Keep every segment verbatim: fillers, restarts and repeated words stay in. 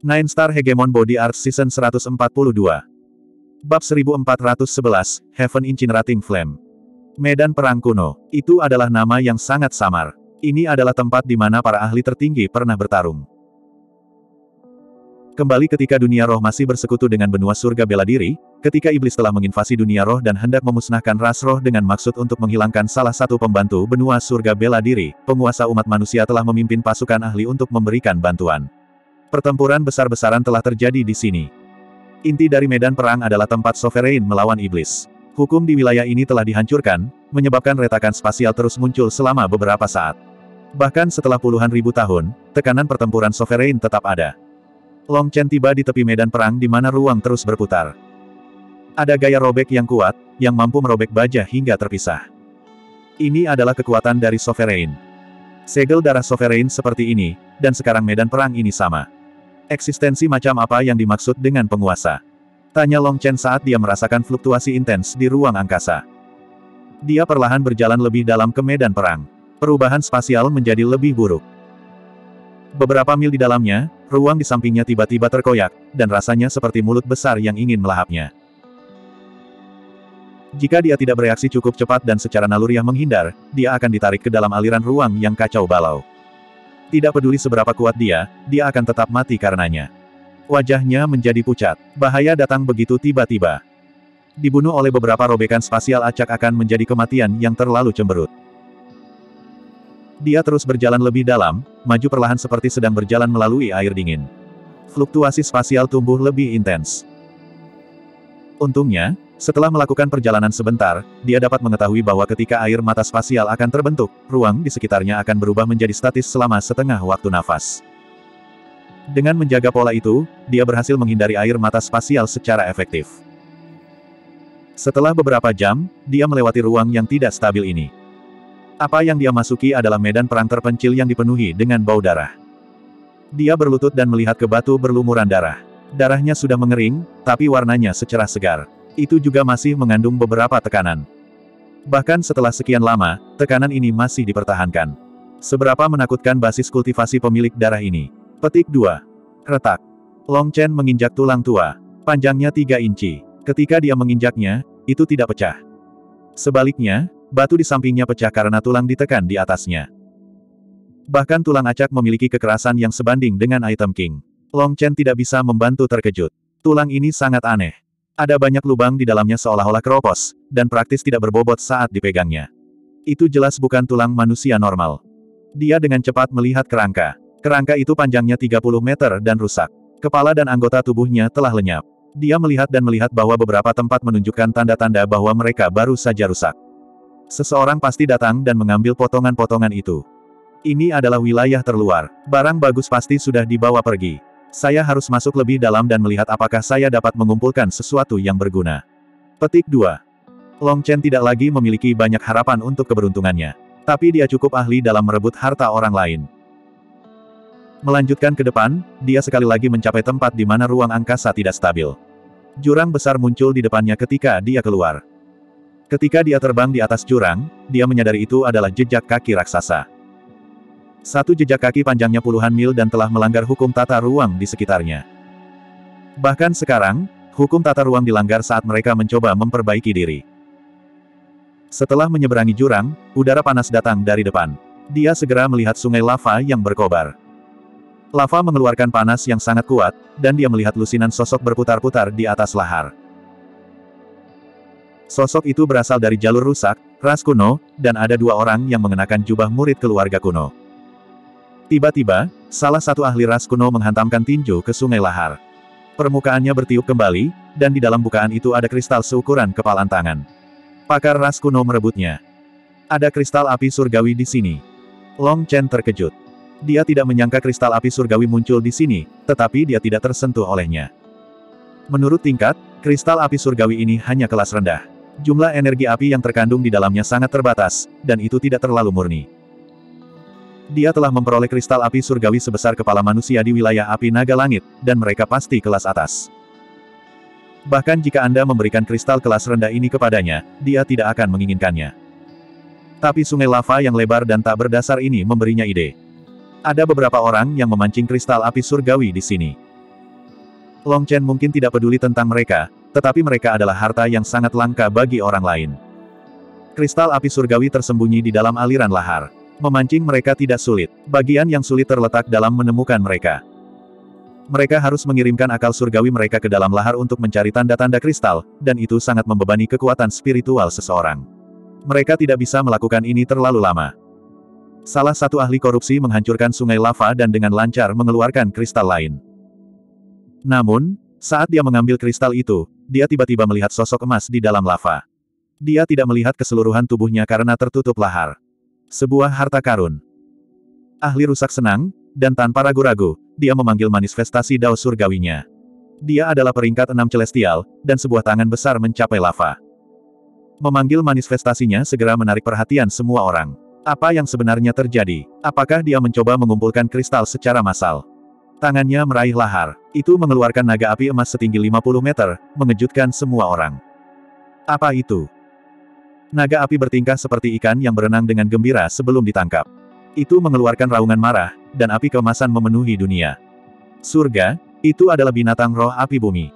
Nine Star Hegemon Body Art Season seratus empat puluh dua. Bab seribu empat ratus sebelas, Heaven Incinerating Flame. Medan Perang Kuno. Itu adalah nama yang sangat samar. Ini adalah tempat di mana para ahli tertinggi pernah bertarung. Kembali ketika dunia roh masih bersekutu dengan benua surga bela diri, ketika iblis telah menginvasi dunia roh dan hendak memusnahkan ras roh dengan maksud untuk menghilangkan salah satu pembantu benua surga bela diri, penguasa umat manusia telah memimpin pasukan ahli untuk memberikan bantuan. Pertempuran besar-besaran telah terjadi di sini. Inti dari medan perang adalah tempat Sovereign melawan iblis. Hukum di wilayah ini telah dihancurkan, menyebabkan retakan spasial terus muncul selama beberapa saat. Bahkan setelah puluhan ribu tahun, tekanan pertempuran Sovereign tetap ada. Long Chen tiba di tepi medan perang di mana ruang terus berputar. Ada gaya robek yang kuat, yang mampu merobek baja hingga terpisah. Ini adalah kekuatan dari Sovereign. Segel darah Sovereign seperti ini, dan sekarang medan perang ini sama. Eksistensi macam apa yang dimaksud dengan penguasa? Tanya Long Chen saat dia merasakan fluktuasi intens di ruang angkasa. Dia perlahan berjalan lebih dalam ke medan perang. Perubahan spasial menjadi lebih buruk. Beberapa mil di dalamnya, ruang di sampingnya tiba-tiba terkoyak, dan rasanya seperti mulut besar yang ingin melahapnya. Jika dia tidak bereaksi cukup cepat dan secara naluriah menghindar, dia akan ditarik ke dalam aliran ruang yang kacau balau. Tidak peduli seberapa kuat dia, dia akan tetap mati karenanya. Wajahnya menjadi pucat. Bahaya datang begitu tiba-tiba. Dibunuh oleh beberapa robekan spasial acak akan menjadi kematian yang terlalu cemberut. Dia terus berjalan lebih dalam, maju perlahan seperti sedang berjalan melalui air dingin. Fluktuasi spasial tumbuh lebih intens. Untungnya, setelah melakukan perjalanan sebentar, dia dapat mengetahui bahwa ketika air mata spasial akan terbentuk, ruang di sekitarnya akan berubah menjadi statis selama setengah waktu nafas. Dengan menjaga pola itu, dia berhasil menghindari air mata spasial secara efektif. Setelah beberapa jam, dia melewati ruang yang tidak stabil ini. Apa yang dia masuki adalah medan perang terpencil yang dipenuhi dengan bau darah. Dia berlutut dan melihat ke batu berlumuran darah. Darahnya sudah mengering, tapi warnanya secerah segar. Itu juga masih mengandung beberapa tekanan. Bahkan setelah sekian lama, tekanan ini masih dipertahankan. Seberapa menakutkan basis kultivasi pemilik darah ini? Petik dua. Retak. Long Chen menginjak tulang tua. Panjangnya tiga inci. Ketika dia menginjaknya, itu tidak pecah. Sebaliknya, batu di sampingnya pecah karena tulang ditekan di atasnya. Bahkan tulang acak memiliki kekerasan yang sebanding dengan item king. Long Chen tidak bisa membantu terkejut. Tulang ini sangat aneh. Ada banyak lubang di dalamnya seolah-olah keropos, dan praktis tidak berbobot saat dipegangnya. Itu jelas bukan tulang manusia normal. Dia dengan cepat melihat kerangka. Kerangka itu panjangnya tiga puluh meter dan rusak. Kepala dan anggota tubuhnya telah lenyap. Dia melihat dan melihat bahwa beberapa tempat menunjukkan tanda-tanda bahwa mereka baru saja rusak. Seseorang pasti datang dan mengambil potongan-potongan itu. Ini adalah wilayah terluar. Barang bagus pasti sudah dibawa pergi. Saya harus masuk lebih dalam dan melihat apakah saya dapat mengumpulkan sesuatu yang berguna. Petik dua. Long Chen tidak lagi memiliki banyak harapan untuk keberuntungannya. Tapi dia cukup ahli dalam merebut harta orang lain. Melanjutkan ke depan, dia sekali lagi mencapai tempat di mana ruang angkasa tidak stabil. Jurang besar muncul di depannya ketika dia keluar. Ketika dia terbang di atas jurang, dia menyadari itu adalah jejak kaki raksasa. Satu jejak kaki panjangnya puluhan mil dan telah melanggar hukum tata ruang di sekitarnya. Bahkan sekarang, hukum tata ruang dilanggar saat mereka mencoba memperbaiki diri. Setelah menyeberangi jurang, udara panas datang dari depan. Dia segera melihat sungai lava yang berkobar. Lava mengeluarkan panas yang sangat kuat, dan dia melihat lusinan sosok berputar-putar di atas lahar. Sosok itu berasal dari jalur rusak, ras kuno, dan ada dua orang yang mengenakan jubah murid keluarga kuno. Tiba-tiba, salah satu ahli ras kuno menghantamkan tinju ke sungai lahar. Permukaannya bertiup kembali, dan di dalam bukaan itu ada kristal seukuran kepalan tangan. Pakar ras kuno merebutnya. Ada kristal api surgawi di sini. Long Chen terkejut. Dia tidak menyangka kristal api surgawi muncul di sini, tetapi dia tidak tersentuh olehnya. Menurut tingkat, kristal api surgawi ini hanya kelas rendah. Jumlah energi api yang terkandung di dalamnya sangat terbatas, dan itu tidak terlalu murni. Dia telah memperoleh kristal api surgawi sebesar kepala manusia di wilayah api naga langit, dan mereka pasti kelas atas. Bahkan jika Anda memberikan kristal kelas rendah ini kepadanya, dia tidak akan menginginkannya. Tapi sungai lava yang lebar dan tak berdasar ini memberinya ide. Ada beberapa orang yang memancing kristal api surgawi di sini. Long Chen mungkin tidak peduli tentang mereka, tetapi mereka adalah harta yang sangat langka bagi orang lain. Kristal api surgawi tersembunyi di dalam aliran lahar. Memancing mereka tidak sulit. Bagian yang sulit terletak dalam menemukan mereka. Mereka harus mengirimkan akal surgawi mereka ke dalam lahar untuk mencari tanda-tanda kristal, dan itu sangat membebani kekuatan spiritual seseorang. Mereka tidak bisa melakukan ini terlalu lama. Salah satu ahli korupsi menghancurkan sungai lava dan dengan lancar mengeluarkan kristal lain. Namun, saat dia mengambil kristal itu, dia tiba-tiba melihat sosok emas di dalam lava. Dia tidak melihat keseluruhan tubuhnya karena tertutup lahar. Sebuah harta karun. Ahli rusak senang, dan tanpa ragu-ragu, dia memanggil manifestasi Dao surgawinya. Dia adalah peringkat enam celestial, dan sebuah tangan besar mencapai lava. Memanggil manifestasinya segera menarik perhatian semua orang. Apa yang sebenarnya terjadi? Apakah dia mencoba mengumpulkan kristal secara massal? Tangannya meraih lahar. Itu mengeluarkan naga api emas setinggi lima puluh meter, mengejutkan semua orang. Apa itu? Naga api bertingkah seperti ikan yang berenang dengan gembira sebelum ditangkap. Itu mengeluarkan raungan marah, dan api keemasan memenuhi dunia. Surga, itu adalah binatang roh api bumi.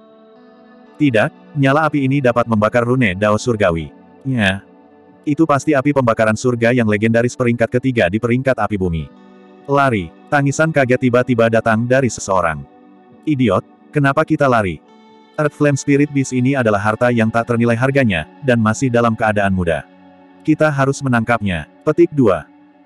Tidak, nyala api ini dapat membakar rune Dao surgawi. Ya. Itu pasti api pembakaran surga yang legendaris peringkat ketiga di peringkat api bumi. Lari. Tangisan kaget tiba-tiba datang dari seseorang. Idiot, kenapa kita lari? Earth Flame Spirit Beast ini adalah harta yang tak ternilai harganya, dan masih dalam keadaan muda. Kita harus menangkapnya. Petik dua.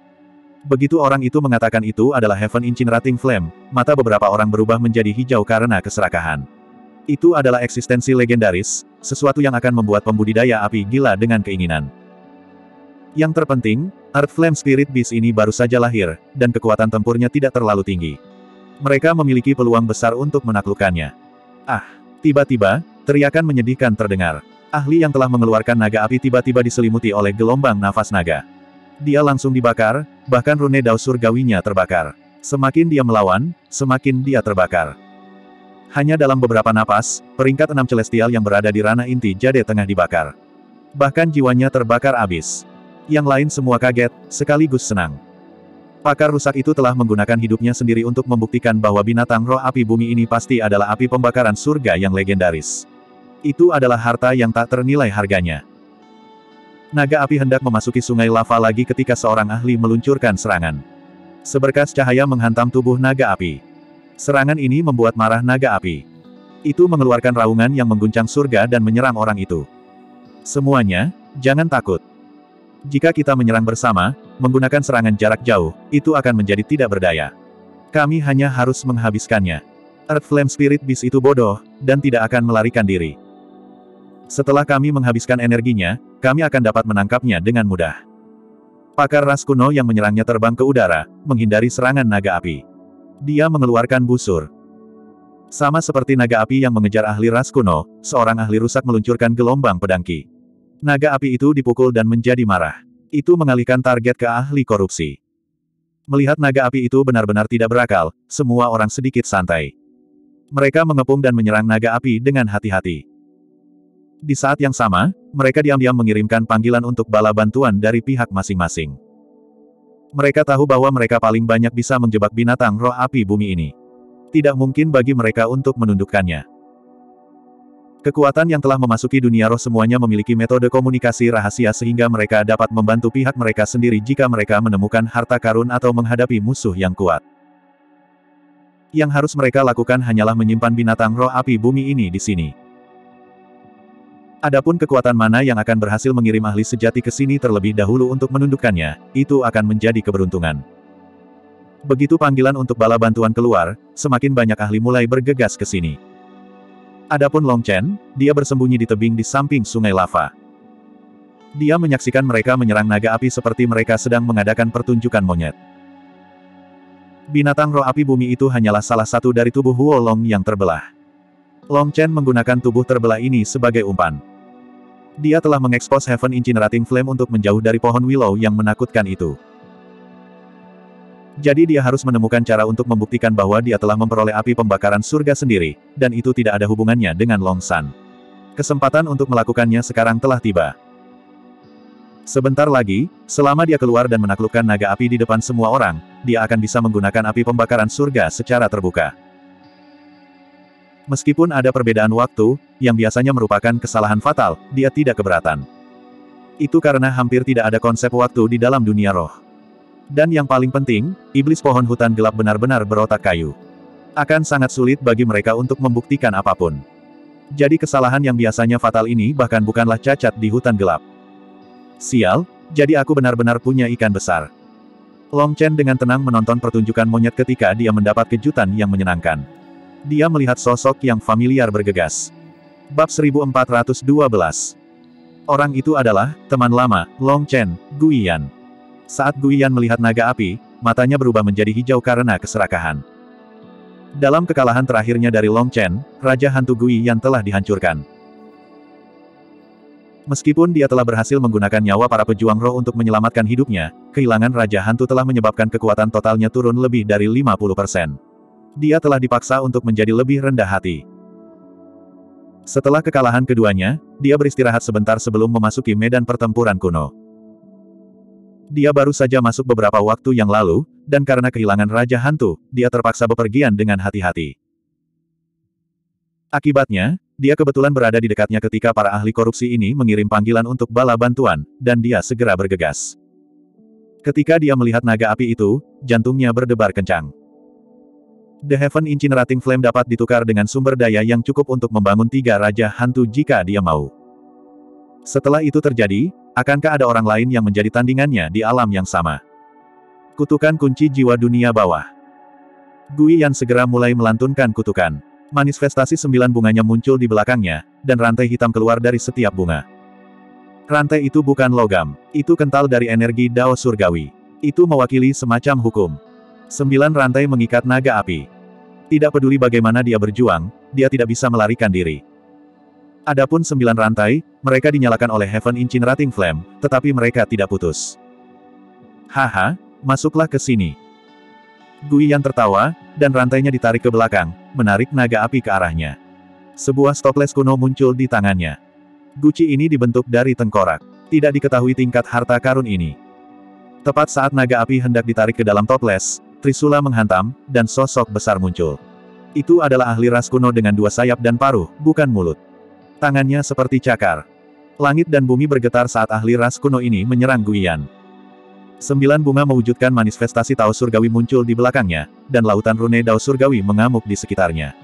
Begitu orang itu mengatakan itu adalah Heaven Incinerating Flame, mata beberapa orang berubah menjadi hijau karena keserakahan. Itu adalah eksistensi legendaris, sesuatu yang akan membuat pembudidaya api gila dengan keinginan. Yang terpenting, Earth Flame Spirit Beast ini baru saja lahir, dan kekuatan tempurnya tidak terlalu tinggi. Mereka memiliki peluang besar untuk menaklukkannya. Ah! Tiba-tiba, teriakan menyedihkan terdengar. Ahli yang telah mengeluarkan naga api tiba-tiba diselimuti oleh gelombang nafas naga. Dia langsung dibakar, bahkan rune Dao surgawinya terbakar. Semakin dia melawan, semakin dia terbakar. Hanya dalam beberapa napas, peringkat enam celestial yang berada di ranah inti Jade tengah dibakar. Bahkan jiwanya terbakar abis. Yang lain semua kaget, sekaligus senang. Pakar rusak itu telah menggunakan hidupnya sendiri untuk membuktikan bahwa binatang roh api bumi ini pasti adalah api pembakaran surga yang legendaris. Itu adalah harta yang tak ternilai harganya. Naga api hendak memasuki sungai lava lagi ketika seorang ahli meluncurkan serangan. Seberkas cahaya menghantam tubuh naga api. Serangan ini membuat marah naga api. Itu mengeluarkan raungan yang mengguncang surga dan menyerang orang itu. Semuanya, jangan takut. Jika kita menyerang bersama, menggunakan serangan jarak jauh, itu akan menjadi tidak berdaya. Kami hanya harus menghabiskannya. Earth Flame Spirit Beast itu bodoh, dan tidak akan melarikan diri. Setelah kami menghabiskan energinya, kami akan dapat menangkapnya dengan mudah. Pakar ras kuno yang menyerangnya terbang ke udara, menghindari serangan naga api. Dia mengeluarkan busur. Sama seperti naga api yang mengejar ahli ras kuno, seorang ahli rusak meluncurkan gelombang pedang Qi. Naga api itu dipukul dan menjadi marah. Itu mengalihkan target ke ahli korupsi. Melihat naga api itu benar-benar tidak berakal, semua orang sedikit santai. Mereka mengepung dan menyerang naga api dengan hati-hati. Di saat yang sama, mereka diam-diam mengirimkan panggilan untuk bala bantuan dari pihak masing-masing. Mereka tahu bahwa mereka paling banyak bisa menjebak binatang roh api bumi ini. Tidak mungkin bagi mereka untuk menundukkannya. Kekuatan yang telah memasuki dunia roh semuanya memiliki metode komunikasi rahasia sehingga mereka dapat membantu pihak mereka sendiri jika mereka menemukan harta karun atau menghadapi musuh yang kuat. Yang harus mereka lakukan hanyalah menyimpan binatang roh api bumi ini di sini. Adapun kekuatan mana yang akan berhasil mengirim ahli sejati ke sini terlebih dahulu untuk menundukkannya, itu akan menjadi keberuntungan. Begitu panggilan untuk bala bantuan keluar, semakin banyak ahli mulai bergegas ke sini. Adapun Long Chen, dia bersembunyi di tebing di samping sungai lava. Dia menyaksikan mereka menyerang naga api seperti mereka sedang mengadakan pertunjukan monyet. Binatang roh api bumi itu hanyalah salah satu dari tubuh Huo Long yang terbelah. Long Chen menggunakan tubuh terbelah ini sebagai umpan. Dia telah mengekspos Heaven Incinerating Flame untuk menjauh dari pohon willow yang menakutkan itu. Jadi dia harus menemukan cara untuk membuktikan bahwa dia telah memperoleh api pembakaran surga sendiri, dan itu tidak ada hubungannya dengan Long San. Kesempatan untuk melakukannya sekarang telah tiba. Sebentar lagi, selama dia keluar dan menaklukkan naga api di depan semua orang, dia akan bisa menggunakan api pembakaran surga secara terbuka. Meskipun ada perbedaan waktu, yang biasanya merupakan kesalahan fatal, dia tidak keberatan. Itu karena hampir tidak ada konsep waktu di dalam dunia roh. Dan yang paling penting, iblis pohon hutan gelap benar-benar berotak kayu. Akan sangat sulit bagi mereka untuk membuktikan apapun. Jadi kesalahan yang biasanya fatal ini bahkan bukanlah cacat di hutan gelap. Sial, jadi aku benar-benar punya ikan besar. Long Chen dengan tenang menonton pertunjukan monyet ketika dia mendapat kejutan yang menyenangkan. Dia melihat sosok yang familiar bergegas. Bab seribu empat ratus dua belas. Orang itu adalah teman lama, Long Chen, Guiyan. Saat Guiyan melihat naga api, matanya berubah menjadi hijau karena keserakahan. Dalam kekalahan terakhirnya dari Long Chen, Raja Hantu Guiyan telah dihancurkan. Meskipun dia telah berhasil menggunakan nyawa para pejuang roh untuk menyelamatkan hidupnya, kehilangan Raja Hantu telah menyebabkan kekuatan totalnya turun lebih dari lima puluh persen. Dia telah dipaksa untuk menjadi lebih rendah hati. Setelah kekalahan keduanya, dia beristirahat sebentar sebelum memasuki medan pertempuran kuno. Dia baru saja masuk beberapa waktu yang lalu, dan karena kehilangan Raja Hantu, dia terpaksa bepergian dengan hati-hati. Akibatnya, dia kebetulan berada di dekatnya ketika para ahli korupsi ini mengirim panggilan untuk bala bantuan, dan dia segera bergegas. Ketika dia melihat naga api itu, jantungnya berdebar kencang. The Heaven Incinerating Flame dapat ditukar dengan sumber daya yang cukup untuk membangun tiga Raja Hantu jika dia mau. Setelah itu terjadi, akankah ada orang lain yang menjadi tandingannya di alam yang sama? Kutukan kunci jiwa dunia bawah. Guiyan segera mulai melantunkan kutukan. Manifestasi sembilan bunganya muncul di belakangnya, dan rantai hitam keluar dari setiap bunga. Rantai itu bukan logam, itu kental dari energi Dao Surgawi. Itu mewakili semacam hukum. Sembilan rantai mengikat naga api. Tidak peduli bagaimana dia berjuang, dia tidak bisa melarikan diri. Adapun sembilan rantai, mereka dinyalakan oleh Heaven Incinerating Flame, tetapi mereka tidak putus. Haha, masuklah ke sini. Guiyan tertawa, dan rantainya ditarik ke belakang, menarik naga api ke arahnya. Sebuah stoples kuno muncul di tangannya. Guci ini dibentuk dari tengkorak. Tidak diketahui tingkat harta karun ini. Tepat saat naga api hendak ditarik ke dalam toples, Trisula menghantam, dan sosok besar muncul. Itu adalah ahli ras kuno dengan dua sayap dan paruh, bukan mulut. Tangannya seperti cakar. Langit dan bumi bergetar saat ahli ras kuno ini menyerang Guiyan. Sembilan bunga mewujudkan manifestasi Tao Surgawi muncul di belakangnya, dan lautan rune Dao Surgawi mengamuk di sekitarnya.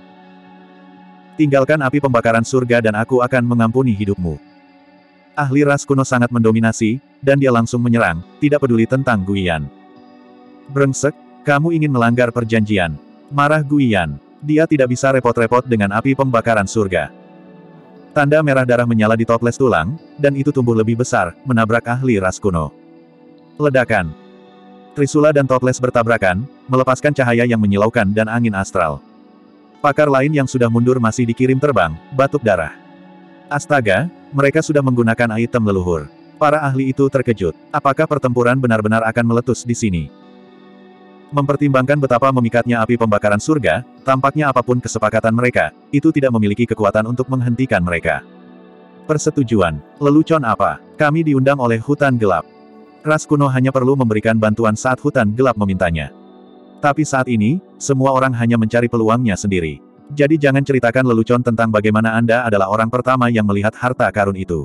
Tinggalkan api pembakaran surga dan aku akan mengampuni hidupmu. Ahli ras kuno sangat mendominasi, dan dia langsung menyerang, tidak peduli tentang Guiyan. Brengsek, kamu ingin melanggar perjanjian. Marah Guiyan. Dia tidak bisa repot-repot dengan api pembakaran surga. Tanda merah darah menyala di toples tulang, dan itu tumbuh lebih besar, menabrak ahli ras kuno. Ledakan. Trisula dan toples bertabrakan, melepaskan cahaya yang menyilaukan dan angin astral. Pakar lain yang sudah mundur masih dikirim terbang, batuk darah. Astaga, mereka sudah menggunakan item leluhur. Para ahli itu terkejut. Apakah pertempuran benar-benar akan meletus di sini? Mempertimbangkan betapa memikatnya api pembakaran surga, tampaknya apapun kesepakatan mereka, itu tidak memiliki kekuatan untuk menghentikan mereka. Persetujuan. Lelucon apa? Kami diundang oleh hutan gelap. Ras kuno hanya perlu memberikan bantuan saat hutan gelap memintanya. Tapi saat ini, semua orang hanya mencari peluangnya sendiri. Jadi jangan ceritakan lelucon tentang bagaimana Anda adalah orang pertama yang melihat harta karun itu.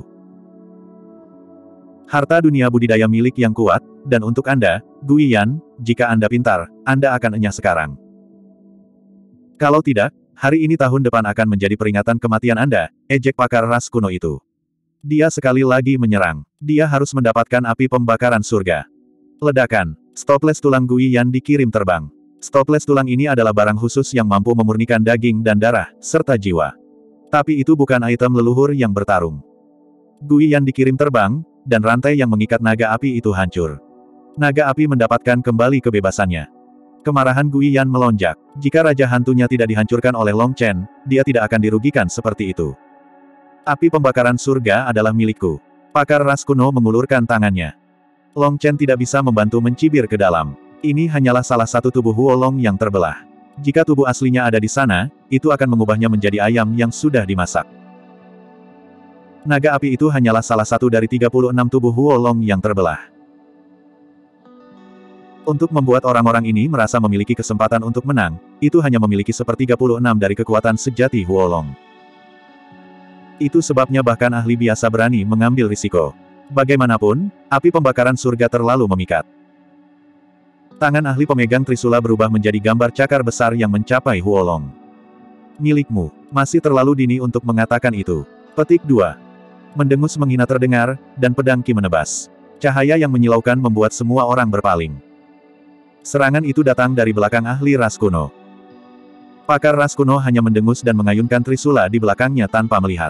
Harta dunia budidaya milik yang kuat, dan untuk Anda, Guiyan, jika Anda pintar, Anda akan enyah sekarang. Kalau tidak, hari ini tahun depan akan menjadi peringatan kematian Anda, ejek pakar ras kuno itu. Dia sekali lagi menyerang. Dia harus mendapatkan api pembakaran surga. Ledakan. Stoples tulang Guiyan dikirim terbang. Stoples tulang ini adalah barang khusus yang mampu memurnikan daging dan darah, serta jiwa. Tapi itu bukan item leluhur yang bertarung. Guiyan dikirim terbang, dan rantai yang mengikat naga api itu hancur. Naga api mendapatkan kembali kebebasannya. Kemarahan Guiyan melonjak. Jika Raja Hantunya tidak dihancurkan oleh Long Chen, dia tidak akan dirugikan seperti itu. Api pembakaran surga adalah milikku. Pakar ras kuno mengulurkan tangannya. Long Chen tidak bisa membantu mencibir ke dalam. Ini hanyalah salah satu tubuh Huolong yang terbelah. Jika tubuh aslinya ada di sana, itu akan mengubahnya menjadi ayam yang sudah dimasak. Naga api itu hanyalah salah satu dari tiga puluh enam tubuh Huolong yang terbelah. Untuk membuat orang-orang ini merasa memiliki kesempatan untuk menang, itu hanya memiliki sepertiga puluh enam dari kekuatan sejati Huolong. Itu sebabnya bahkan ahli biasa berani mengambil risiko. Bagaimanapun, api pembakaran surga terlalu memikat. Tangan ahli pemegang Trisula berubah menjadi gambar cakar besar yang mencapai Huolong. Milikmu, masih terlalu dini untuk mengatakan itu. Petik dua. Mendengus menghina terdengar, dan pedang Ki menebas. Cahaya yang menyilaukan membuat semua orang berpaling. Serangan itu datang dari belakang ahli ras kuno. Pakar ras kuno hanya mendengus dan mengayunkan Trisula di belakangnya tanpa melihat.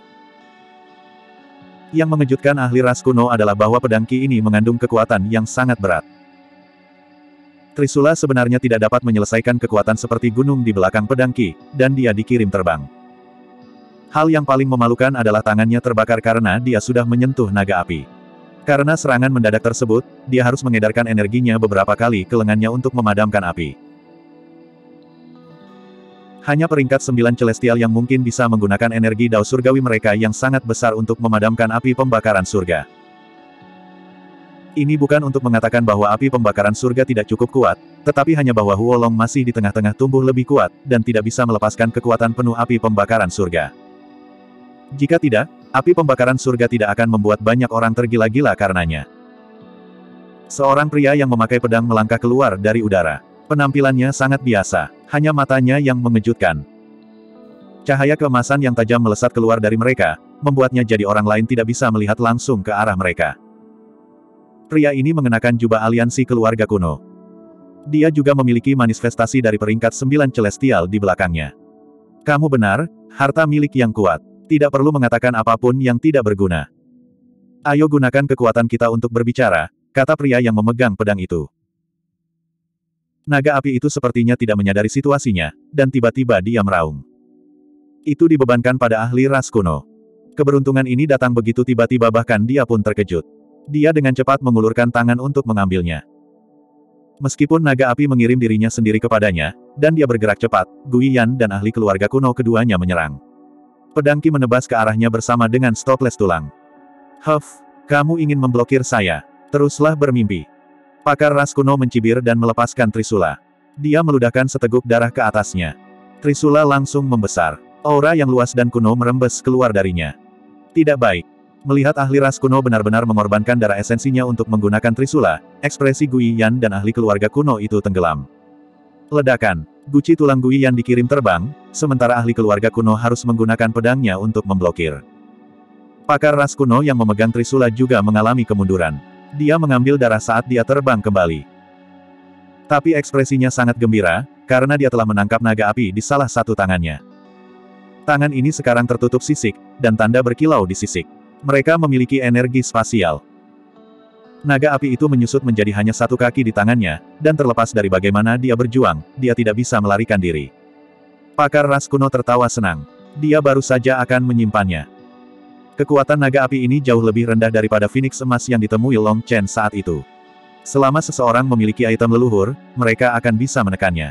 Yang mengejutkan ahli ras kuno adalah bahwa pedang Ki ini mengandung kekuatan yang sangat berat. Trisula sebenarnya tidak dapat menyelesaikan kekuatan seperti gunung di belakang pedang Ki, dan dia dikirim terbang. Hal yang paling memalukan adalah tangannya terbakar karena dia sudah menyentuh naga api. Karena serangan mendadak tersebut, dia harus mengedarkan energinya beberapa kali ke lengannya untuk memadamkan api. Hanya peringkat sembilan Celestial yang mungkin bisa menggunakan energi dao surgawi mereka yang sangat besar untuk memadamkan api pembakaran surga. Ini bukan untuk mengatakan bahwa api pembakaran surga tidak cukup kuat, tetapi hanya bahwa Huolong masih di tengah-tengah tumbuh lebih kuat, dan tidak bisa melepaskan kekuatan penuh api pembakaran surga. Jika tidak, api pembakaran surga tidak akan membuat banyak orang tergila-gila karenanya. Seorang pria yang memakai pedang melangkah keluar dari udara. Penampilannya sangat biasa, hanya matanya yang mengejutkan. Cahaya keemasan yang tajam melesat keluar dari mereka, membuatnya jadi orang lain tidak bisa melihat langsung ke arah mereka. Pria ini mengenakan jubah aliansi keluarga kuno. Dia juga memiliki manifestasi dari peringkat sembilan Celestial di belakangnya. Kamu benar, harta milik yang kuat. Tidak perlu mengatakan apapun yang tidak berguna. Ayo gunakan kekuatan kita untuk berbicara, kata pria yang memegang pedang itu. Naga api itu sepertinya tidak menyadari situasinya, dan tiba-tiba dia meraung. Itu dibebankan pada ahli ras kuno. Keberuntungan ini datang begitu tiba-tiba bahkan dia pun terkejut. Dia dengan cepat mengulurkan tangan untuk mengambilnya. Meskipun naga api mengirim dirinya sendiri kepadanya, dan dia bergerak cepat, Guiyan dan ahli keluarga kuno keduanya menyerang. Pedang Ki menebas ke arahnya bersama dengan stoples tulang. Huff, kamu ingin memblokir saya. Teruslah bermimpi. Pakar ras kuno mencibir dan melepaskan Trisula. Dia meludahkan seteguk darah ke atasnya. Trisula langsung membesar. Aura yang luas dan kuno merembes keluar darinya. Tidak baik. Melihat ahli ras kuno benar-benar mengorbankan darah esensinya untuk menggunakan Trisula, ekspresi Guiyan dan ahli keluarga kuno itu tenggelam. Ledakan. Guci tulang Guiyan dikirim terbang, sementara ahli keluarga kuno harus menggunakan pedangnya untuk memblokir. Pakar ras kuno yang memegang Trisula juga mengalami kemunduran. Dia mengambil darah saat dia terbang kembali. Tapi ekspresinya sangat gembira, karena dia telah menangkap naga api di salah satu tangannya. Tangan ini sekarang tertutup sisik, dan tanda berkilau di sisik. Mereka memiliki energi spasial. Naga api itu menyusut menjadi hanya satu kaki di tangannya, dan terlepas dari bagaimana dia berjuang, dia tidak bisa melarikan diri. Pakar ras kuno tertawa senang. Dia baru saja akan menyimpannya. Kekuatan naga api ini jauh lebih rendah daripada Phoenix emas yang ditemui Long Chen saat itu. Selama seseorang memiliki item leluhur, mereka akan bisa menekannya.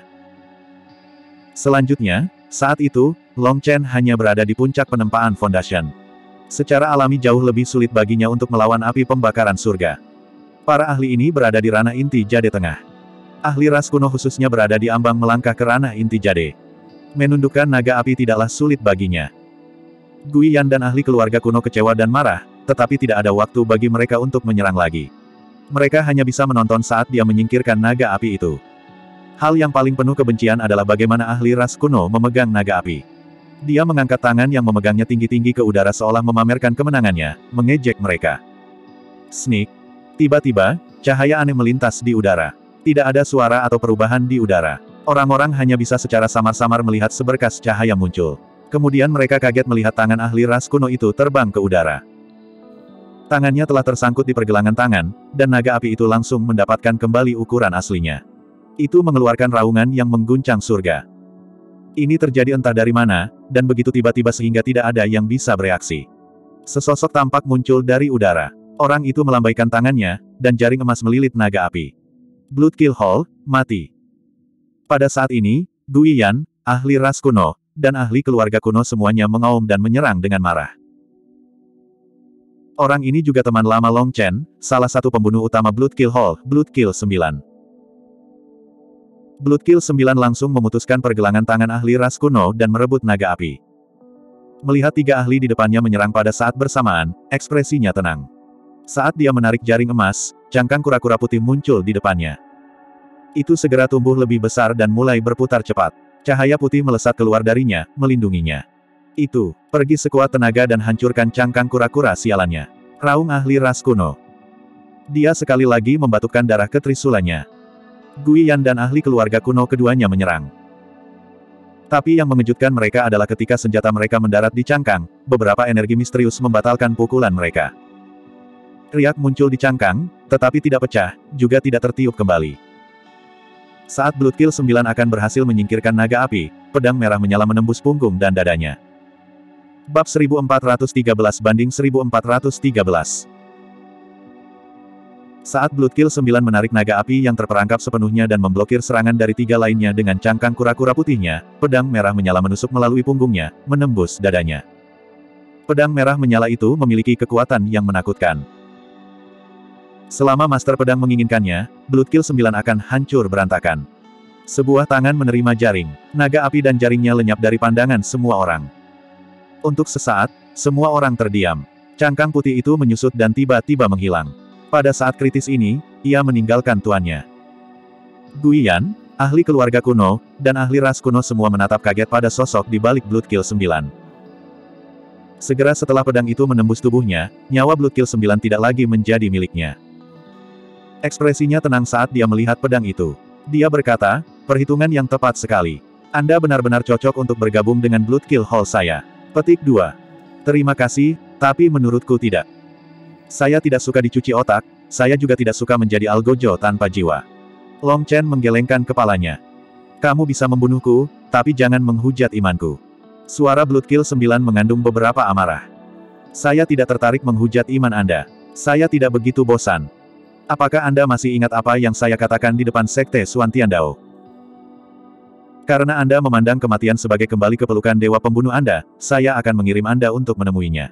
Selanjutnya, saat itu, Long Chen hanya berada di puncak penempaan Foundation. Secara alami jauh lebih sulit baginya untuk melawan api pembakaran surga. Para ahli ini berada di ranah inti jade tengah. Ahli ras kuno khususnya berada di ambang melangkah ke ranah inti jade. Menundukkan naga api tidaklah sulit baginya. Guiyan dan ahli keluarga kuno kecewa dan marah, tetapi tidak ada waktu bagi mereka untuk menyerang lagi. Mereka hanya bisa menonton saat dia menyingkirkan naga api itu. Hal yang paling penuh kebencian adalah bagaimana ahli ras kuno memegang naga api. Dia mengangkat tangan yang memegangnya tinggi-tinggi ke udara seolah memamerkan kemenangannya, mengejek mereka. Sneak. Tiba-tiba, cahaya aneh melintas di udara. Tidak ada suara atau perubahan di udara. Orang-orang hanya bisa secara samar-samar melihat seberkas cahaya muncul. Kemudian mereka kaget melihat tangan ahli ras kuno itu terbang ke udara. Tangannya telah tersangkut di pergelangan tangan, dan naga api itu langsung mendapatkan kembali ukuran aslinya. Itu mengeluarkan raungan yang mengguncang surga. Ini terjadi entah dari mana, dan begitu tiba-tiba sehingga tidak ada yang bisa bereaksi. Sesosok tampak muncul dari udara. Orang itu melambaikan tangannya, dan jaring emas melilit naga api. Bloodkill Hall, mati. Pada saat ini, Guiyan, ahli ras kuno, dan ahli keluarga kuno semuanya mengaum dan menyerang dengan marah. Orang ini juga teman lama Long Chen, salah satu pembunuh utama Bloodkill Hall, Bloodkill sembilan. Bloodkill sembilan langsung memutuskan pergelangan tangan ahli ras kuno dan merebut naga api. Melihat tiga ahli di depannya menyerang pada saat bersamaan, ekspresinya tenang. Saat dia menarik jaring emas, cangkang kura-kura putih muncul di depannya. Itu segera tumbuh lebih besar dan mulai berputar cepat. Cahaya putih melesat keluar darinya, melindunginya. Itu, pergi sekuat tenaga dan hancurkan cangkang kura-kura sialannya. Raung ahli ras kuno. Dia sekali lagi membatukkan darah ke trisulannya. Guiyan dan ahli keluarga kuno keduanya menyerang. Tapi yang mengejutkan mereka adalah ketika senjata mereka mendarat di cangkang, beberapa energi misterius membatalkan pukulan mereka. Riak muncul di cangkang, tetapi tidak pecah, juga tidak tertiup kembali. Saat Bloodkill sembilan akan berhasil menyingkirkan naga api, pedang merah menyala menembus punggung dan dadanya. Bab seribu empat ratus tiga belas banding seribu empat ratus tiga belas. Saat Bloodkill sembilan menarik naga api yang terperangkap sepenuhnya dan memblokir serangan dari tiga lainnya dengan cangkang kura-kura putihnya, pedang merah menyala menusuk melalui punggungnya, menembus dadanya. Pedang merah menyala itu memiliki kekuatan yang menakutkan. Selama Master Pedang menginginkannya, Bloodkill sembilan akan hancur berantakan. Sebuah tangan menerima jaring, naga api dan jaringnya lenyap dari pandangan semua orang. Untuk sesaat, semua orang terdiam. Cangkang putih itu menyusut dan tiba-tiba menghilang. Pada saat kritis ini, ia meninggalkan tuannya. Guiyan, ahli keluarga kuno, dan ahli ras kuno semua menatap kaget pada sosok di balik Bloodkill sembilan. Segera setelah pedang itu menembus tubuhnya, nyawa Bloodkill sembilan tidak lagi menjadi miliknya. Ekspresinya tenang saat dia melihat pedang itu. Dia berkata, perhitungan yang tepat sekali. Anda benar-benar cocok untuk bergabung dengan Bloodkill Hall saya. Petik dua. Terima kasih, tapi menurutku tidak. Saya tidak suka dicuci otak, saya juga tidak suka menjadi algojo tanpa jiwa. Long Chen menggelengkan kepalanya. Kamu bisa membunuhku, tapi jangan menghujat imanku. Suara Bloodkill sembilan mengandung beberapa amarah. Saya tidak tertarik menghujat iman Anda. Saya tidak begitu bosan. Apakah Anda masih ingat apa yang saya katakan di depan Sekte Xuan Tiandao? Karena Anda memandang kematian sebagai kembali ke pelukan dewa pembunuh Anda, saya akan mengirim Anda untuk menemuinya.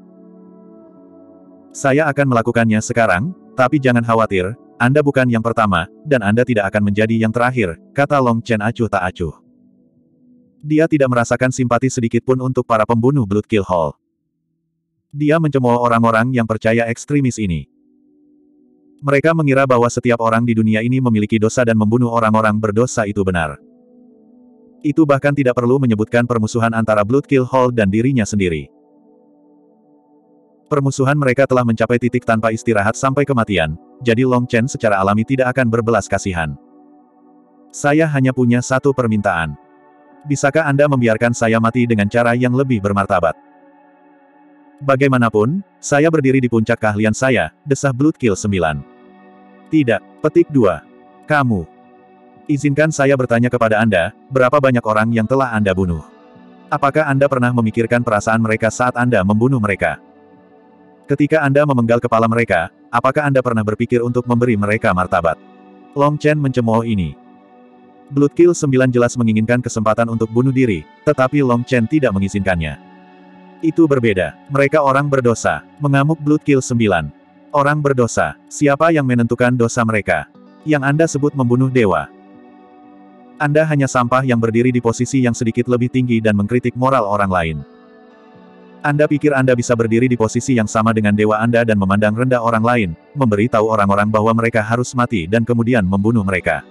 Saya akan melakukannya sekarang, tapi jangan khawatir, Anda bukan yang pertama, dan Anda tidak akan menjadi yang terakhir, kata Long Chen acuh tak acuh. Dia tidak merasakan simpati sedikitpun untuk para pembunuh Bloodkill Hall. Dia mencemooh orang-orang yang percaya ekstremis ini. Mereka mengira bahwa setiap orang di dunia ini memiliki dosa dan membunuh orang-orang berdosa itu benar. Itu bahkan tidak perlu menyebutkan permusuhan antara Bloodkill Hall dan dirinya sendiri. Permusuhan mereka telah mencapai titik tanpa istirahat sampai kematian, jadi Long Chen secara alami tidak akan berbelas kasihan. Saya hanya punya satu permintaan. Bisakah Anda membiarkan saya mati dengan cara yang lebih bermartabat? Bagaimanapun, saya berdiri di puncak keahlian saya, desah Bloodkill sembilan. Tidak. Petik dua. Kamu. Izinkan saya bertanya kepada Anda, berapa banyak orang yang telah Anda bunuh? Apakah Anda pernah memikirkan perasaan mereka saat Anda membunuh mereka? Ketika Anda memenggal kepala mereka, apakah Anda pernah berpikir untuk memberi mereka martabat? Long Chen mencemooh ini. Bloodkill sembilan jelas menginginkan kesempatan untuk bunuh diri, tetapi Long Chen tidak mengizinkannya. Itu berbeda. Mereka orang berdosa. Mengamuk Bloodkill sembilan. Orang berdosa. Siapa yang menentukan dosa mereka? Yang Anda sebut membunuh dewa. Anda hanya sampah yang berdiri di posisi yang sedikit lebih tinggi dan mengkritik moral orang lain. Anda pikir Anda bisa berdiri di posisi yang sama dengan dewa Anda dan memandang rendah orang lain, memberi tahu orang-orang bahwa mereka harus mati dan kemudian membunuh mereka.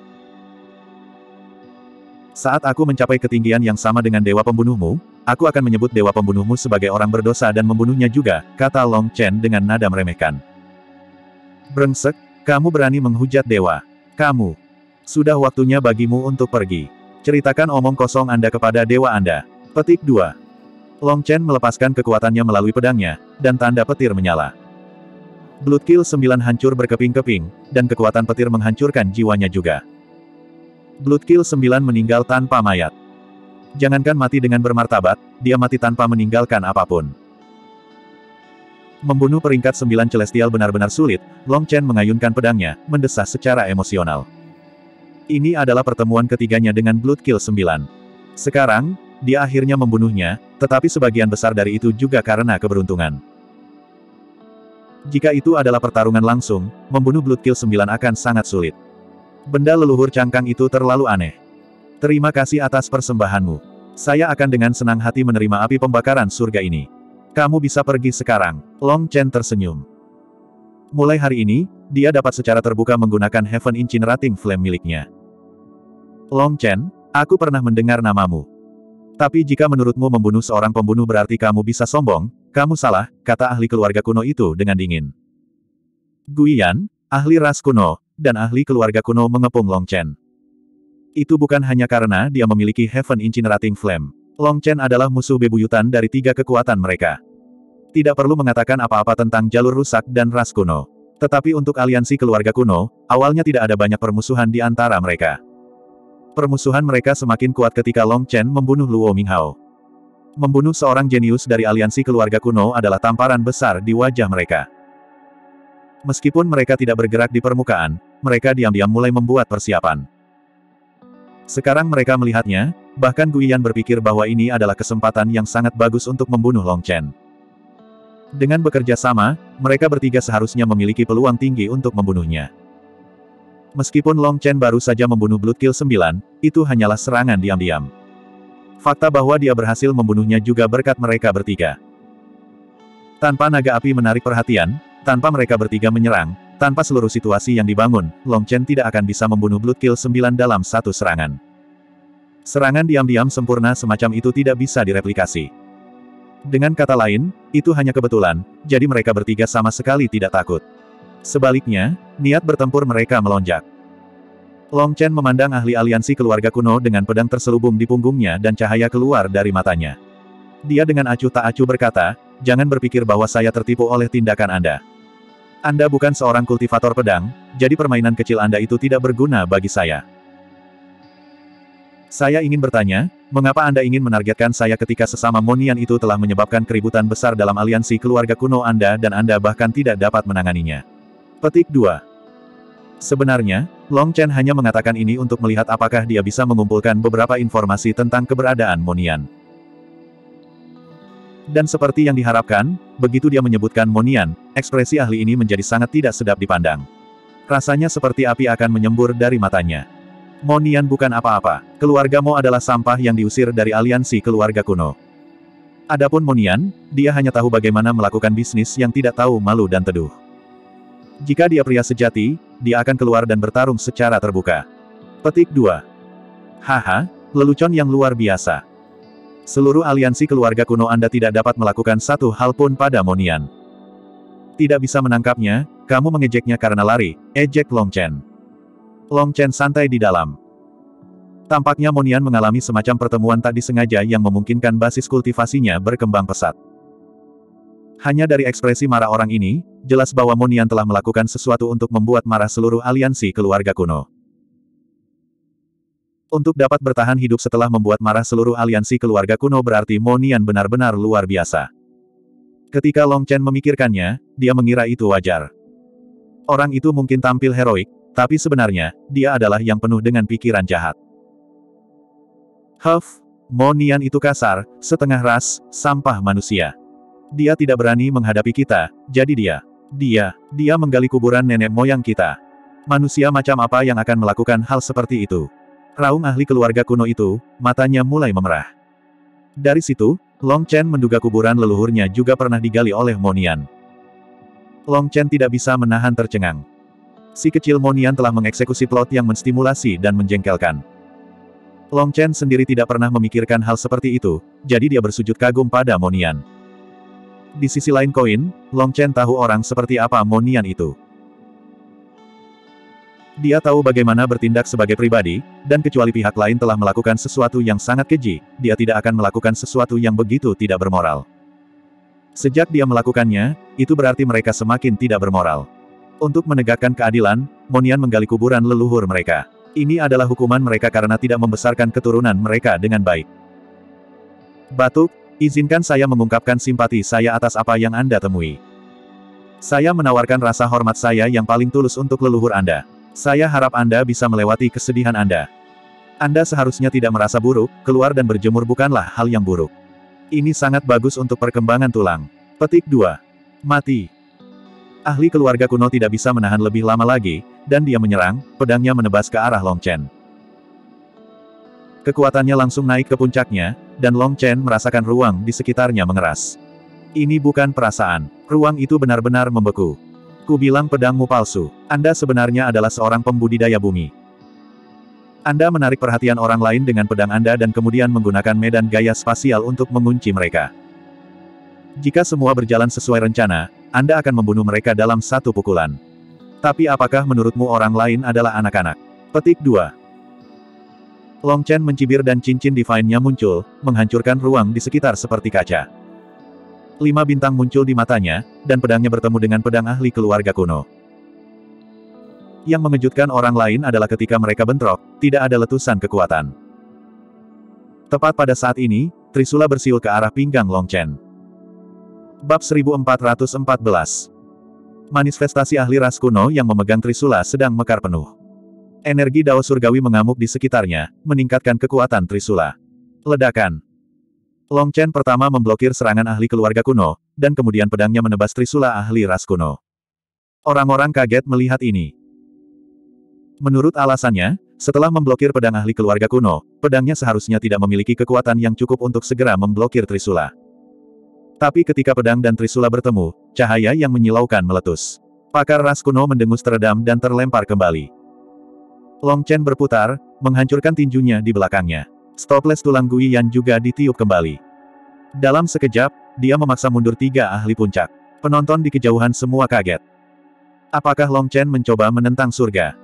Saat aku mencapai ketinggian yang sama dengan dewa pembunuhmu, aku akan menyebut dewa pembunuhmu sebagai orang berdosa dan membunuhnya juga, kata Long Chen dengan nada meremehkan. Brengsek, kamu berani menghujat dewa. Kamu. Sudah waktunya bagimu untuk pergi. Ceritakan omong kosong Anda kepada dewa Anda. Petik dua. Long Chen melepaskan kekuatannya melalui pedangnya, dan tanda petir menyala. Bloodkill sembilan hancur berkeping-keping, dan kekuatan petir menghancurkan jiwanya juga. Bloodkill sembilan meninggal tanpa mayat. Jangankan mati dengan bermartabat, dia mati tanpa meninggalkan apapun. Membunuh peringkat sembilan Celestial benar-benar sulit, Long Chen mengayunkan pedangnya, mendesah secara emosional. Ini adalah pertemuan ketiganya dengan Bloodkill sembilan. Sekarang, dia akhirnya membunuhnya, tetapi sebagian besar dari itu juga karena keberuntungan. Jika itu adalah pertarungan langsung, membunuh Bloodkill sembilan akan sangat sulit. Benda leluhur cangkang itu terlalu aneh. Terima kasih atas persembahanmu. Saya akan dengan senang hati menerima api pembakaran surga ini. Kamu bisa pergi sekarang. Long Chen tersenyum. Mulai hari ini, dia dapat secara terbuka menggunakan Heaven Incinerating Flame miliknya. Long Chen, aku pernah mendengar namamu. Tapi jika menurutmu membunuh seorang pembunuh berarti kamu bisa sombong, kamu salah, kata ahli keluarga kuno itu dengan dingin. Guiyan, ahli ras kuno, dan ahli keluarga kuno mengepung Long Chen. Itu bukan hanya karena dia memiliki Heaven Incinerating Flame. Long Chen adalah musuh bebuyutan dari tiga kekuatan mereka. Tidak perlu mengatakan apa-apa tentang jalur rusak dan ras kuno. Tetapi untuk aliansi keluarga kuno, awalnya tidak ada banyak permusuhan di antara mereka. Permusuhan mereka semakin kuat ketika Long Chen membunuh Luo Minghao. Membunuh seorang jenius dari aliansi keluarga kuno adalah tamparan besar di wajah mereka. Meskipun mereka tidak bergerak di permukaan, mereka diam-diam mulai membuat persiapan. Sekarang mereka melihatnya, bahkan Guiyan berpikir bahwa ini adalah kesempatan yang sangat bagus untuk membunuh Long Chen. Dengan bekerja sama, mereka bertiga seharusnya memiliki peluang tinggi untuk membunuhnya. Meskipun Long Chen baru saja membunuh Bloodkill sembilan, itu hanyalah serangan diam-diam. Fakta bahwa dia berhasil membunuhnya juga berkat mereka bertiga. Tanpa naga api menarik perhatian, tanpa mereka bertiga menyerang, tanpa seluruh situasi yang dibangun, Long Chen tidak akan bisa membunuh Bloodkill sembilan dalam satu serangan. Serangan diam-diam sempurna semacam itu tidak bisa direplikasi. Dengan kata lain, itu hanya kebetulan, jadi mereka bertiga sama sekali tidak takut. Sebaliknya, niat bertempur mereka melonjak. Long Chen memandang ahli aliansi keluarga kuno dengan pedang terselubung di punggungnya dan cahaya keluar dari matanya. Dia dengan acuh tak acuh berkata, jangan berpikir bahwa saya tertipu oleh tindakan Anda. Anda bukan seorang kultivator pedang, jadi permainan kecil Anda itu tidak berguna bagi saya. Saya ingin bertanya, mengapa Anda ingin menargetkan saya ketika sesama Monian itu telah menyebabkan keributan besar dalam aliansi keluarga kuno Anda dan Anda bahkan tidak dapat menanganinya. Petik dua. Sebenarnya, Long Chen hanya mengatakan ini untuk melihat apakah dia bisa mengumpulkan beberapa informasi tentang keberadaan Monian. Dan seperti yang diharapkan, begitu dia menyebutkan Monian, ekspresi ahli ini menjadi sangat tidak sedap dipandang. Rasanya seperti api akan menyembur dari matanya. Monian bukan apa-apa, keluarga Mo adalah sampah yang diusir dari aliansi keluarga kuno. Adapun Monian, dia hanya tahu bagaimana melakukan bisnis yang tidak tahu malu dan teduh. Jika dia pria sejati, dia akan keluar dan bertarung secara terbuka. Petik dua. Haha, lelucon yang luar biasa. Seluruh aliansi keluarga kuno Anda tidak dapat melakukan satu hal pun pada Monian. Tidak bisa menangkapnya, kamu mengejeknya karena lari, ejek Long Chen. Long Chen santai di dalam. Tampaknya Monian mengalami semacam pertemuan tak disengaja yang memungkinkan basis kultivasinya berkembang pesat. Hanya dari ekspresi marah orang ini, jelas bahwa Monian telah melakukan sesuatu untuk membuat marah seluruh aliansi keluarga kuno. Untuk dapat bertahan hidup setelah membuat marah seluruh aliansi keluarga kuno berarti Monian benar-benar luar biasa. Ketika Long Chen memikirkannya, dia mengira itu wajar. Orang itu mungkin tampil heroik, tapi sebenarnya, dia adalah yang penuh dengan pikiran jahat. Huff, Monian itu kasar, setengah ras, sampah manusia. Dia tidak berani menghadapi kita, jadi dia, dia, dia menggali kuburan nenek moyang kita. Manusia macam apa yang akan melakukan hal seperti itu? Raung ahli keluarga kuno itu, matanya mulai memerah. Dari situ, Long Chen menduga kuburan leluhurnya juga pernah digali oleh Monian. Long Chen tidak bisa menahan tercengang. Si kecil Monian telah mengeksekusi plot yang menstimulasi dan menjengkelkan. Long Chen sendiri tidak pernah memikirkan hal seperti itu, jadi dia bersujud kagum pada Monian. Di sisi lain koin, Long Chen tahu orang seperti apa Monian itu. Dia tahu bagaimana bertindak sebagai pribadi, dan kecuali pihak lain telah melakukan sesuatu yang sangat keji, dia tidak akan melakukan sesuatu yang begitu tidak bermoral. Sejak dia melakukannya, itu berarti mereka semakin tidak bermoral. Untuk menegakkan keadilan, Monian menggali kuburan leluhur mereka. Ini adalah hukuman mereka karena tidak membesarkan keturunan mereka dengan baik. Batuk, izinkan saya mengungkapkan simpati saya atas apa yang Anda temui. Saya menawarkan rasa hormat saya yang paling tulus untuk leluhur Anda. Saya harap Anda bisa melewati kesedihan Anda. Anda seharusnya tidak merasa buruk, keluar dan berjemur bukanlah hal yang buruk. Ini sangat bagus untuk perkembangan tulang. Petik dua. Mati. Ahli keluarga kuno tidak bisa menahan lebih lama lagi, dan dia menyerang, pedangnya menebas ke arah Long Chen. Kekuatannya langsung naik ke puncaknya, dan Long Chen merasakan ruang di sekitarnya mengeras. Ini bukan perasaan. Ruang itu benar-benar membeku. Ku bilang pedangmu palsu. Anda sebenarnya adalah seorang pembudidaya bumi. Anda menarik perhatian orang lain dengan pedang Anda dan kemudian menggunakan medan gaya spasial untuk mengunci mereka. Jika semua berjalan sesuai rencana, Anda akan membunuh mereka dalam satu pukulan. Tapi apakah menurutmu orang lain adalah anak-anak? Petik dua. Long Chen mencibir dan cincin divine-nya muncul, menghancurkan ruang di sekitar seperti kaca. Lima bintang muncul di matanya, dan pedangnya bertemu dengan pedang ahli keluarga kuno. Yang mengejutkan orang lain adalah ketika mereka bentrok, tidak ada letusan kekuatan. Tepat pada saat ini, Trisula bersiul ke arah pinggang Long Chen. Bab seribu empat ratus empat belas. Manifestasi ahli ras kuno yang memegang Trisula sedang mekar penuh. Energi Dao Surgawi mengamuk di sekitarnya, meningkatkan kekuatan Trisula. Ledakan. Long Chen pertama memblokir serangan ahli keluarga kuno, dan kemudian pedangnya menebas Trisula ahli ras kuno. Orang-orang kaget melihat ini. Menurut alasannya, setelah memblokir pedang ahli keluarga kuno, pedangnya seharusnya tidak memiliki kekuatan yang cukup untuk segera memblokir Trisula. Tapi ketika pedang dan Trisula bertemu, cahaya yang menyilaukan meletus. Pakar ras kuno mendengus teredam dan terlempar kembali. Long Chen berputar, menghancurkan tinjunya di belakangnya. Stoples tulang Guiyan juga ditiup kembali. Dalam sekejap, dia memaksa mundur tiga ahli puncak. Penonton di kejauhan semua kaget. Apakah Long Chen mencoba menentang surga?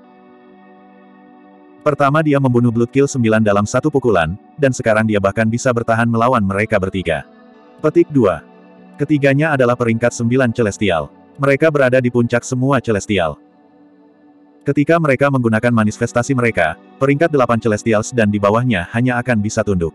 Pertama dia membunuh Bloodkill sembilan dalam satu pukulan, dan sekarang dia bahkan bisa bertahan melawan mereka bertiga. Petik dua. Ketiganya adalah peringkat sembilan Celestial. Mereka berada di puncak semua Celestial. Ketika mereka menggunakan manifestasi mereka, peringkat delapan Celestials dan di bawahnya hanya akan bisa tunduk.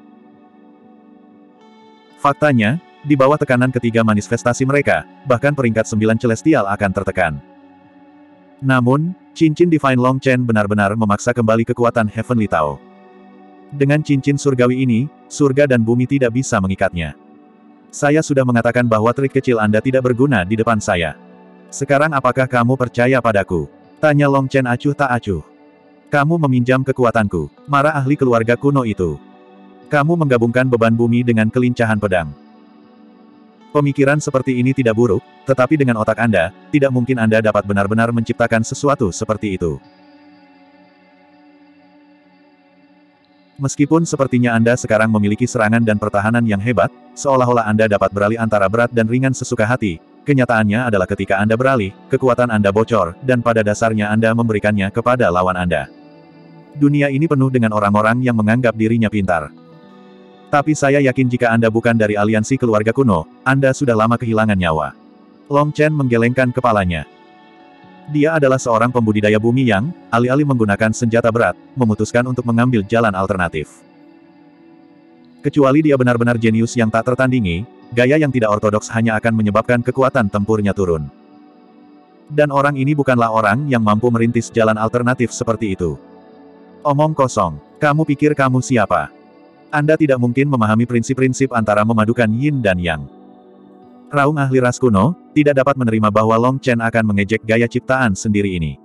Faktanya, di bawah tekanan ketiga manifestasi mereka, bahkan peringkat sembilan Celestial akan tertekan. Namun, cincin Divine Long Chen benar-benar memaksa kembali kekuatan Heavenly Tao. Dengan cincin surgawi ini, surga dan bumi tidak bisa mengikatnya. Saya sudah mengatakan bahwa trik kecil Anda tidak berguna di depan saya. Sekarang apakah kamu percaya padaku? Tanya Long Chen acuh tak acuh. Kamu meminjam kekuatanku, marah ahli keluarga kuno itu. Kamu menggabungkan beban bumi dengan kelincahan pedang. Pemikiran seperti ini tidak buruk, tetapi dengan otak Anda, tidak mungkin Anda dapat benar-benar menciptakan sesuatu seperti itu. Meskipun sepertinya Anda sekarang memiliki serangan dan pertahanan yang hebat, seolah-olah Anda dapat beralih antara berat dan ringan sesuka hati. Kenyataannya adalah ketika Anda beralih, kekuatan Anda bocor, dan pada dasarnya Anda memberikannya kepada lawan Anda. Dunia ini penuh dengan orang-orang yang menganggap dirinya pintar. Tapi saya yakin jika Anda bukan dari aliansi keluarga kuno, Anda sudah lama kehilangan nyawa. Long Chen menggelengkan kepalanya. Dia adalah seorang pembudidaya bumi yang, alih-alih menggunakan senjata berat, memutuskan untuk mengambil jalan alternatif. Kecuali dia benar-benar jenius yang tak tertandingi, gaya yang tidak ortodoks hanya akan menyebabkan kekuatan tempurnya turun. Dan orang ini bukanlah orang yang mampu merintis jalan alternatif seperti itu. Omong kosong. Kamu pikir kamu siapa? Anda tidak mungkin memahami prinsip-prinsip antara memadukan yin dan yang. Raung ahli ras kuno, tidak dapat menerima bahwa Long Chen akan mengejek gaya ciptaan sendiri ini.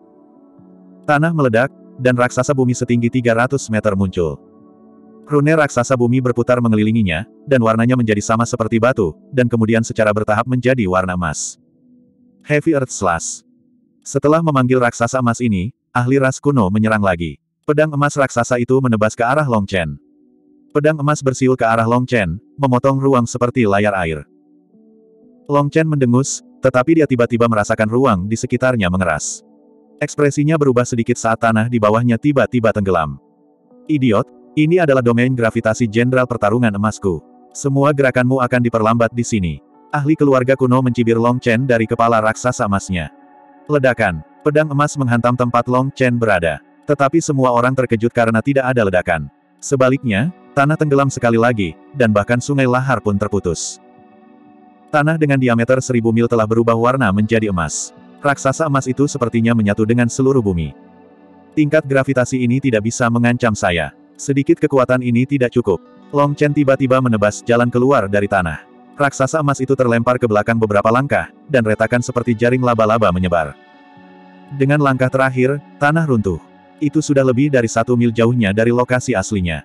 Tanah meledak, dan raksasa bumi setinggi tiga ratus meter muncul. Rune raksasa bumi berputar mengelilinginya, dan warnanya menjadi sama seperti batu, dan kemudian secara bertahap menjadi warna emas. Heavy Earth Slash. Setelah memanggil raksasa emas ini, ahli ras kuno menyerang lagi. Pedang emas raksasa itu menebas ke arah Long Chen. Pedang emas bersiul ke arah Long Chen, memotong ruang seperti layar air. Long Chen mendengus, tetapi dia tiba-tiba merasakan ruang di sekitarnya mengeras. Ekspresinya berubah sedikit saat tanah di bawahnya tiba-tiba tenggelam. Idiot! Ini adalah domain gravitasi jenderal pertarungan emasku. Semua gerakanmu akan diperlambat di sini. Ahli keluarga kuno mencibir Long Chen dari kepala raksasa emasnya. Ledakan. Pedang emas menghantam tempat Long Chen berada. Tetapi semua orang terkejut karena tidak ada ledakan. Sebaliknya, tanah tenggelam sekali lagi, dan bahkan sungai lahar pun terputus. Tanah dengan diameter seribu mil telah berubah warna menjadi emas. Raksasa emas itu sepertinya menyatu dengan seluruh bumi. Tingkat gravitasi ini tidak bisa mengancam saya. Sedikit kekuatan ini tidak cukup. Long Chen tiba-tiba menebas jalan keluar dari tanah. Raksasa emas itu terlempar ke belakang beberapa langkah, dan retakan seperti jaring laba-laba menyebar. Dengan langkah terakhir, tanah runtuh. Itu sudah lebih dari satu mil jauhnya dari lokasi aslinya.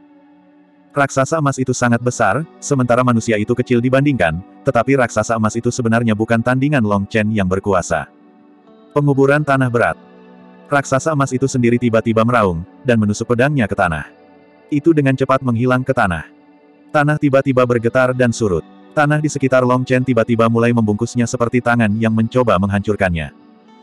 Raksasa emas itu sangat besar, sementara manusia itu kecil dibandingkan, tetapi raksasa emas itu sebenarnya bukan tandingan Long Chen yang berkuasa. Penguburan tanah berat. Raksasa emas itu sendiri tiba-tiba meraung, dan menusuk pedangnya ke tanah. Itu dengan cepat menghilang ke tanah. Tanah tiba-tiba bergetar dan surut. Tanah di sekitar Long Chen tiba-tiba mulai membungkusnya seperti tangan yang mencoba menghancurkannya.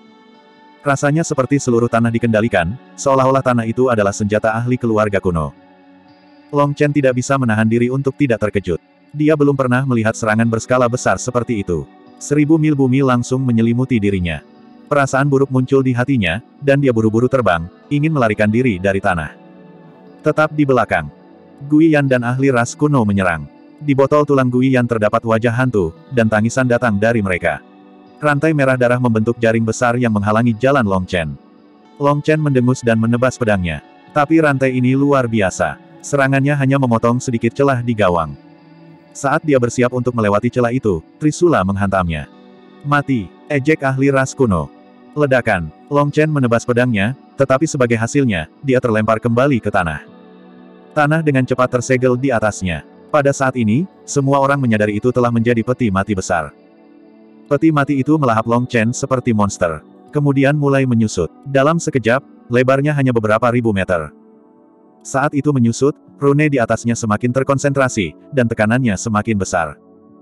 Rasanya seperti seluruh tanah dikendalikan, seolah-olah tanah itu adalah senjata ahli keluarga kuno. Long Chen tidak bisa menahan diri untuk tidak terkejut. Dia belum pernah melihat serangan berskala besar seperti itu. Seribu mil bumi langsung menyelimuti dirinya. Perasaan buruk muncul di hatinya, dan dia buru-buru terbang, ingin melarikan diri dari tanah. Tetap di belakang. Gui Yan dan ahli ras kuno menyerang. Di botol tulang Gui Yan terdapat wajah hantu, dan tangisan datang dari mereka. Rantai merah darah membentuk jaring besar yang menghalangi jalan Long Chen. Long Chen mendengus dan menebas pedangnya. Tapi rantai ini luar biasa. Serangannya hanya memotong sedikit celah di gawang. Saat dia bersiap untuk melewati celah itu, Trisula menghantamnya. Mati, ejek ahli ras kuno. Ledakan, Long Chen menebas pedangnya, tetapi sebagai hasilnya, dia terlempar kembali ke tanah. Tanah dengan cepat tersegel di atasnya. Pada saat ini, semua orang menyadari itu telah menjadi peti mati besar. Peti mati itu melahap Long Chen seperti monster. Kemudian mulai menyusut. Dalam sekejap, lebarnya hanya beberapa ribu meter. Saat itu menyusut, rune di atasnya semakin terkonsentrasi, dan tekanannya semakin besar.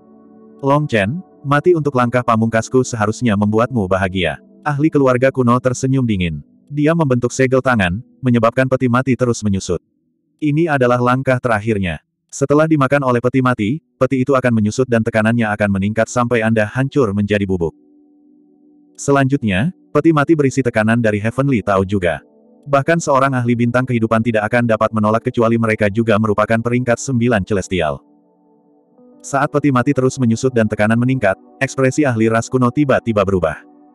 Long Chen, mati untuk langkah pamungkasku seharusnya membuatmu bahagia. Ahli keluarga kuno tersenyum dingin. Dia membentuk segel tangan, menyebabkan peti mati terus menyusut. Ini adalah langkah terakhirnya. Setelah dimakan oleh peti mati, peti itu akan menyusut dan tekanannya akan meningkat sampai Anda hancur menjadi bubuk. Selanjutnya, peti mati berisi tekanan dari Heavenly Tao juga. Bahkan seorang ahli bintang kehidupan tidak akan dapat menolak kecuali mereka juga merupakan peringkat sembilan celestial. Saat peti mati terus menyusut dan tekanan meningkat, ekspresi ahli ras kuno tiba-tiba berubah.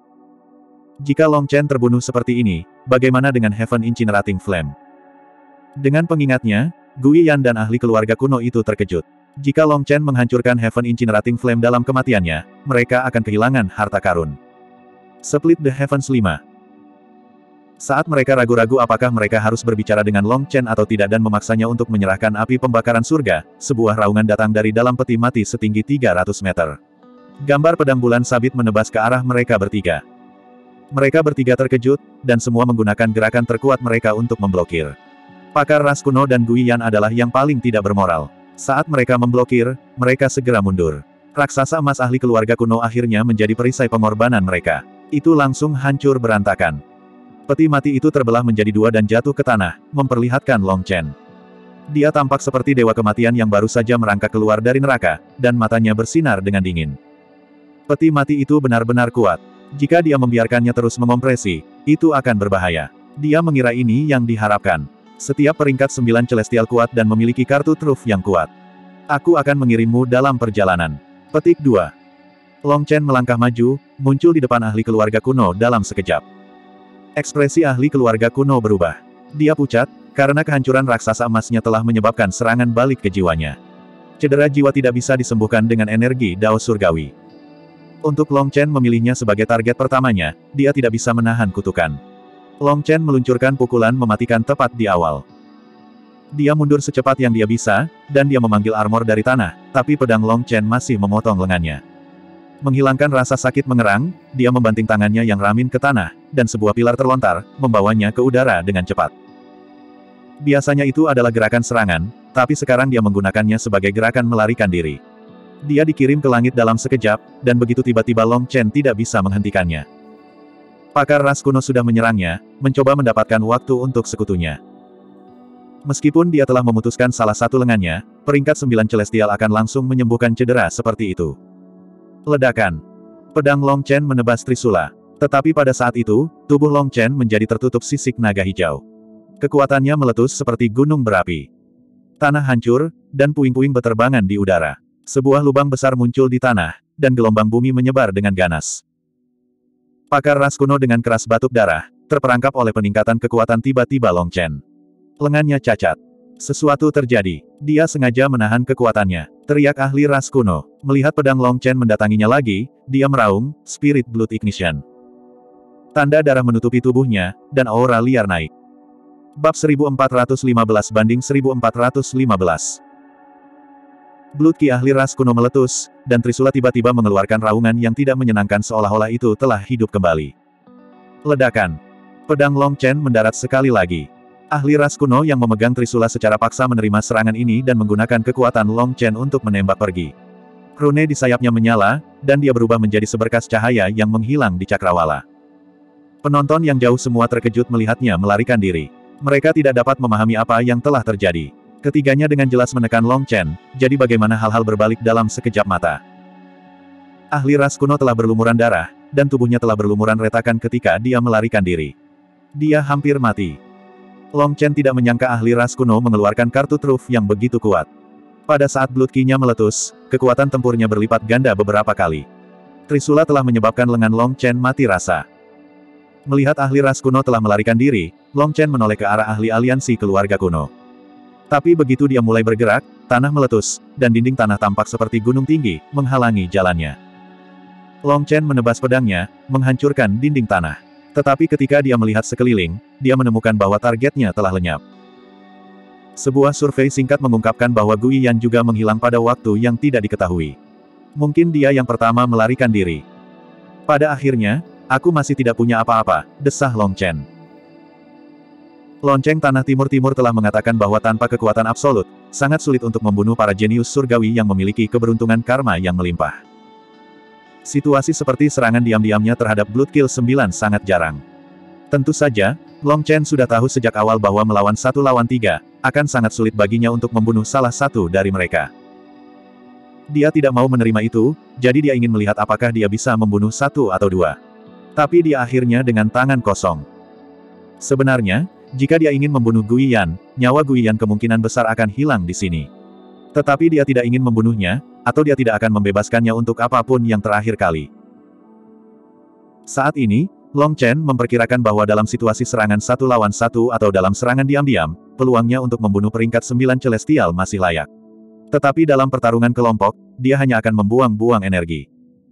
Jika Long Chen terbunuh seperti ini, bagaimana dengan Heaven Incinerating Flame? Dengan pengingatnya, Gui Yan dan ahli keluarga kuno itu terkejut. Jika Long Chen menghancurkan Heaven Incinerating Flame dalam kematiannya, mereka akan kehilangan harta karun. Split the Heavens lima. Saat mereka ragu-ragu apakah mereka harus berbicara dengan Long Chen atau tidak dan memaksanya untuk menyerahkan api pembakaran surga, sebuah raungan datang dari dalam peti mati setinggi tiga ratus meter. Gambar pedang bulan sabit menebas ke arah mereka bertiga. Mereka bertiga terkejut, dan semua menggunakan gerakan terkuat mereka untuk memblokir. Pakar ras kuno dan Gui Yan adalah yang paling tidak bermoral. Saat mereka memblokir, mereka segera mundur. Raksasa emas ahli keluarga kuno akhirnya menjadi perisai pengorbanan mereka. Itu langsung hancur berantakan. Peti mati itu terbelah menjadi dua dan jatuh ke tanah, memperlihatkan Long Chen. Dia tampak seperti dewa kematian yang baru saja merangkak keluar dari neraka, dan matanya bersinar dengan dingin. Peti mati itu benar-benar kuat. Jika dia membiarkannya terus mengompresi, itu akan berbahaya. Dia mengira ini yang diharapkan. Setiap peringkat sembilan celestial kuat dan memiliki kartu truf yang kuat. Aku akan mengirimmu dalam perjalanan. Petik dua. Long Chen melangkah maju, muncul di depan ahli keluarga kuno dalam sekejap. Ekspresi ahli keluarga kuno berubah. Dia pucat, karena kehancuran raksasa emasnya telah menyebabkan serangan balik ke jiwanya. Cedera jiwa tidak bisa disembuhkan dengan energi Dao Surgawi. Untuk Long Chen memilihnya sebagai target pertamanya, dia tidak bisa menahan kutukan. Long Chen meluncurkan pukulan mematikan tepat di awal. Dia mundur secepat yang dia bisa, dan dia memanggil armor dari tanah, tapi pedang Long Chen masih memotong lengannya. Menghilangkan rasa sakit mengerang, dia membanting tangannya yang ramin ke tanah, dan sebuah pilar terlontar, membawanya ke udara dengan cepat. Biasanya itu adalah gerakan serangan, tapi sekarang dia menggunakannya sebagai gerakan melarikan diri. Dia dikirim ke langit dalam sekejap, dan begitu tiba-tiba Long Chen tidak bisa menghentikannya. Pakar ras kuno sudah menyerangnya, mencoba mendapatkan waktu untuk sekutunya. Meskipun dia telah memutuskan salah satu lengannya, peringkat sembilan celestial akan langsung menyembuhkan cedera seperti itu. Ledakan. Pedang Long Chen menebas Trisula. Tetapi pada saat itu, tubuh Long Chen menjadi tertutup sisik naga hijau. Kekuatannya meletus seperti gunung berapi. Tanah hancur, dan puing-puing beterbangan di udara. Sebuah lubang besar muncul di tanah, dan gelombang bumi menyebar dengan ganas. Pakar ras kuno dengan keras batuk darah, terperangkap oleh peningkatan kekuatan tiba-tiba Long Chen. Lengannya cacat. Sesuatu terjadi. Dia sengaja menahan kekuatannya. Teriak ahli ras kuno. Melihat pedang Long Chen mendatanginya lagi, dia meraung, Spirit Blood Ignition. Tanda darah menutupi tubuhnya, dan aura liar naik. Bab seribu empat ratus lima belas banding seribu empat ratus lima belas. Blood Ki ahli ras kuno meletus, dan Trisula tiba-tiba mengeluarkan raungan yang tidak menyenangkan seolah-olah itu telah hidup kembali. Ledakan. Pedang Long Chen mendarat sekali lagi. Ahli ras kuno yang memegang Trisula secara paksa menerima serangan ini dan menggunakan kekuatan Long Chen untuk menembak pergi. Rune di sayapnya menyala, dan dia berubah menjadi seberkas cahaya yang menghilang di cakrawala. Penonton yang jauh semua terkejut melihatnya melarikan diri. Mereka tidak dapat memahami apa yang telah terjadi. Ketiganya dengan jelas menekan Long Chen, jadi bagaimana hal-hal berbalik dalam sekejap mata. Ahli ras kuno telah berlumuran darah, dan tubuhnya telah berlumuran retakan ketika dia melarikan diri. Dia hampir mati. Long Chen tidak menyangka ahli ras kuno mengeluarkan kartu truf yang begitu kuat. Pada saat Blood Ki-nya meletus, kekuatan tempurnya berlipat ganda beberapa kali. Trisula telah menyebabkan lengan Long Chen mati rasa. Melihat ahli ras kuno telah melarikan diri, Long Chen menoleh ke arah ahli aliansi keluarga kuno. Tapi begitu dia mulai bergerak, tanah meletus, dan dinding tanah tampak seperti gunung tinggi, menghalangi jalannya. Long Chen menebas pedangnya, menghancurkan dinding tanah. Tetapi ketika dia melihat sekeliling, dia menemukan bahwa targetnya telah lenyap. Sebuah survei singkat mengungkapkan bahwa Gui Yan juga menghilang pada waktu yang tidak diketahui. Mungkin dia yang pertama melarikan diri. Pada akhirnya, aku masih tidak punya apa-apa, desah Long Chen. Lonceng Tanah Timur-Timur telah mengatakan bahwa tanpa kekuatan absolut, sangat sulit untuk membunuh para jenius surgawi yang memiliki keberuntungan karma yang melimpah. Situasi seperti serangan diam-diamnya terhadap Blood Kill sembilan sangat jarang. Tentu saja, Long Chen sudah tahu sejak awal bahwa melawan satu lawan tiga, akan sangat sulit baginya untuk membunuh salah satu dari mereka. Dia tidak mau menerima itu, jadi dia ingin melihat apakah dia bisa membunuh satu atau dua. Tapi dia akhirnya dengan tangan kosong. Sebenarnya, jika dia ingin membunuh Gui Yan, nyawa Gui Yan kemungkinan besar akan hilang di sini. Tetapi dia tidak ingin membunuhnya, atau dia tidak akan membebaskannya untuk apapun yang terakhir kali. Saat ini, Long Chen memperkirakan bahwa dalam situasi serangan satu lawan satu atau dalam serangan diam-diam, peluangnya untuk membunuh peringkat sembilan Celestial masih layak. Tetapi dalam pertarungan kelompok, dia hanya akan membuang-buang energi.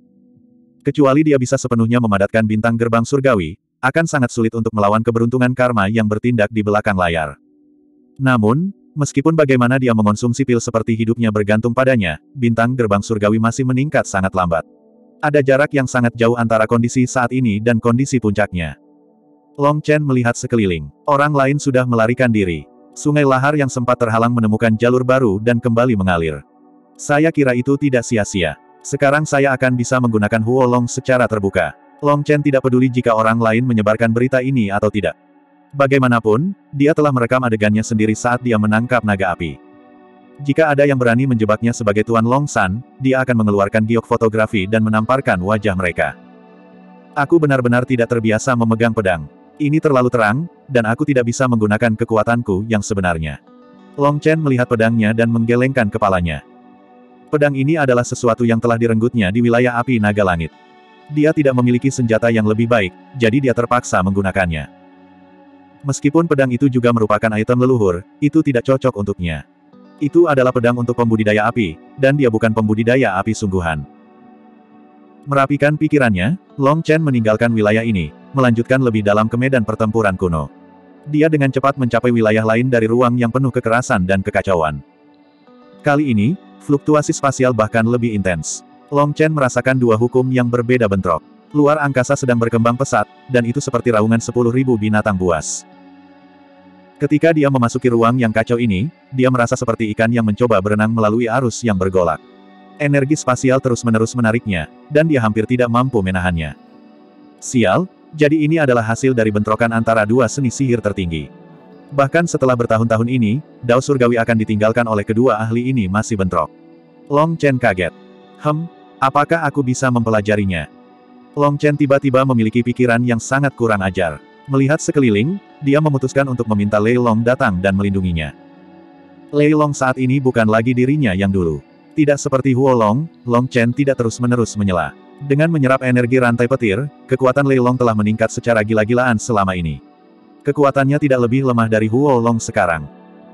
Kecuali dia bisa sepenuhnya memadatkan bintang gerbang surgawi, akan sangat sulit untuk melawan keberuntungan karma yang bertindak di belakang layar. Namun, meskipun bagaimana dia mengonsumsi pil seperti hidupnya bergantung padanya, bintang gerbang surgawi masih meningkat sangat lambat. Ada jarak yang sangat jauh antara kondisi saat ini dan kondisi puncaknya. Long Chen melihat sekeliling. Orang lain sudah melarikan diri. Sungai lahar yang sempat terhalang menemukan jalur baru dan kembali mengalir. Saya kira itu tidak sia-sia. Sekarang saya akan bisa menggunakan Huo Long secara terbuka. Long Chen tidak peduli jika orang lain menyebarkan berita ini atau tidak. Bagaimanapun, dia telah merekam adegannya sendiri saat dia menangkap naga api. Jika ada yang berani menjebaknya sebagai Tuan Long San, dia akan mengeluarkan giok fotografi dan menamparkan wajah mereka. Aku benar-benar tidak terbiasa memegang pedang. Ini terlalu terang, dan aku tidak bisa menggunakan kekuatanku yang sebenarnya. Long Chen melihat pedangnya dan menggelengkan kepalanya. Pedang ini adalah sesuatu yang telah direnggutnya di wilayah api naga langit. Dia tidak memiliki senjata yang lebih baik, jadi dia terpaksa menggunakannya. Meskipun pedang itu juga merupakan item leluhur, itu tidak cocok untuknya. Itu adalah pedang untuk pembudidaya api, dan dia bukan pembudidaya api sungguhan. Merapikan pikirannya, Long Chen meninggalkan wilayah ini, melanjutkan lebih dalam ke medan pertempuran kuno. Dia dengan cepat mencapai wilayah lain dari ruang yang penuh kekerasan dan kekacauan. Kali ini, fluktuasi spasial bahkan lebih intens. Long Chen merasakan dua hukum yang berbeda bentrok. Luar angkasa sedang berkembang pesat, dan itu seperti raungan sepuluh ribu binatang buas. Ketika dia memasuki ruang yang kacau ini, dia merasa seperti ikan yang mencoba berenang melalui arus yang bergolak. Energi spasial terus-menerus menariknya, dan dia hampir tidak mampu menahannya. Sial, jadi ini adalah hasil dari bentrokan antara dua seni sihir tertinggi. Bahkan setelah bertahun-tahun ini, Dao Surgawi akan ditinggalkan oleh kedua ahli ini masih bentrok. Long Chen kaget. Hem, apakah aku bisa mempelajarinya? Long Chen tiba-tiba memiliki pikiran yang sangat kurang ajar. Melihat sekeliling, dia memutuskan untuk meminta Lei Long datang dan melindunginya. Lei Long saat ini bukan lagi dirinya yang dulu. Tidak seperti Huo Long, Long Chen tidak terus-menerus menyela. Dengan menyerap energi rantai petir, kekuatan Lei Long telah meningkat secara gila-gilaan selama ini. Kekuatannya tidak lebih lemah dari Huo Long sekarang.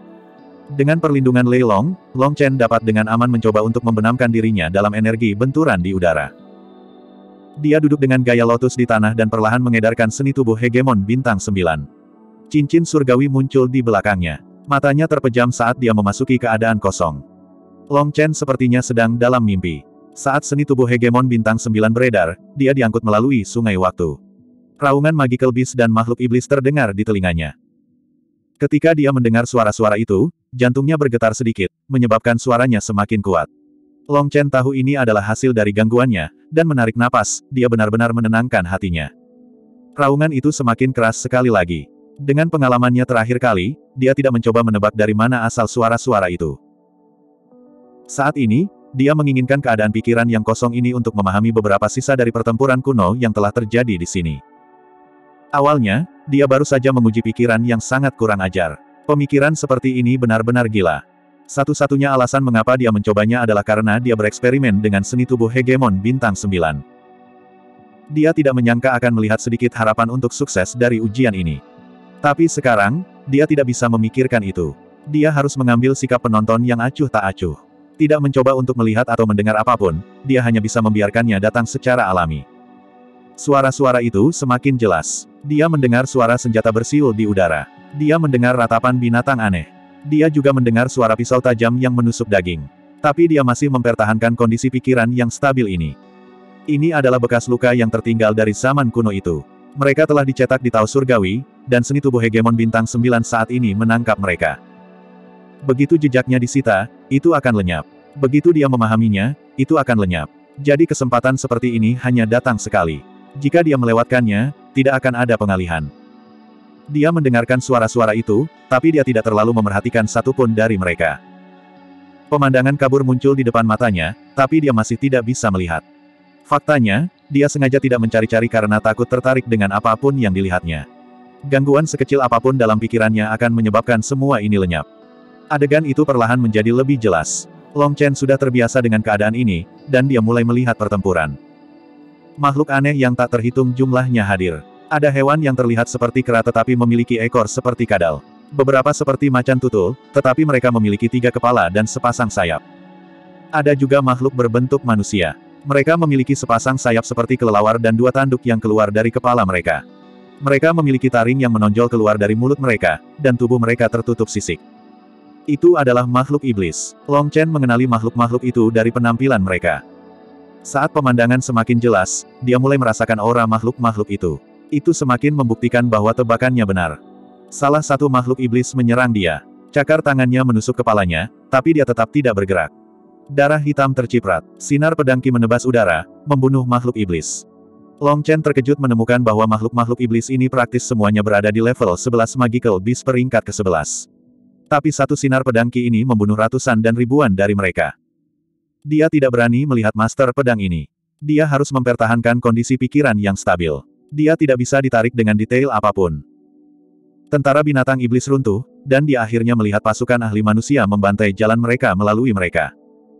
Dengan perlindungan Lei Long, Long Chen dapat dengan aman mencoba untuk membenamkan dirinya dalam energi benturan di udara. Dia duduk dengan gaya lotus di tanah dan perlahan mengedarkan seni tubuh hegemon bintang sembilan. Cincin surgawi muncul di belakangnya. Matanya terpejam saat dia memasuki keadaan kosong. Long Chen sepertinya sedang dalam mimpi. Saat seni tubuh hegemon bintang sembilan beredar, dia diangkut melalui sungai waktu. Raungan magical beast dan makhluk iblis terdengar di telinganya. Ketika dia mendengar suara-suara itu, jantungnya bergetar sedikit, menyebabkan suaranya semakin kuat. Long Chen tahu ini adalah hasil dari gangguannya, dan menarik napas, dia benar-benar menenangkan hatinya. Raungan itu semakin keras sekali lagi. Dengan pengalamannya terakhir kali, dia tidak mencoba menebak dari mana asal suara-suara itu. Saat ini, dia menginginkan keadaan pikiran yang kosong ini untuk memahami beberapa sisa dari pertempuran kuno yang telah terjadi di sini. Awalnya, dia baru saja menguji pikiran yang sangat kurang ajar. Pemikiran seperti ini benar-benar gila. Satu-satunya alasan mengapa dia mencobanya adalah karena dia bereksperimen dengan seni tubuh hegemon bintang sembilan. Dia tidak menyangka akan melihat sedikit harapan untuk sukses dari ujian ini. Tapi sekarang, dia tidak bisa memikirkan itu. Dia harus mengambil sikap penonton yang acuh tak acuh. Tidak mencoba untuk melihat atau mendengar apapun, dia hanya bisa membiarkannya datang secara alami. Suara-suara itu semakin jelas. Dia mendengar suara senjata bersiul di udara. Dia mendengar ratapan binatang aneh. Dia juga mendengar suara pisau tajam yang menusuk daging. Tapi dia masih mempertahankan kondisi pikiran yang stabil ini. Ini adalah bekas luka yang tertinggal dari zaman kuno itu. Mereka telah dicetak di Tao Surgawi, dan seni tubuh hegemon bintang sembilan saat ini menangkap mereka. Begitu jejaknya disita, itu akan lenyap. Begitu dia memahaminya, itu akan lenyap. Jadi kesempatan seperti ini hanya datang sekali. Jika dia melewatkannya, tidak akan ada pengalihan. Dia mendengarkan suara-suara itu, tapi dia tidak terlalu memerhatikan satupun dari mereka. Pemandangan kabur muncul di depan matanya, tapi dia masih tidak bisa melihat. Faktanya, dia sengaja tidak mencari-cari karena takut tertarik dengan apapun yang dilihatnya. Gangguan sekecil apapun dalam pikirannya akan menyebabkan semua ini lenyap. Adegan itu perlahan menjadi lebih jelas. Long Chen sudah terbiasa dengan keadaan ini, dan dia mulai melihat pertempuran. Makhluk aneh yang tak terhitung jumlahnya hadir. Ada hewan yang terlihat seperti kera tetapi memiliki ekor seperti kadal. Beberapa seperti macan tutul, tetapi mereka memiliki tiga kepala dan sepasang sayap. Ada juga makhluk berbentuk manusia. Mereka memiliki sepasang sayap seperti kelelawar dan dua tanduk yang keluar dari kepala mereka. Mereka memiliki taring yang menonjol keluar dari mulut mereka, dan tubuh mereka tertutup sisik. Itu adalah makhluk iblis. Long Chen mengenali makhluk-makhluk itu dari penampilan mereka. Saat pemandangan semakin jelas, dia mulai merasakan aura makhluk-makhluk itu. Itu semakin membuktikan bahwa tebakannya benar. Salah satu makhluk iblis menyerang dia. Cakar tangannya menusuk kepalanya, tapi dia tetap tidak bergerak. Darah hitam terciprat. Sinar pedang Qi menebas udara, membunuh makhluk iblis. Long Chen terkejut menemukan bahwa makhluk-makhluk iblis ini praktis semuanya berada di level sebelas Magical Beast peringkat kesebelas. Tapi satu sinar pedang Qi ini membunuh ratusan dan ribuan dari mereka. Dia tidak berani melihat master pedang ini. Dia harus mempertahankan kondisi pikiran yang stabil. Dia tidak bisa ditarik dengan detail apapun. Tentara binatang iblis runtuh, dan dia akhirnya melihat pasukan ahli manusia membantai jalan mereka melalui mereka.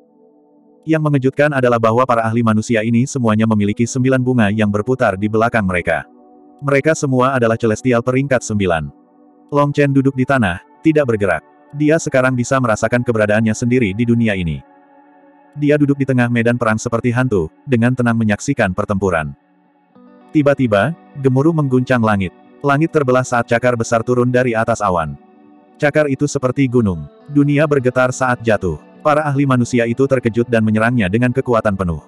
Yang mengejutkan adalah bahwa para ahli manusia ini semuanya memiliki sembilan bunga yang berputar di belakang mereka. Mereka semua adalah celestial peringkat sembilan. Long Chen duduk di tanah, tidak bergerak. Dia sekarang bisa merasakan keberadaannya sendiri di dunia ini. Dia duduk di tengah medan perang seperti hantu, dengan tenang menyaksikan pertempuran. Tiba-tiba, gemuruh mengguncang langit. Langit terbelah saat cakar besar turun dari atas awan. Cakar itu seperti gunung. Dunia bergetar saat jatuh. Para ahli manusia itu terkejut dan menyerangnya dengan kekuatan penuh.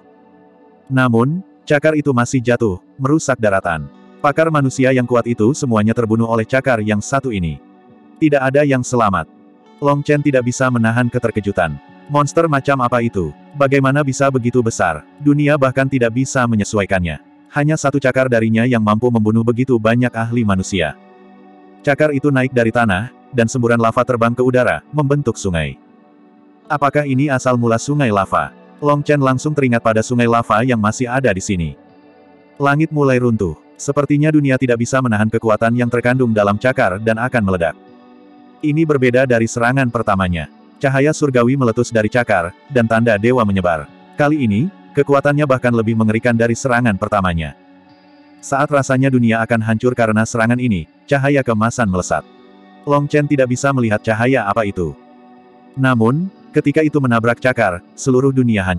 Namun, cakar itu masih jatuh, merusak daratan. Pakar manusia yang kuat itu semuanya terbunuh oleh cakar yang satu ini. Tidak ada yang selamat. Long Chen tidak bisa menahan keterkejutan. Monster macam apa itu? Bagaimana bisa begitu besar? Dunia bahkan tidak bisa menyesuaikannya. Hanya satu cakar darinya yang mampu membunuh begitu banyak ahli manusia. Cakar itu naik dari tanah, dan semburan lava terbang ke udara, membentuk sungai. Apakah ini asal mula sungai lava? Long Chen langsung teringat pada sungai lava yang masih ada di sini. Langit mulai runtuh. Sepertinya dunia tidak bisa menahan kekuatan yang terkandung dalam cakar dan akan meledak. Ini berbeda dari serangan pertamanya. Cahaya surgawi meletus dari cakar, dan tanda dewa menyebar. Kali ini, kekuatannya bahkan lebih mengerikan dari serangan pertamanya. Saat rasanya dunia akan hancur karena serangan ini, cahaya keemasan melesat. Long Chen tidak bisa melihat cahaya apa itu. Namun, ketika itu menabrak cakar, seluruh dunia hancur.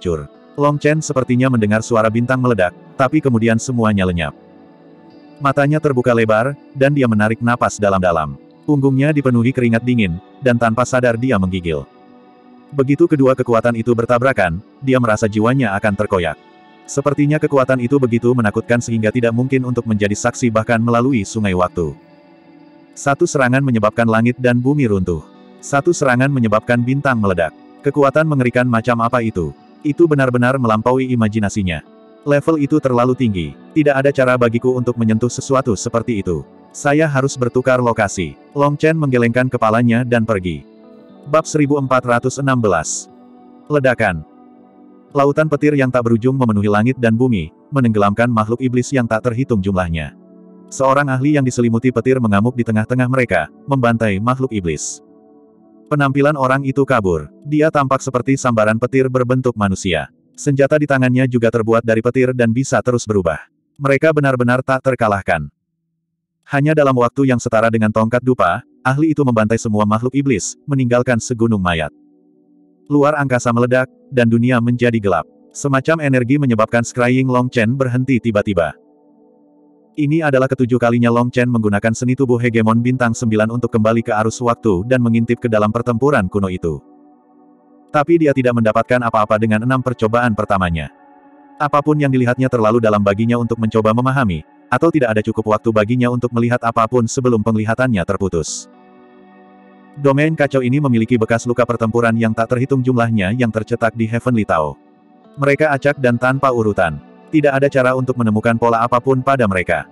Long Chen sepertinya mendengar suara bintang meledak, tapi kemudian semuanya lenyap. Matanya terbuka lebar, dan dia menarik napas dalam-dalam. Punggungnya dipenuhi keringat dingin, dan tanpa sadar dia menggigil. Begitu kedua kekuatan itu bertabrakan, dia merasa jiwanya akan terkoyak. Sepertinya kekuatan itu begitu menakutkan sehingga tidak mungkin untuk menjadi saksi bahkan melalui sungai waktu. Satu serangan menyebabkan langit dan bumi runtuh. Satu serangan menyebabkan bintang meledak. Kekuatan mengerikan macam apa itu? Itu benar-benar melampaui imajinasinya. Level itu terlalu tinggi. Tidak ada cara bagiku untuk menyentuh sesuatu seperti itu. Saya harus bertukar lokasi. Long Chen menggelengkan kepalanya dan pergi. Bab seribu empat ratus enam belas. Ledakan. Lautan petir yang tak berujung memenuhi langit dan bumi, menenggelamkan makhluk iblis yang tak terhitung jumlahnya. Seorang ahli yang diselimuti petir mengamuk di tengah-tengah mereka, membantai makhluk iblis. Penampilan orang itu kabur. Dia tampak seperti sambaran petir berbentuk manusia. Senjata di tangannya juga terbuat dari petir dan bisa terus berubah. Mereka benar-benar tak terkalahkan. Hanya dalam waktu yang setara dengan tongkat dupa, ahli itu membantai semua makhluk iblis, meninggalkan segunung mayat. Luar angkasa meledak, dan dunia menjadi gelap. Semacam energi menyebabkan Scrying Long Chen berhenti tiba-tiba. Ini adalah ketujuh kalinya Long Chen menggunakan seni tubuh hegemon bintang sembilan untuk kembali ke arus waktu dan mengintip ke dalam pertempuran kuno itu. Tapi dia tidak mendapatkan apa-apa dengan enam percobaan pertamanya. Apapun yang dilihatnya terlalu dalam baginya untuk mencoba memahami, atau tidak ada cukup waktu baginya untuk melihat apapun sebelum penglihatannya terputus. Domain kacau ini memiliki bekas luka pertempuran yang tak terhitung jumlahnya yang tercetak di Heavenly Tao. Mereka acak dan tanpa urutan. Tidak ada cara untuk menemukan pola apapun pada mereka.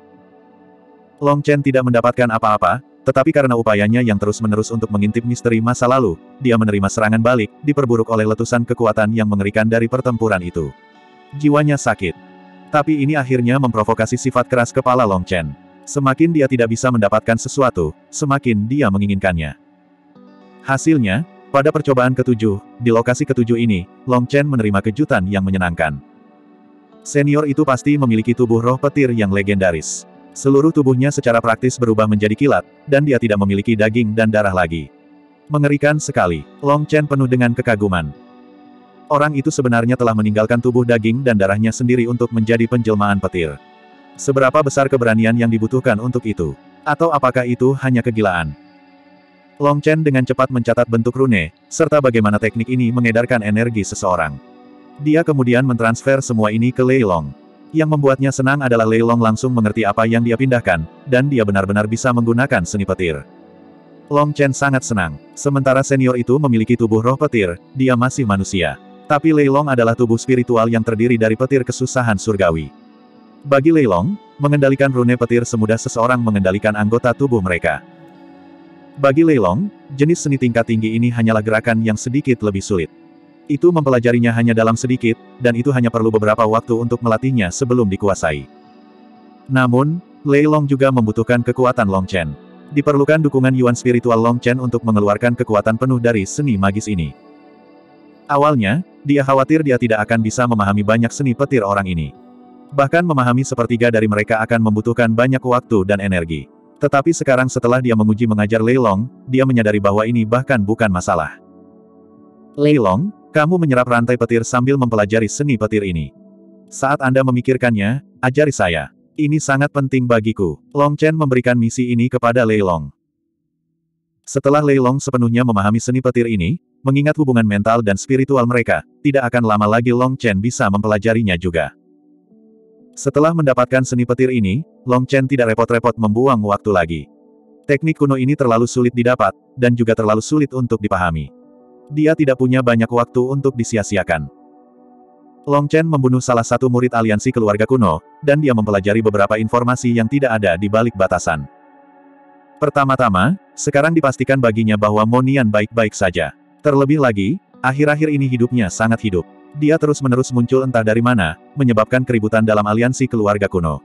Long Chen tidak mendapatkan apa-apa, tetapi karena upayanya yang terus-menerus untuk mengintip misteri masa lalu, dia menerima serangan balik, diperburuk oleh letusan kekuatan yang mengerikan dari pertempuran itu. Jiwanya sakit. Tapi ini akhirnya memprovokasi sifat keras kepala Long Chen. Semakin dia tidak bisa mendapatkan sesuatu, semakin dia menginginkannya. Hasilnya, pada percobaan ketujuh, di lokasi ketujuh ini, Long Chen menerima kejutan yang menyenangkan. Senior itu pasti memiliki tubuh roh petir yang legendaris. Seluruh tubuhnya secara praktis berubah menjadi kilat, dan dia tidak memiliki daging dan darah lagi. Mengerikan sekali. Long Chen penuh dengan kekaguman. Orang itu sebenarnya telah meninggalkan tubuh daging dan darahnya sendiri untuk menjadi penjelmaan petir. Seberapa besar keberanian yang dibutuhkan untuk itu? Atau apakah itu hanya kegilaan? Long Chen dengan cepat mencatat bentuk rune, serta bagaimana teknik ini mengedarkan energi seseorang. Dia kemudian mentransfer semua ini ke Lei Long. Yang membuatnya senang adalah Lei Long langsung mengerti apa yang dia pindahkan, dan dia benar-benar bisa menggunakan seni petir. Long Chen sangat senang. Sementara senior itu memiliki tubuh roh petir, dia masih manusia. Tapi Lei Long adalah tubuh spiritual yang terdiri dari petir kesusahan surgawi. Bagi Lei Long, mengendalikan rune petir semudah seseorang mengendalikan anggota tubuh mereka. Bagi Lei Long, jenis seni tingkat tinggi ini hanyalah gerakan yang sedikit lebih sulit. Itu mempelajarinya hanya dalam sedikit, dan itu hanya perlu beberapa waktu untuk melatihnya sebelum dikuasai. Namun, Lei Long juga membutuhkan kekuatan Long Chen. Diperlukan dukungan Yuan spiritual Long Chen untuk mengeluarkan kekuatan penuh dari seni magis ini. Awalnya, dia khawatir dia tidak akan bisa memahami banyak seni petir orang ini. Bahkan memahami sepertiga dari mereka akan membutuhkan banyak waktu dan energi. Tetapi sekarang setelah dia menguji mengajar Lei Long, dia menyadari bahwa ini bahkan bukan masalah. Lei Long, kamu menyerap rantai petir sambil mempelajari seni petir ini. Saat Anda memikirkannya, ajari saya. Ini sangat penting bagiku. Long Chen memberikan misi ini kepada Lei Long. Setelah Lei Long sepenuhnya memahami seni petir ini, mengingat hubungan mental dan spiritual mereka, tidak akan lama lagi Long Chen bisa mempelajarinya juga. Setelah mendapatkan seni petir ini, Long Chen tidak repot-repot membuang waktu lagi. Teknik kuno ini terlalu sulit didapat, dan juga terlalu sulit untuk dipahami. Dia tidak punya banyak waktu untuk disia-siakan. Long Chen membunuh salah satu murid aliansi keluarga kuno, dan dia mempelajari beberapa informasi yang tidak ada di balik batasan. Pertama-tama, sekarang dipastikan baginya bahwa Monian baik-baik saja. Terlebih lagi, akhir-akhir ini hidupnya sangat hidup. Dia terus-menerus muncul entah dari mana, menyebabkan keributan dalam aliansi keluarga kuno.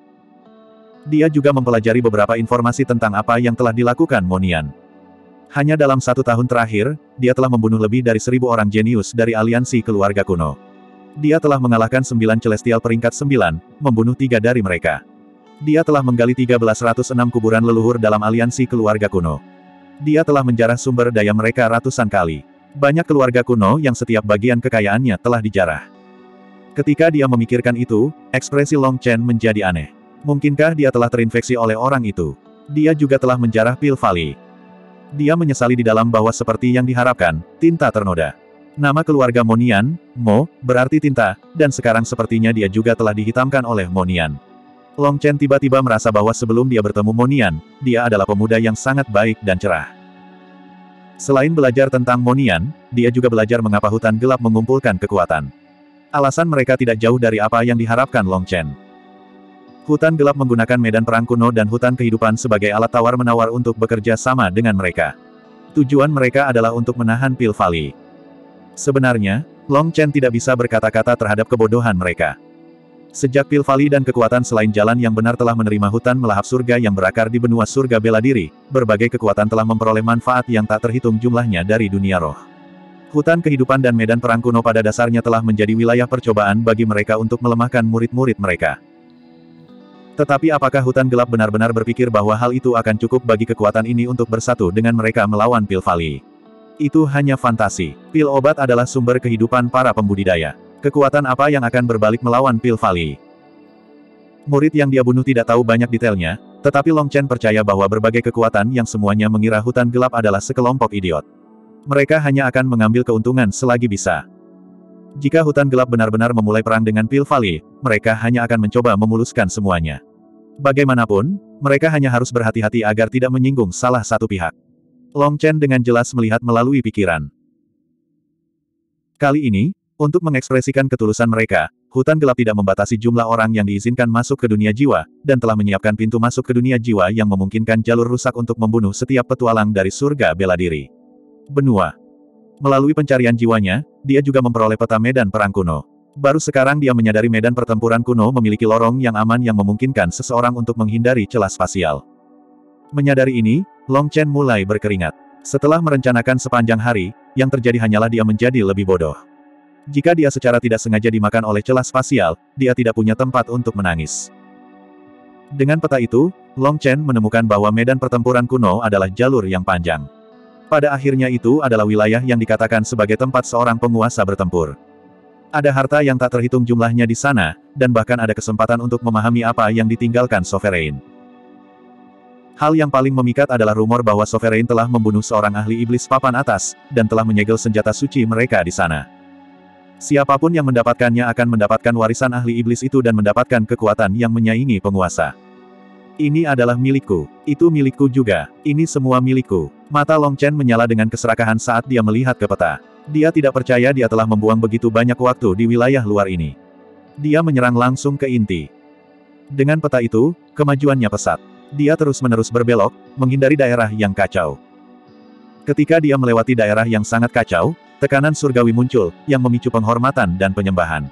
Dia juga mempelajari beberapa informasi tentang apa yang telah dilakukan Monian. Hanya dalam satu tahun terakhir, dia telah membunuh lebih dari seribu orang jenius dari aliansi keluarga kuno. Dia telah mengalahkan sembilan celestial peringkat sembilan, membunuh tiga dari mereka. Dia telah menggali seribu tiga ratus enam kuburan leluhur dalam aliansi keluarga kuno. Dia telah menjarah sumber daya mereka ratusan kali. Banyak keluarga kuno yang setiap bagian kekayaannya telah dijarah. Ketika dia memikirkan itu, ekspresi Long Chen menjadi aneh. Mungkinkah dia telah terinfeksi oleh orang itu? Dia juga telah menjarah pil Valley. Dia menyesali di dalam bahwa seperti yang diharapkan, tinta ternoda. Nama keluarga Monian, Mo, berarti tinta, dan sekarang sepertinya dia juga telah dihitamkan oleh Monian. Long Chen tiba-tiba merasa bahwa sebelum dia bertemu Monian, dia adalah pemuda yang sangat baik dan cerah. Selain belajar tentang Monian, dia juga belajar mengapa hutan gelap mengumpulkan kekuatan. Alasan mereka tidak jauh dari apa yang diharapkan Long Chen. Hutan gelap menggunakan medan perang kuno dan hutan kehidupan sebagai alat tawar-menawar untuk bekerja sama dengan mereka. Tujuan mereka adalah untuk menahan pil Valley. Sebenarnya, Long Chen tidak bisa berkata-kata terhadap kebodohan mereka. Sejak pil Valley dan kekuatan selain jalan yang benar telah menerima hutan melahap surga yang berakar di benua surga bela diri, berbagai kekuatan telah memperoleh manfaat yang tak terhitung jumlahnya dari dunia roh. Hutan kehidupan dan medan perang kuno pada dasarnya telah menjadi wilayah percobaan bagi mereka untuk melemahkan murid-murid mereka. Tetapi apakah hutan gelap benar-benar berpikir bahwa hal itu akan cukup bagi kekuatan ini untuk bersatu dengan mereka melawan pil Valley? Itu hanya fantasi. Pil obat adalah sumber kehidupan para pembudidaya. Kekuatan apa yang akan berbalik melawan pil Valley? Murid yang dia bunuh tidak tahu banyak detailnya, tetapi Long Chen percaya bahwa berbagai kekuatan yang semuanya mengira hutan gelap adalah sekelompok idiot. Mereka hanya akan mengambil keuntungan selagi bisa. Jika hutan gelap benar-benar memulai perang dengan pil Valley, mereka hanya akan mencoba memuluskan semuanya. Bagaimanapun, mereka hanya harus berhati-hati agar tidak menyinggung salah satu pihak. Long Chen dengan jelas melihat melalui pikiran. Kali ini, untuk mengekspresikan ketulusan mereka, hutan gelap tidak membatasi jumlah orang yang diizinkan masuk ke dunia jiwa, dan telah menyiapkan pintu masuk ke dunia jiwa yang memungkinkan jalur rusak untuk membunuh setiap petualang dari surga bela diri. Benua. Melalui pencarian jiwanya, dia juga memperoleh peta medan perang kuno. Baru sekarang dia menyadari medan pertempuran kuno memiliki lorong yang aman yang memungkinkan seseorang untuk menghindari celah spasial. Menyadari ini, Long Chen mulai berkeringat. Setelah merencanakan sepanjang hari, yang terjadi hanyalah dia menjadi lebih bodoh. Jika dia secara tidak sengaja dimakan oleh celah spasial, dia tidak punya tempat untuk menangis. Dengan peta itu, Long Chen menemukan bahwa medan pertempuran kuno adalah jalur yang panjang. Pada akhirnya itu adalah wilayah yang dikatakan sebagai tempat seorang penguasa bertempur. Ada harta yang tak terhitung jumlahnya di sana, dan bahkan ada kesempatan untuk memahami apa yang ditinggalkan Sovereign. Hal yang paling memikat adalah rumor bahwa Sovereign telah membunuh seorang ahli iblis papan atas, dan telah menyegel senjata suci mereka di sana. Siapapun yang mendapatkannya akan mendapatkan warisan ahli iblis itu dan mendapatkan kekuatan yang menyaingi penguasa. Ini adalah milikku. Itu milikku juga. Ini semua milikku. Mata Long Chen menyala dengan keserakahan saat dia melihat ke peta. Dia tidak percaya dia telah membuang begitu banyak waktu di wilayah luar ini. Dia menyerang langsung ke inti. Dengan peta itu, kemajuannya pesat. Dia terus-menerus berbelok, menghindari daerah yang kacau. Ketika dia melewati daerah yang sangat kacau, tekanan surgawi muncul, yang memicu penghormatan dan penyembahan.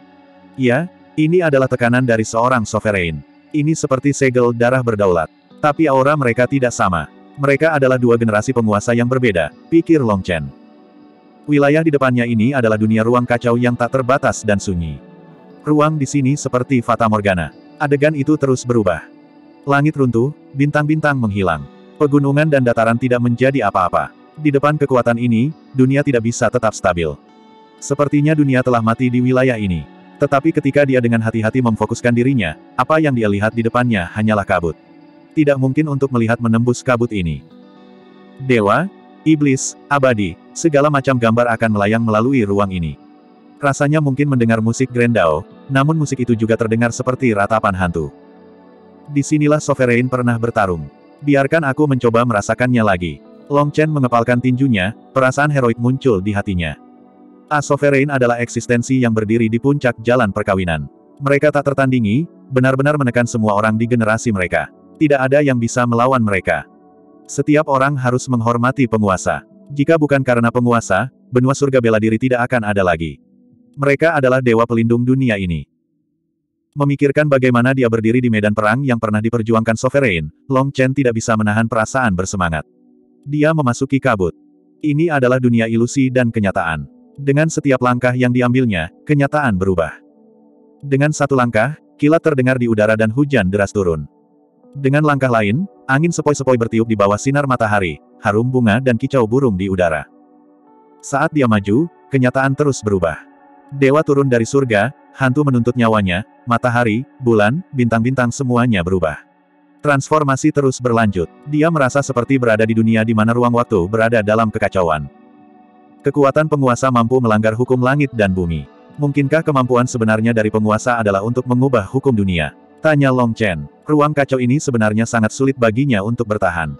Ya, ini adalah tekanan dari seorang Sovereign. Ini seperti segel darah berdaulat. Tapi aura mereka tidak sama. Mereka adalah dua generasi penguasa yang berbeda, pikir Long Chen. Wilayah di depannya ini adalah dunia ruang kacau yang tak terbatas dan sunyi. Ruang di sini seperti Fata Morgana. Adegan itu terus berubah. Langit runtuh, bintang-bintang menghilang. Pegunungan dan dataran tidak menjadi apa-apa. Di depan kekuatan ini, dunia tidak bisa tetap stabil. Sepertinya dunia telah mati di wilayah ini. Tetapi ketika dia dengan hati-hati memfokuskan dirinya, apa yang dia lihat di depannya hanyalah kabut. Tidak mungkin untuk melihat menembus kabut ini. Dewa, iblis, abadi, segala macam gambar akan melayang melalui ruang ini. Rasanya mungkin mendengar musik Grendao, namun musik itu juga terdengar seperti ratapan hantu. Disinilah Sovereign pernah bertarung. Biarkan aku mencoba merasakannya lagi. Long Chen mengepalkan tinjunya, perasaan heroik muncul di hatinya. A Sovereign adalah eksistensi yang berdiri di puncak jalan perkawinan. Mereka tak tertandingi, benar-benar menekan semua orang di generasi mereka. Tidak ada yang bisa melawan mereka. Setiap orang harus menghormati penguasa. Jika bukan karena penguasa, benua surga bela diri tidak akan ada lagi. Mereka adalah dewa pelindung dunia ini. Memikirkan bagaimana dia berdiri di medan perang yang pernah diperjuangkan Sovereign, Long Chen tidak bisa menahan perasaan bersemangat. Dia memasuki kabut. Ini adalah dunia ilusi dan kenyataan. Dengan setiap langkah yang diambilnya, kenyataan berubah. Dengan satu langkah, kilat terdengar di udara dan hujan deras turun. Dengan langkah lain, angin sepoi-sepoi bertiup di bawah sinar matahari, harum bunga dan kicau burung di udara. Saat dia maju, kenyataan terus berubah. Dewa turun dari surga, hantu menuntut nyawanya, matahari, bulan, bintang-bintang semuanya berubah. Transformasi terus berlanjut. Dia merasa seperti berada di dunia di mana ruang waktu berada dalam kekacauan. Kekuatan penguasa mampu melanggar hukum langit dan bumi. Mungkinkah kemampuan sebenarnya dari penguasa adalah untuk mengubah hukum dunia? Tanya Long Chen. Ruang kacau ini sebenarnya sangat sulit baginya untuk bertahan.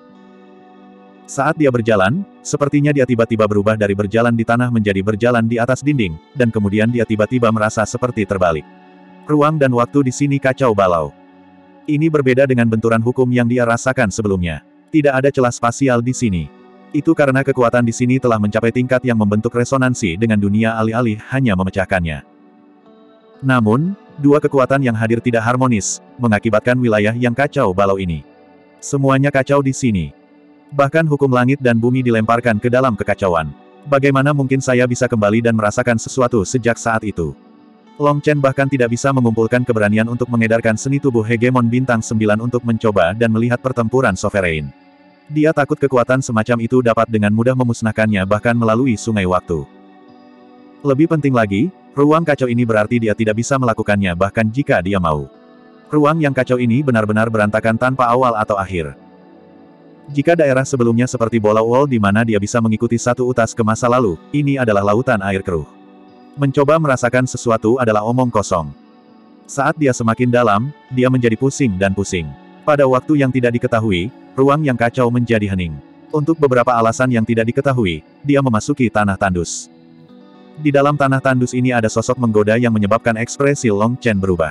Saat dia berjalan, sepertinya dia tiba-tiba berubah dari berjalan di tanah menjadi berjalan di atas dinding, dan kemudian dia tiba-tiba merasa seperti terbalik. Ruang dan waktu di sini kacau balau. Ini berbeda dengan benturan hukum yang dia rasakan sebelumnya. Tidak ada celah spasial di sini. Itu karena kekuatan di sini telah mencapai tingkat yang membentuk resonansi dengan dunia alih-alih hanya memecahkannya. Namun, dua kekuatan yang hadir tidak harmonis, mengakibatkan wilayah yang kacau balau ini. Semuanya kacau di sini. Bahkan hukum langit dan bumi dilemparkan ke dalam kekacauan. Bagaimana mungkin saya bisa kembali dan merasakan sesuatu sejak saat itu? Long Chen bahkan tidak bisa mengumpulkan keberanian untuk mengedarkan seni tubuh hegemon bintang sembilan untuk mencoba dan melihat pertempuran sovereign. Dia takut kekuatan semacam itu dapat dengan mudah memusnahkannya bahkan melalui sungai waktu. Lebih penting lagi, ruang kacau ini berarti dia tidak bisa melakukannya bahkan jika dia mau. Ruang yang kacau ini benar-benar berantakan tanpa awal atau akhir. Jika daerah sebelumnya seperti bola wall di mana dia bisa mengikuti satu utas ke masa lalu, ini adalah lautan air keruh. Mencoba merasakan sesuatu adalah omong kosong. Saat dia semakin dalam, dia menjadi pusing dan pusing. Pada waktu yang tidak diketahui, ruang yang kacau menjadi hening. Untuk beberapa alasan yang tidak diketahui, dia memasuki tanah tandus. Di dalam tanah tandus ini ada sosok menggoda yang menyebabkan ekspresi Long Chen berubah.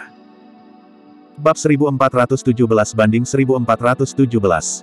Bab seribu empat ratus tujuh belas banding seribu empat ratus tujuh belas.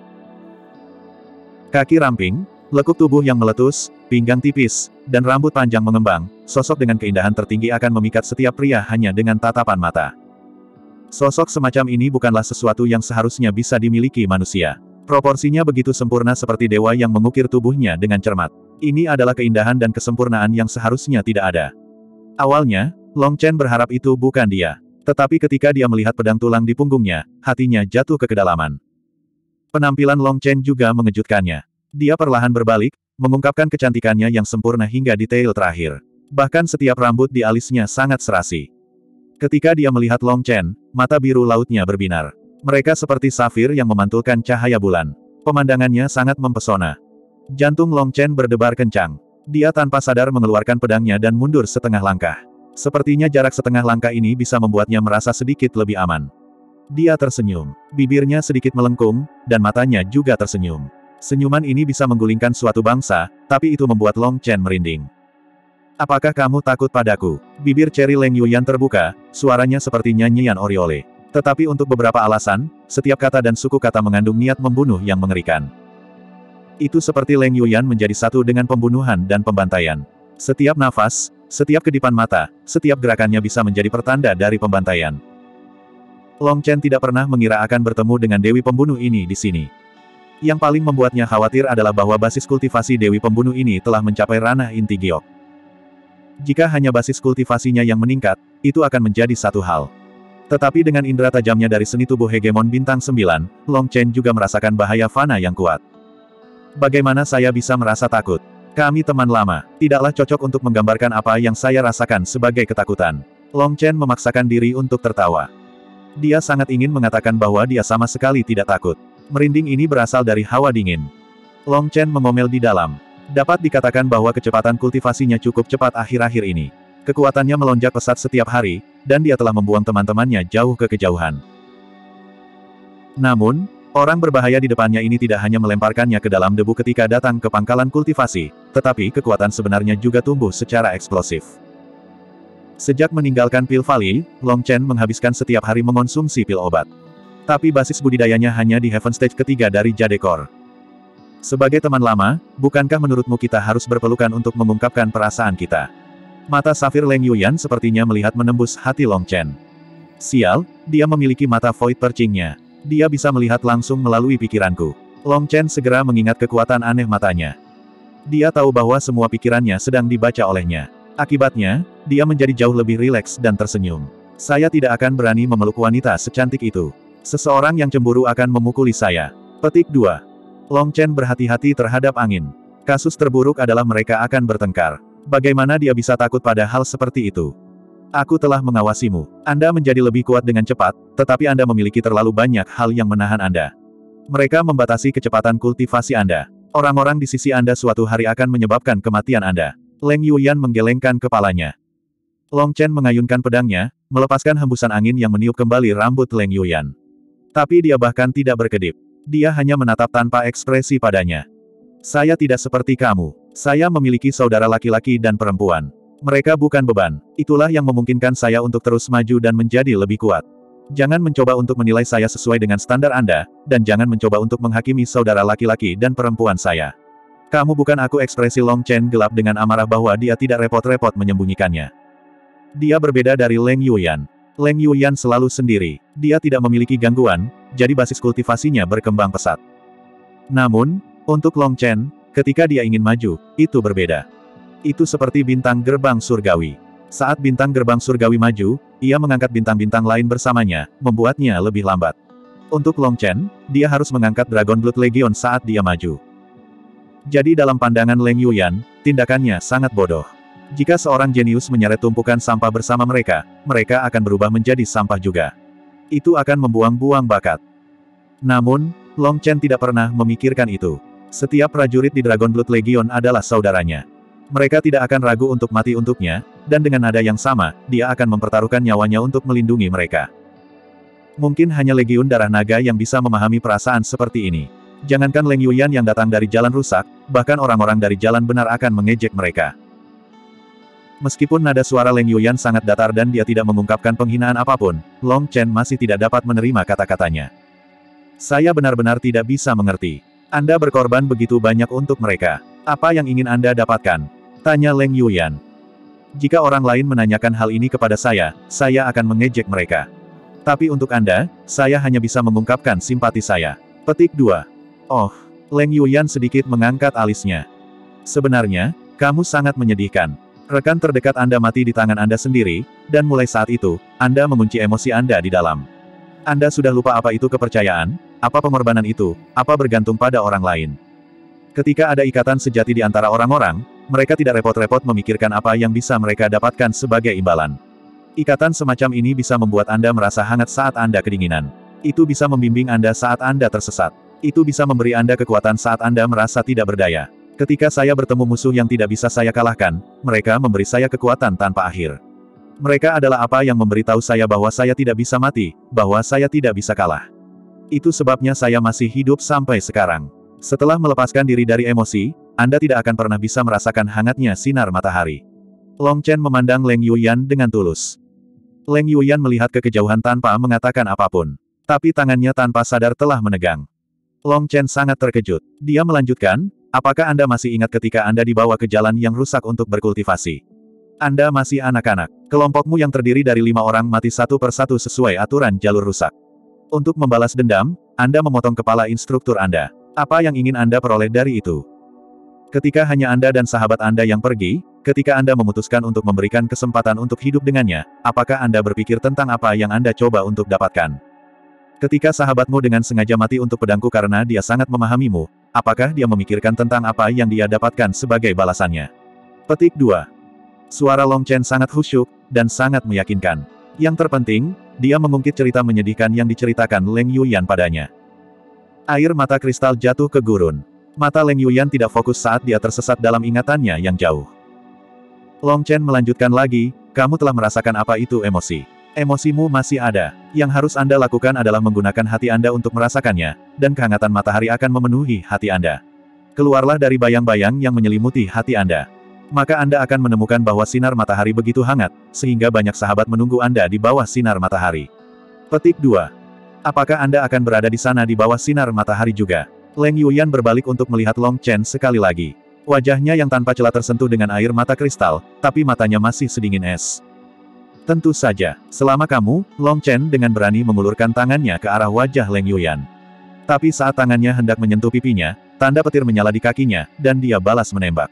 Kaki ramping, lekuk tubuh yang meletus, pinggang tipis, dan rambut panjang mengembang, sosok dengan keindahan tertinggi akan memikat setiap pria hanya dengan tatapan mata. Sosok semacam ini bukanlah sesuatu yang seharusnya bisa dimiliki manusia. Proporsinya begitu sempurna seperti dewa yang mengukir tubuhnya dengan cermat. Ini adalah keindahan dan kesempurnaan yang seharusnya tidak ada. Awalnya, Long Chen berharap itu bukan dia. Tetapi ketika dia melihat pedang tulang di punggungnya, hatinya jatuh ke kedalaman. Penampilan Long Chen juga mengejutkannya. Dia perlahan berbalik, mengungkapkan kecantikannya yang sempurna hingga detail terakhir. Bahkan setiap rambut di alisnya sangat serasi. Ketika dia melihat Long Chen, mata biru lautnya berbinar. Mereka seperti safir yang memantulkan cahaya bulan. Pemandangannya sangat mempesona. Jantung Long Chen berdebar kencang. Dia tanpa sadar mengeluarkan pedangnya dan mundur setengah langkah. Sepertinya jarak setengah langkah ini bisa membuatnya merasa sedikit lebih aman. Dia tersenyum. Bibirnya sedikit melengkung, dan matanya juga tersenyum. Senyuman ini bisa menggulingkan suatu bangsa, tapi itu membuat Long Chen merinding. Apakah kamu takut padaku? Bibir Cherry Leng Yuyan terbuka, suaranya seperti nyanyian Oriole. Tetapi untuk beberapa alasan, setiap kata dan suku kata mengandung niat membunuh yang mengerikan. Itu seperti Leng Yuyan menjadi satu dengan pembunuhan dan pembantaian. Setiap nafas, setiap kedipan mata, setiap gerakannya bisa menjadi pertanda dari pembantaian. Long Chen tidak pernah mengira akan bertemu dengan Dewi Pembunuh ini di sini. Yang paling membuatnya khawatir adalah bahwa basis kultivasi Dewi Pembunuh ini telah mencapai ranah inti giok. Jika hanya basis kultivasinya yang meningkat, itu akan menjadi satu hal. Tetapi dengan indera tajamnya dari seni tubuh hegemon bintang sembilan, Long Chen juga merasakan bahaya fana yang kuat. Bagaimana saya bisa merasa takut? Kami teman lama, tidaklah cocok untuk menggambarkan apa yang saya rasakan sebagai ketakutan. Long Chen memaksakan diri untuk tertawa. Dia sangat ingin mengatakan bahwa dia sama sekali tidak takut. Merinding ini berasal dari hawa dingin. Long Chen mengomel di dalam. Dapat dikatakan bahwa kecepatan kultivasinya cukup cepat akhir-akhir ini. Kekuatannya melonjak pesat setiap hari, dan dia telah membuang teman-temannya jauh ke kejauhan. Namun, orang berbahaya di depannya ini tidak hanya melemparkannya ke dalam debu ketika datang ke pangkalan kultivasi, tetapi kekuatan sebenarnya juga tumbuh secara eksplosif. Sejak meninggalkan Pil Valley, Long Chen menghabiskan setiap hari mengonsumsi pil obat. Tapi basis budidayanya hanya di Heaven Stage ketiga dari Jadekor. Sebagai teman lama, bukankah menurutmu kita harus berpelukan untuk mengungkapkan perasaan kita? Mata safir Leng Yuyan sepertinya melihat menembus hati Long Chen. Sial, dia memiliki mata void percingnya. Dia bisa melihat langsung melalui pikiranku. Long Chen segera mengingat kekuatan aneh matanya. Dia tahu bahwa semua pikirannya sedang dibaca olehnya. Akibatnya, dia menjadi jauh lebih rileks dan tersenyum. Saya tidak akan berani memeluk wanita secantik itu. Seseorang yang cemburu akan memukuli saya. Petik dua. Long Chen berhati-hati terhadap angin. Kasus terburuk adalah mereka akan bertengkar. Bagaimana dia bisa takut pada hal seperti itu? Aku telah mengawasimu. Anda menjadi lebih kuat dengan cepat, tetapi Anda memiliki terlalu banyak hal yang menahan Anda. Mereka membatasi kecepatan kultivasi Anda. Orang-orang di sisi Anda suatu hari akan menyebabkan kematian Anda. Leng Yuyan menggelengkan kepalanya. Long Chen mengayunkan pedangnya, melepaskan hembusan angin yang meniup kembali rambut Leng Yuyan. Tapi dia bahkan tidak berkedip. Dia hanya menatap tanpa ekspresi padanya. Saya tidak seperti kamu. Saya memiliki saudara laki-laki dan perempuan. Mereka bukan beban. Itulah yang memungkinkan saya untuk terus maju dan menjadi lebih kuat. Jangan mencoba untuk menilai saya sesuai dengan standar Anda, dan jangan mencoba untuk menghakimi saudara laki-laki dan perempuan saya. Kamu bukan aku. Ekspresi Long Chen gelap dengan amarah bahwa dia tidak repot-repot menyembunyikannya. Dia berbeda dari Leng Yuyan. Leng Yuyan selalu sendiri. Dia tidak memiliki gangguan, jadi basis kultivasinya berkembang pesat. Namun, untuk Long Chen, ketika dia ingin maju, itu berbeda. Itu seperti bintang gerbang surgawi. Saat bintang gerbang surgawi maju, ia mengangkat bintang-bintang lain bersamanya, membuatnya lebih lambat. Untuk Long Chen, dia harus mengangkat Dragon Blood Legion saat dia maju. Jadi dalam pandangan Leng Yuyan, tindakannya sangat bodoh. Jika seorang jenius menyeret tumpukan sampah bersama mereka, mereka akan berubah menjadi sampah juga. Itu akan membuang-buang bakat. Namun, Long Chen tidak pernah memikirkan itu. Setiap prajurit di Dragon Blood Legion adalah saudaranya. Mereka tidak akan ragu untuk mati untuknya, dan dengan nada yang sama, dia akan mempertaruhkan nyawanya untuk melindungi mereka. Mungkin hanya Legiun Darah Naga yang bisa memahami perasaan seperti ini. Jangankan Leng Yuyan yang datang dari jalan rusak, bahkan orang-orang dari jalan benar akan mengejek mereka. Meskipun nada suara Leng Yuyan sangat datar dan dia tidak mengungkapkan penghinaan apapun, Long Chen masih tidak dapat menerima kata-katanya. Saya benar-benar tidak bisa mengerti. Anda berkorban begitu banyak untuk mereka. Apa yang ingin Anda dapatkan? Tanya Leng Yuyan. Jika orang lain menanyakan hal ini kepada saya, saya akan mengejek mereka. Tapi untuk Anda, saya hanya bisa mengungkapkan simpati saya. Petik dua. Oh, Leng Yuyan sedikit mengangkat alisnya. Sebenarnya, kamu sangat menyedihkan. Rekan terdekat Anda mati di tangan Anda sendiri, dan mulai saat itu, Anda mengunci emosi Anda di dalam. Anda sudah lupa apa itu kepercayaan, apa pengorbanan itu, apa bergantung pada orang lain. Ketika ada ikatan sejati di antara orang-orang, mereka tidak repot-repot memikirkan apa yang bisa mereka dapatkan sebagai imbalan. Ikatan semacam ini bisa membuat Anda merasa hangat saat Anda kedinginan. Itu bisa membimbing Anda saat Anda tersesat. Itu bisa memberi Anda kekuatan saat Anda merasa tidak berdaya. Ketika saya bertemu musuh yang tidak bisa saya kalahkan, mereka memberi saya kekuatan tanpa akhir. Mereka adalah apa yang memberitahu saya bahwa saya tidak bisa mati, bahwa saya tidak bisa kalah. Itu sebabnya saya masih hidup sampai sekarang. Setelah melepaskan diri dari emosi, Anda tidak akan pernah bisa merasakan hangatnya sinar matahari. Long Chen memandang Leng Yuyan dengan tulus. Leng Yuyan melihat ke kejauhan tanpa mengatakan apapun. Tapi tangannya tanpa sadar telah menegang. Long Chen sangat terkejut. Dia melanjutkan, apakah Anda masih ingat ketika Anda dibawa ke jalan yang rusak untuk berkultivasi? Anda masih anak-anak. Kelompokmu yang terdiri dari lima orang mati satu persatu sesuai aturan jalur rusak. Untuk membalas dendam, Anda memotong kepala instruktur Anda. Apa yang ingin Anda peroleh dari itu? Ketika hanya Anda dan sahabat Anda yang pergi, ketika Anda memutuskan untuk memberikan kesempatan untuk hidup dengannya, apakah Anda berpikir tentang apa yang Anda coba untuk dapatkan? Ketika sahabatmu dengan sengaja mati untuk pedangku karena dia sangat memahamimu, apakah dia memikirkan tentang apa yang dia dapatkan sebagai balasannya? Petik dua. Suara Long Chen sangat khusyuk, dan sangat meyakinkan. Yang terpenting, dia mengungkit cerita menyedihkan yang diceritakan Leng Yuyan padanya. Air mata kristal jatuh ke gurun. Mata Leng Yuyan tidak fokus saat dia tersesat dalam ingatannya yang jauh. Long Chen melanjutkan lagi, kamu telah merasakan apa itu emosi. Emosimu masih ada. Yang harus Anda lakukan adalah menggunakan hati Anda untuk merasakannya, dan kehangatan matahari akan memenuhi hati Anda. Keluarlah dari bayang-bayang yang menyelimuti hati Anda. Maka Anda akan menemukan bahwa sinar matahari begitu hangat, sehingga banyak sahabat menunggu Anda di bawah sinar matahari. Petik dua. Apakah Anda akan berada di sana di bawah sinar matahari juga? Leng Yuyan berbalik untuk melihat Long Chen sekali lagi. Wajahnya yang tanpa celah tersentuh dengan air mata kristal, tapi matanya masih sedingin es. Tentu saja, selama kamu, Long Chen dengan berani mengulurkan tangannya ke arah wajah Leng Yuyan. Tapi saat tangannya hendak menyentuh pipinya, tanda petir menyala di kakinya, dan dia balas menembak.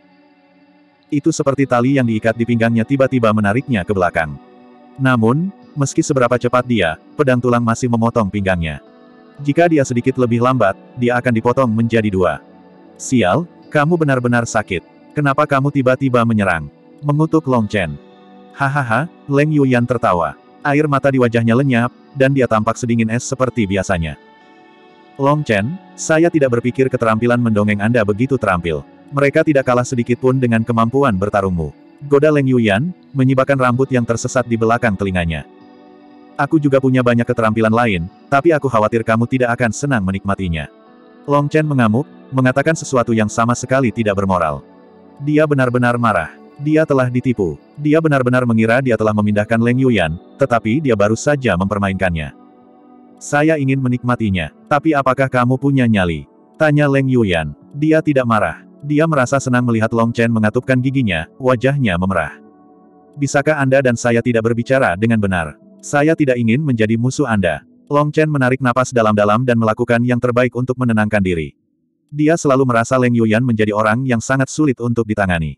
Itu seperti tali yang diikat di pinggangnya tiba-tiba menariknya ke belakang. Namun, meski seberapa cepat dia, pedang tulang masih memotong pinggangnya. Jika dia sedikit lebih lambat, dia akan dipotong menjadi dua. Sial, kamu benar-benar sakit. Kenapa kamu tiba-tiba menyerang? Mengutuk Long Chen. Hahaha, Leng Yuyan tertawa. Air mata di wajahnya lenyap, dan dia tampak sedingin es seperti biasanya. Long Chen, saya tidak berpikir keterampilan mendongeng Anda begitu terampil. Mereka tidak kalah sedikit pun dengan kemampuan bertarungmu. Goda Leng Yuyan, menyibakkan rambut yang tersesat di belakang telinganya. Aku juga punya banyak keterampilan lain, tapi aku khawatir kamu tidak akan senang menikmatinya. Long Chen mengamuk, mengatakan sesuatu yang sama sekali tidak bermoral. Dia benar-benar marah. Dia telah ditipu. Dia benar-benar mengira dia telah memindahkan Leng Yuyan, tetapi dia baru saja mempermainkannya. Saya ingin menikmatinya. Tapi apakah kamu punya nyali? Tanya Leng Yuyan. Dia tidak marah. Dia merasa senang melihat Long Chen mengatupkan giginya, wajahnya memerah. Bisakah Anda dan saya tidak berbicara dengan benar? Saya tidak ingin menjadi musuh Anda. Long Chen menarik napas dalam-dalam dan melakukan yang terbaik untuk menenangkan diri. Dia selalu merasa Leng Yuyan menjadi orang yang sangat sulit untuk ditangani.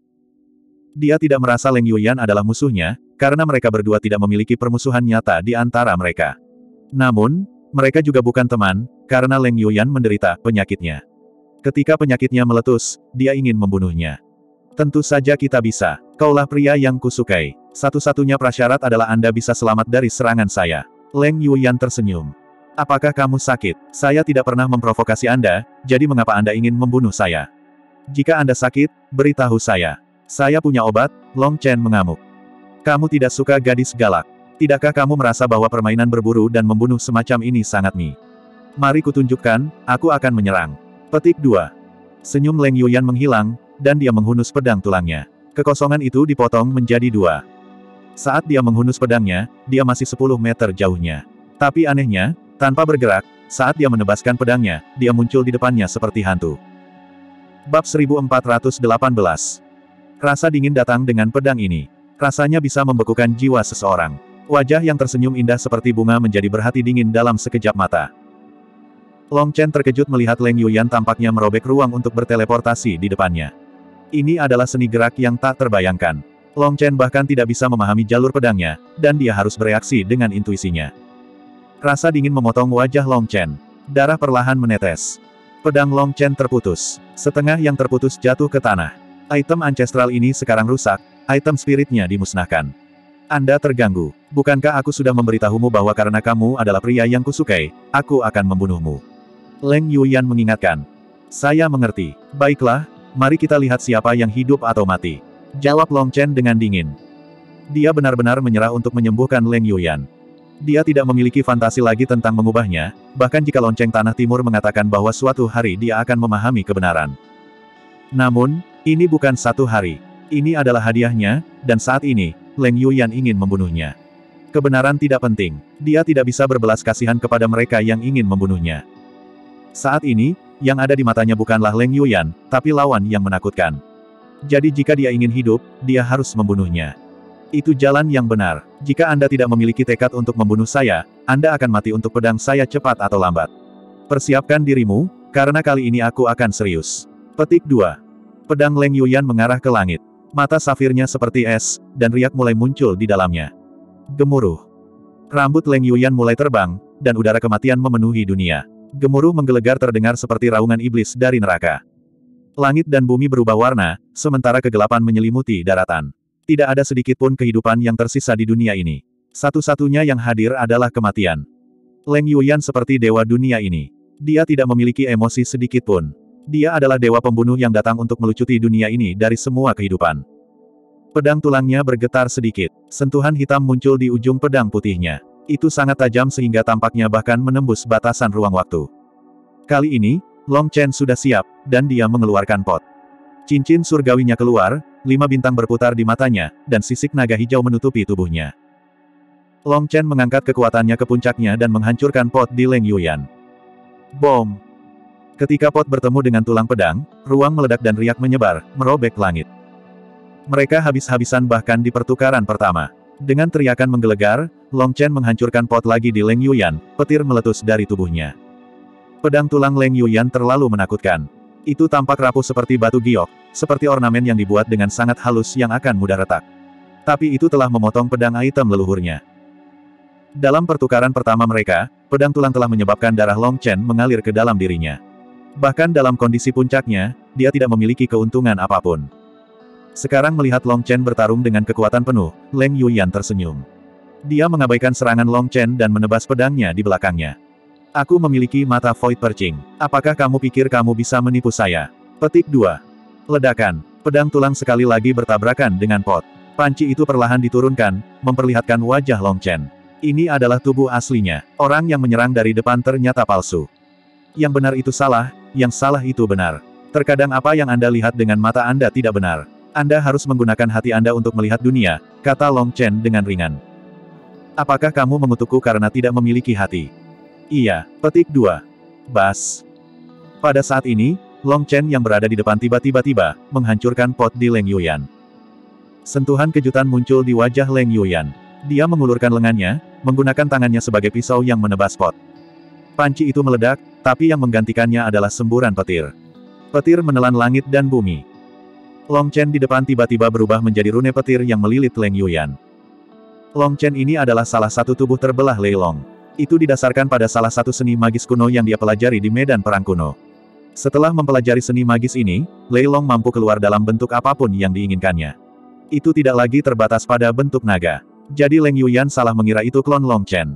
Dia tidak merasa Leng Yuyan adalah musuhnya, karena mereka berdua tidak memiliki permusuhan nyata di antara mereka. Namun, mereka juga bukan teman, karena Leng Yuyan menderita penyakitnya. Ketika penyakitnya meletus, dia ingin membunuhnya. Tentu saja kita bisa. Kaulah pria yang kusukai. Satu-satunya prasyarat adalah Anda bisa selamat dari serangan saya. Leng Yuyan tersenyum. Apakah kamu sakit? Saya tidak pernah memprovokasi Anda, jadi mengapa Anda ingin membunuh saya? Jika Anda sakit, beritahu saya. Saya punya obat, Long Chen mengamuk. Kamu tidak suka gadis galak. Tidakkah kamu merasa bahwa permainan berburu dan membunuh semacam ini sangat mi? Mari kutunjukkan, aku akan menyerang. Petik dua. Senyum Leng Yuyan menghilang, dan dia menghunus pedang tulangnya. Kekosongan itu dipotong menjadi dua. Saat dia menghunus pedangnya, dia masih sepuluh meter jauhnya. Tapi anehnya, tanpa bergerak, saat dia menebaskan pedangnya, dia muncul di depannya seperti hantu. Bab seribu empat ratus delapan belas. Rasa dingin datang dengan pedang ini. Rasanya bisa membekukan jiwa seseorang. Wajah yang tersenyum indah seperti bunga menjadi berhati dingin dalam sekejap mata. Long Chen terkejut melihat Leng Yuyan tampaknya merobek ruang untuk berteleportasi di depannya. Ini adalah seni gerak yang tak terbayangkan. Long Chen bahkan tidak bisa memahami jalur pedangnya, dan dia harus bereaksi dengan intuisinya. Rasa dingin memotong wajah Long Chen. Darah perlahan menetes. Pedang Long Chen terputus. Setengah yang terputus jatuh ke tanah. Item ancestral ini sekarang rusak, item spiritnya dimusnahkan. Anda terganggu. Bukankah aku sudah memberitahumu bahwa karena kamu adalah pria yang kusukai, aku akan membunuhmu? Leng Yuyan mengingatkan. Saya mengerti. Baiklah, mari kita lihat siapa yang hidup atau mati. Jawab Long Chen dengan dingin. Dia benar-benar menyerah untuk menyembuhkan Leng Yuyan. Dia tidak memiliki fantasi lagi tentang mengubahnya, bahkan jika lonceng Tanah Timur mengatakan bahwa suatu hari dia akan memahami kebenaran. Namun, ini bukan satu hari. Ini adalah hadiahnya, dan saat ini, Leng Yuyan ingin membunuhnya. Kebenaran tidak penting. Dia tidak bisa berbelas kasihan kepada mereka yang ingin membunuhnya. Saat ini, yang ada di matanya bukanlah Leng Yuyan, tapi lawan yang menakutkan. Jadi jika dia ingin hidup, dia harus membunuhnya. Itu jalan yang benar. Jika Anda tidak memiliki tekad untuk membunuh saya, Anda akan mati untuk pedang saya cepat atau lambat. Persiapkan dirimu, karena kali ini aku akan serius. Petik dua. Pedang Leng Yuyan mengarah ke langit. Mata safirnya seperti es, dan riak mulai muncul di dalamnya. Gemuruh. Rambut Leng Yuyan mulai terbang, dan udara kematian memenuhi dunia. Gemuruh menggelegar terdengar seperti raungan iblis dari neraka. Langit dan bumi berubah warna, sementara kegelapan menyelimuti daratan. Tidak ada sedikit pun kehidupan yang tersisa di dunia ini. Satu-satunya yang hadir adalah kematian. Leng Yuyan seperti dewa dunia ini. Dia tidak memiliki emosi sedikit pun. Dia adalah dewa pembunuh yang datang untuk melucuti dunia ini dari semua kehidupan. Pedang tulangnya bergetar sedikit. Sentuhan hitam muncul di ujung pedang putihnya. Itu sangat tajam sehingga tampaknya bahkan menembus batasan ruang waktu. Kali ini, Long Chen sudah siap, dan dia mengeluarkan pot. Cincin surgawinya keluar, lima bintang berputar di matanya, dan sisik naga hijau menutupi tubuhnya. Long Chen mengangkat kekuatannya ke puncaknya dan menghancurkan pot di Leng Yuyan. Bom! Ketika pot bertemu dengan tulang pedang, ruang meledak dan riak menyebar, merobek langit. Mereka habis-habisan bahkan di pertukaran pertama. Dengan teriakan menggelegar, Long Chen menghancurkan pot lagi di Leng Yuyan, petir meletus dari tubuhnya. Pedang tulang Leng Yuyan terlalu menakutkan. Itu tampak rapuh seperti batu giok, seperti ornamen yang dibuat dengan sangat halus yang akan mudah retak. Tapi itu telah memotong pedang item leluhurnya. Dalam pertukaran pertama mereka, pedang tulang telah menyebabkan darah Long Chen mengalir ke dalam dirinya. Bahkan dalam kondisi puncaknya, dia tidak memiliki keuntungan apapun. Sekarang melihat Long Chen bertarung dengan kekuatan penuh, Leng Yuyan tersenyum. Dia mengabaikan serangan Long Chen dan menebas pedangnya di belakangnya. Aku memiliki mata Void Perching. Apakah kamu pikir kamu bisa menipu saya? Petik dua. Ledakan. Pedang tulang sekali lagi bertabrakan dengan pot. Panci itu perlahan diturunkan, memperlihatkan wajah Long Chen. Ini adalah tubuh aslinya. Orang yang menyerang dari depan ternyata palsu. Yang benar itu salah, yang salah itu benar. Terkadang apa yang Anda lihat dengan mata Anda tidak benar. Anda harus menggunakan hati Anda untuk melihat dunia, kata Long Chen dengan ringan. Apakah kamu mengutukku karena tidak memiliki hati? Iya. Petik dua. Bas. Pada saat ini, Long Chen yang berada di depan tiba-tiba menghancurkan pot di Leng Yuyan. Sentuhan kejutan muncul di wajah Leng Yuyan. Dia mengulurkan lengannya, menggunakan tangannya sebagai pisau yang menebas pot. Panci itu meledak, tapi yang menggantikannya adalah semburan petir. Petir menelan langit dan bumi. Long Chen di depan tiba-tiba berubah menjadi rune petir yang melilit Leng Yuyan. Long Chen ini adalah salah satu tubuh terbelah Lei Long. Itu didasarkan pada salah satu seni magis kuno yang dia pelajari di medan perang kuno. Setelah mempelajari seni magis ini, Lei Long mampu keluar dalam bentuk apapun yang diinginkannya. Itu tidak lagi terbatas pada bentuk naga. Jadi Leng Yuyan salah mengira itu klon Long Chen.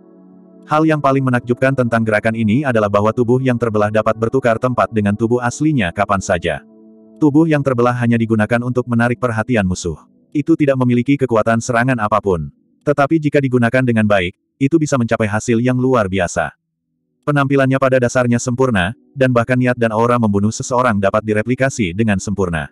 Hal yang paling menakjubkan tentang gerakan ini adalah bahwa tubuh yang terbelah dapat bertukar tempat dengan tubuh aslinya kapan saja. Tubuh yang terbelah hanya digunakan untuk menarik perhatian musuh. Itu tidak memiliki kekuatan serangan apapun. Tetapi jika digunakan dengan baik, itu bisa mencapai hasil yang luar biasa. Penampilannya pada dasarnya sempurna, dan bahkan niat dan aura membunuh seseorang dapat direplikasi dengan sempurna.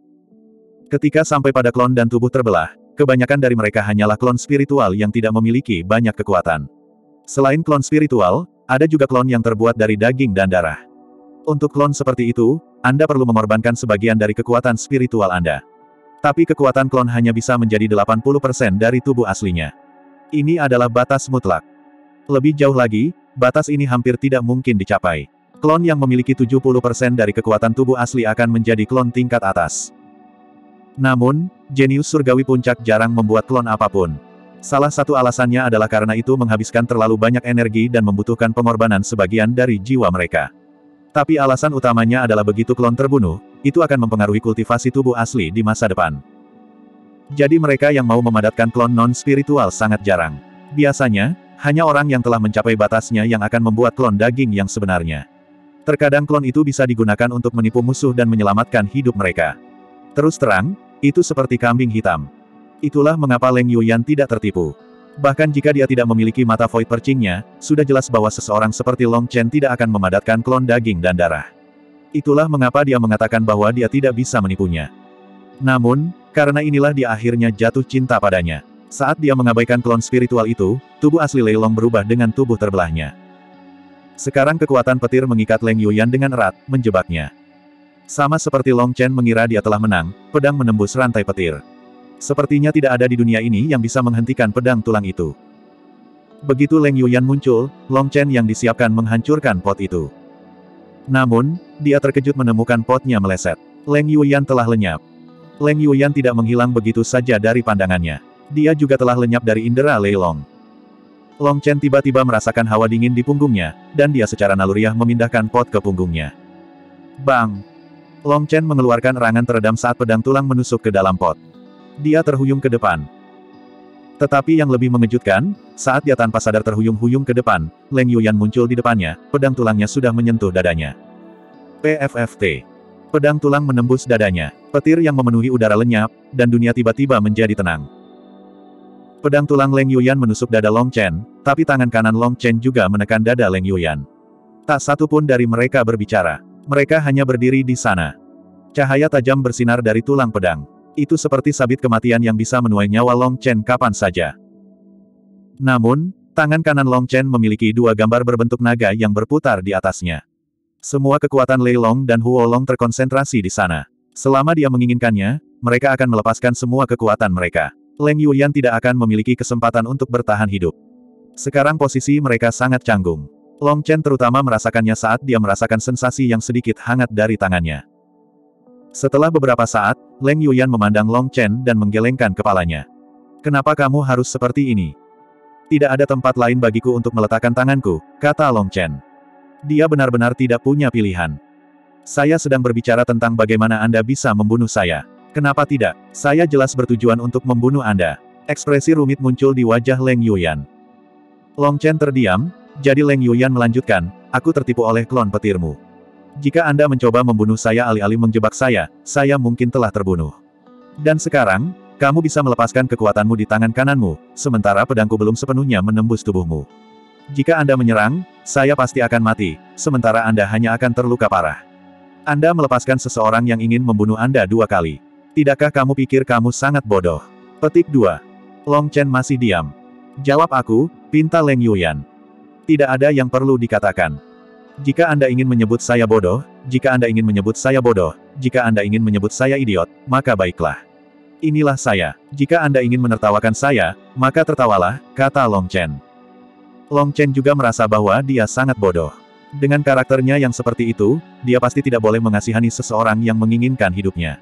Ketika sampai pada klon dan tubuh terbelah, kebanyakan dari mereka hanyalah klon spiritual yang tidak memiliki banyak kekuatan. Selain klon spiritual, ada juga klon yang terbuat dari daging dan darah. Untuk klon seperti itu, Anda perlu mengorbankan sebagian dari kekuatan spiritual Anda. Tapi kekuatan klon hanya bisa menjadi delapan puluh persen dari tubuh aslinya. Ini adalah batas mutlak. Lebih jauh lagi, batas ini hampir tidak mungkin dicapai. Klon yang memiliki tujuh puluh persen dari kekuatan tubuh asli akan menjadi klon tingkat atas. Namun, jenius surgawi puncak jarang membuat klon apapun. Salah satu alasannya adalah karena itu menghabiskan terlalu banyak energi dan membutuhkan pengorbanan sebagian dari jiwa mereka. Tapi alasan utamanya adalah begitu klon terbunuh, itu akan mempengaruhi kultivasi tubuh asli di masa depan. Jadi mereka yang mau memadatkan klon non-spiritual sangat jarang. Biasanya, hanya orang yang telah mencapai batasnya yang akan membuat klon daging yang sebenarnya. Terkadang klon itu bisa digunakan untuk menipu musuh dan menyelamatkan hidup mereka. Terus terang, itu seperti kambing hitam. Itulah mengapa Leng Yuyan tidak tertipu. Bahkan jika dia tidak memiliki mata Void Perching-nya, sudah jelas bahwa seseorang seperti Long Chen tidak akan memadatkan klon daging dan darah. Itulah mengapa dia mengatakan bahwa dia tidak bisa menipunya. Namun, karena inilah dia akhirnya jatuh cinta padanya. Saat dia mengabaikan klon spiritual itu, tubuh asli Lei Long berubah dengan tubuh terbelahnya. Sekarang kekuatan petir mengikat Leng Yuyan dengan erat, menjebaknya. Sama seperti Long Chen mengira dia telah menang, pedang menembus rantai petir. Sepertinya tidak ada di dunia ini yang bisa menghentikan pedang tulang itu. Begitu Leng Yuyan muncul, Long Chen yang disiapkan menghancurkan pot itu. Namun, dia terkejut menemukan potnya meleset. Leng Yuyan telah lenyap. Leng Yuyan tidak menghilang begitu saja dari pandangannya. Dia juga telah lenyap dari indera Lei Long. Long Chen tiba-tiba merasakan hawa dingin di punggungnya, dan dia secara naluriah memindahkan pot ke punggungnya. Bang! Long Chen mengeluarkan erangan teredam saat pedang tulang menusuk ke dalam pot. Dia terhuyung ke depan. Tetapi yang lebih mengejutkan, saat dia tanpa sadar terhuyung-huyung ke depan, Leng Yuyan muncul di depannya, pedang tulangnya sudah menyentuh dadanya. P F F T. Pedang tulang menembus dadanya. Petir yang memenuhi udara lenyap, dan dunia tiba-tiba menjadi tenang. Pedang tulang Leng Yuyan menusuk dada Long Chen, tapi tangan kanan Long Chen juga menekan dada Leng Yuyan. Tak satu pun dari mereka berbicara. Mereka hanya berdiri di sana. Cahaya tajam bersinar dari tulang pedang. Itu seperti sabit kematian yang bisa menuai nyawa Long Chen kapan saja. Namun, tangan kanan Long Chen memiliki dua gambar berbentuk naga yang berputar di atasnya. Semua kekuatan Lei Long dan Huo Long terkonsentrasi di sana. Selama dia menginginkannya, mereka akan melepaskan semua kekuatan mereka. Leng Yuyan tidak akan memiliki kesempatan untuk bertahan hidup. Sekarang posisi mereka sangat canggung. Long Chen terutama merasakannya saat dia merasakan sensasi yang sedikit hangat dari tangannya. Setelah beberapa saat, Leng Yuyan memandang Long Chen dan menggelengkan kepalanya. Kenapa kamu harus seperti ini? Tidak ada tempat lain bagiku untuk meletakkan tanganku, kata Long Chen. Dia benar-benar tidak punya pilihan. Saya sedang berbicara tentang bagaimana Anda bisa membunuh saya. Kenapa tidak? Saya jelas bertujuan untuk membunuh Anda. Ekspresi rumit muncul di wajah Leng Yuyan. Long Chen terdiam, jadi Leng Yuyan melanjutkan, aku tertipu oleh klon petirmu. Jika Anda mencoba membunuh saya alih-alih menjebak saya, saya mungkin telah terbunuh. Dan sekarang, kamu bisa melepaskan kekuatanmu di tangan kananmu, sementara pedangku belum sepenuhnya menembus tubuhmu. Jika Anda menyerang, saya pasti akan mati, sementara Anda hanya akan terluka parah. Anda melepaskan seseorang yang ingin membunuh Anda dua kali. Tidakkah kamu pikir kamu sangat bodoh? Petik dua. Long Chen masih diam. Jawab aku, pinta Leng Yuyan. Tidak ada yang perlu dikatakan. Jika Anda ingin menyebut saya bodoh, jika Anda ingin menyebut saya bodoh, jika Anda ingin menyebut saya idiot, maka baiklah. Inilah saya. Jika Anda ingin menertawakan saya, maka tertawalah, kata Long Chen. Long Chen juga merasa bahwa dia sangat bodoh. Dengan karakternya yang seperti itu, dia pasti tidak boleh mengasihani seseorang yang menginginkan hidupnya.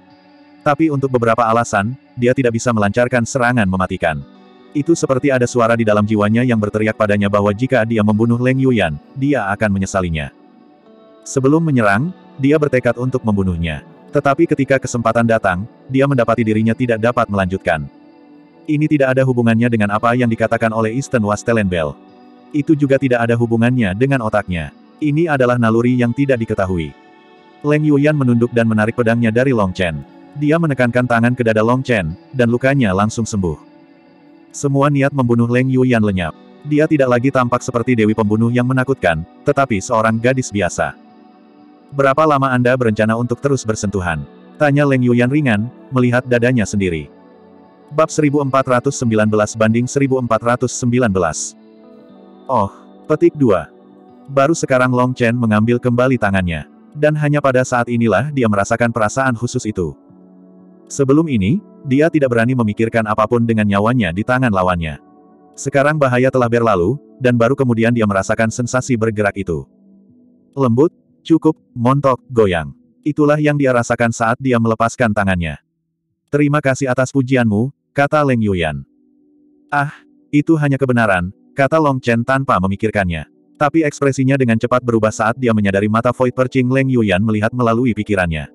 Tapi untuk beberapa alasan, dia tidak bisa melancarkan serangan mematikan. Itu seperti ada suara di dalam jiwanya yang berteriak padanya bahwa jika dia membunuh Leng Yuyan, dia akan menyesalinya. Sebelum menyerang, dia bertekad untuk membunuhnya. Tetapi ketika kesempatan datang, dia mendapati dirinya tidak dapat melanjutkan. Ini tidak ada hubungannya dengan apa yang dikatakan oleh Easton Wastelenbell. Itu juga tidak ada hubungannya dengan otaknya. Ini adalah naluri yang tidak diketahui. Leng Yuyan menunduk dan menarik pedangnya dari Long Chen. Dia menekankan tangan ke dada Long Chen, dan lukanya langsung sembuh. Semua niat membunuh Leng Yuyan lenyap. Dia tidak lagi tampak seperti dewi pembunuh yang menakutkan, tetapi seorang gadis biasa. Berapa lama Anda berencana untuk terus bersentuhan? Tanya Leng Yuyan ringan, melihat dadanya sendiri. Bab seribu empat ratus sembilan belas banding seribu empat ratus sembilan belas. Oh, petik dua. Baru sekarang Long Chen mengambil kembali tangannya. Dan hanya pada saat inilah dia merasakan perasaan khusus itu. Sebelum ini, dia tidak berani memikirkan apapun dengan nyawanya di tangan lawannya. Sekarang bahaya telah berlalu, dan baru kemudian dia merasakan sensasi bergerak itu. Lembut, cukup, montok, goyang. Itulah yang dia rasakan saat dia melepaskan tangannya. Terima kasih atas pujianmu, kata Leng Yuyan. Ah, itu hanya kebenaran, kata Long Chen tanpa memikirkannya. Tapi ekspresinya dengan cepat berubah saat dia menyadari mata Void Perching Leng Yuyan melihat melalui pikirannya.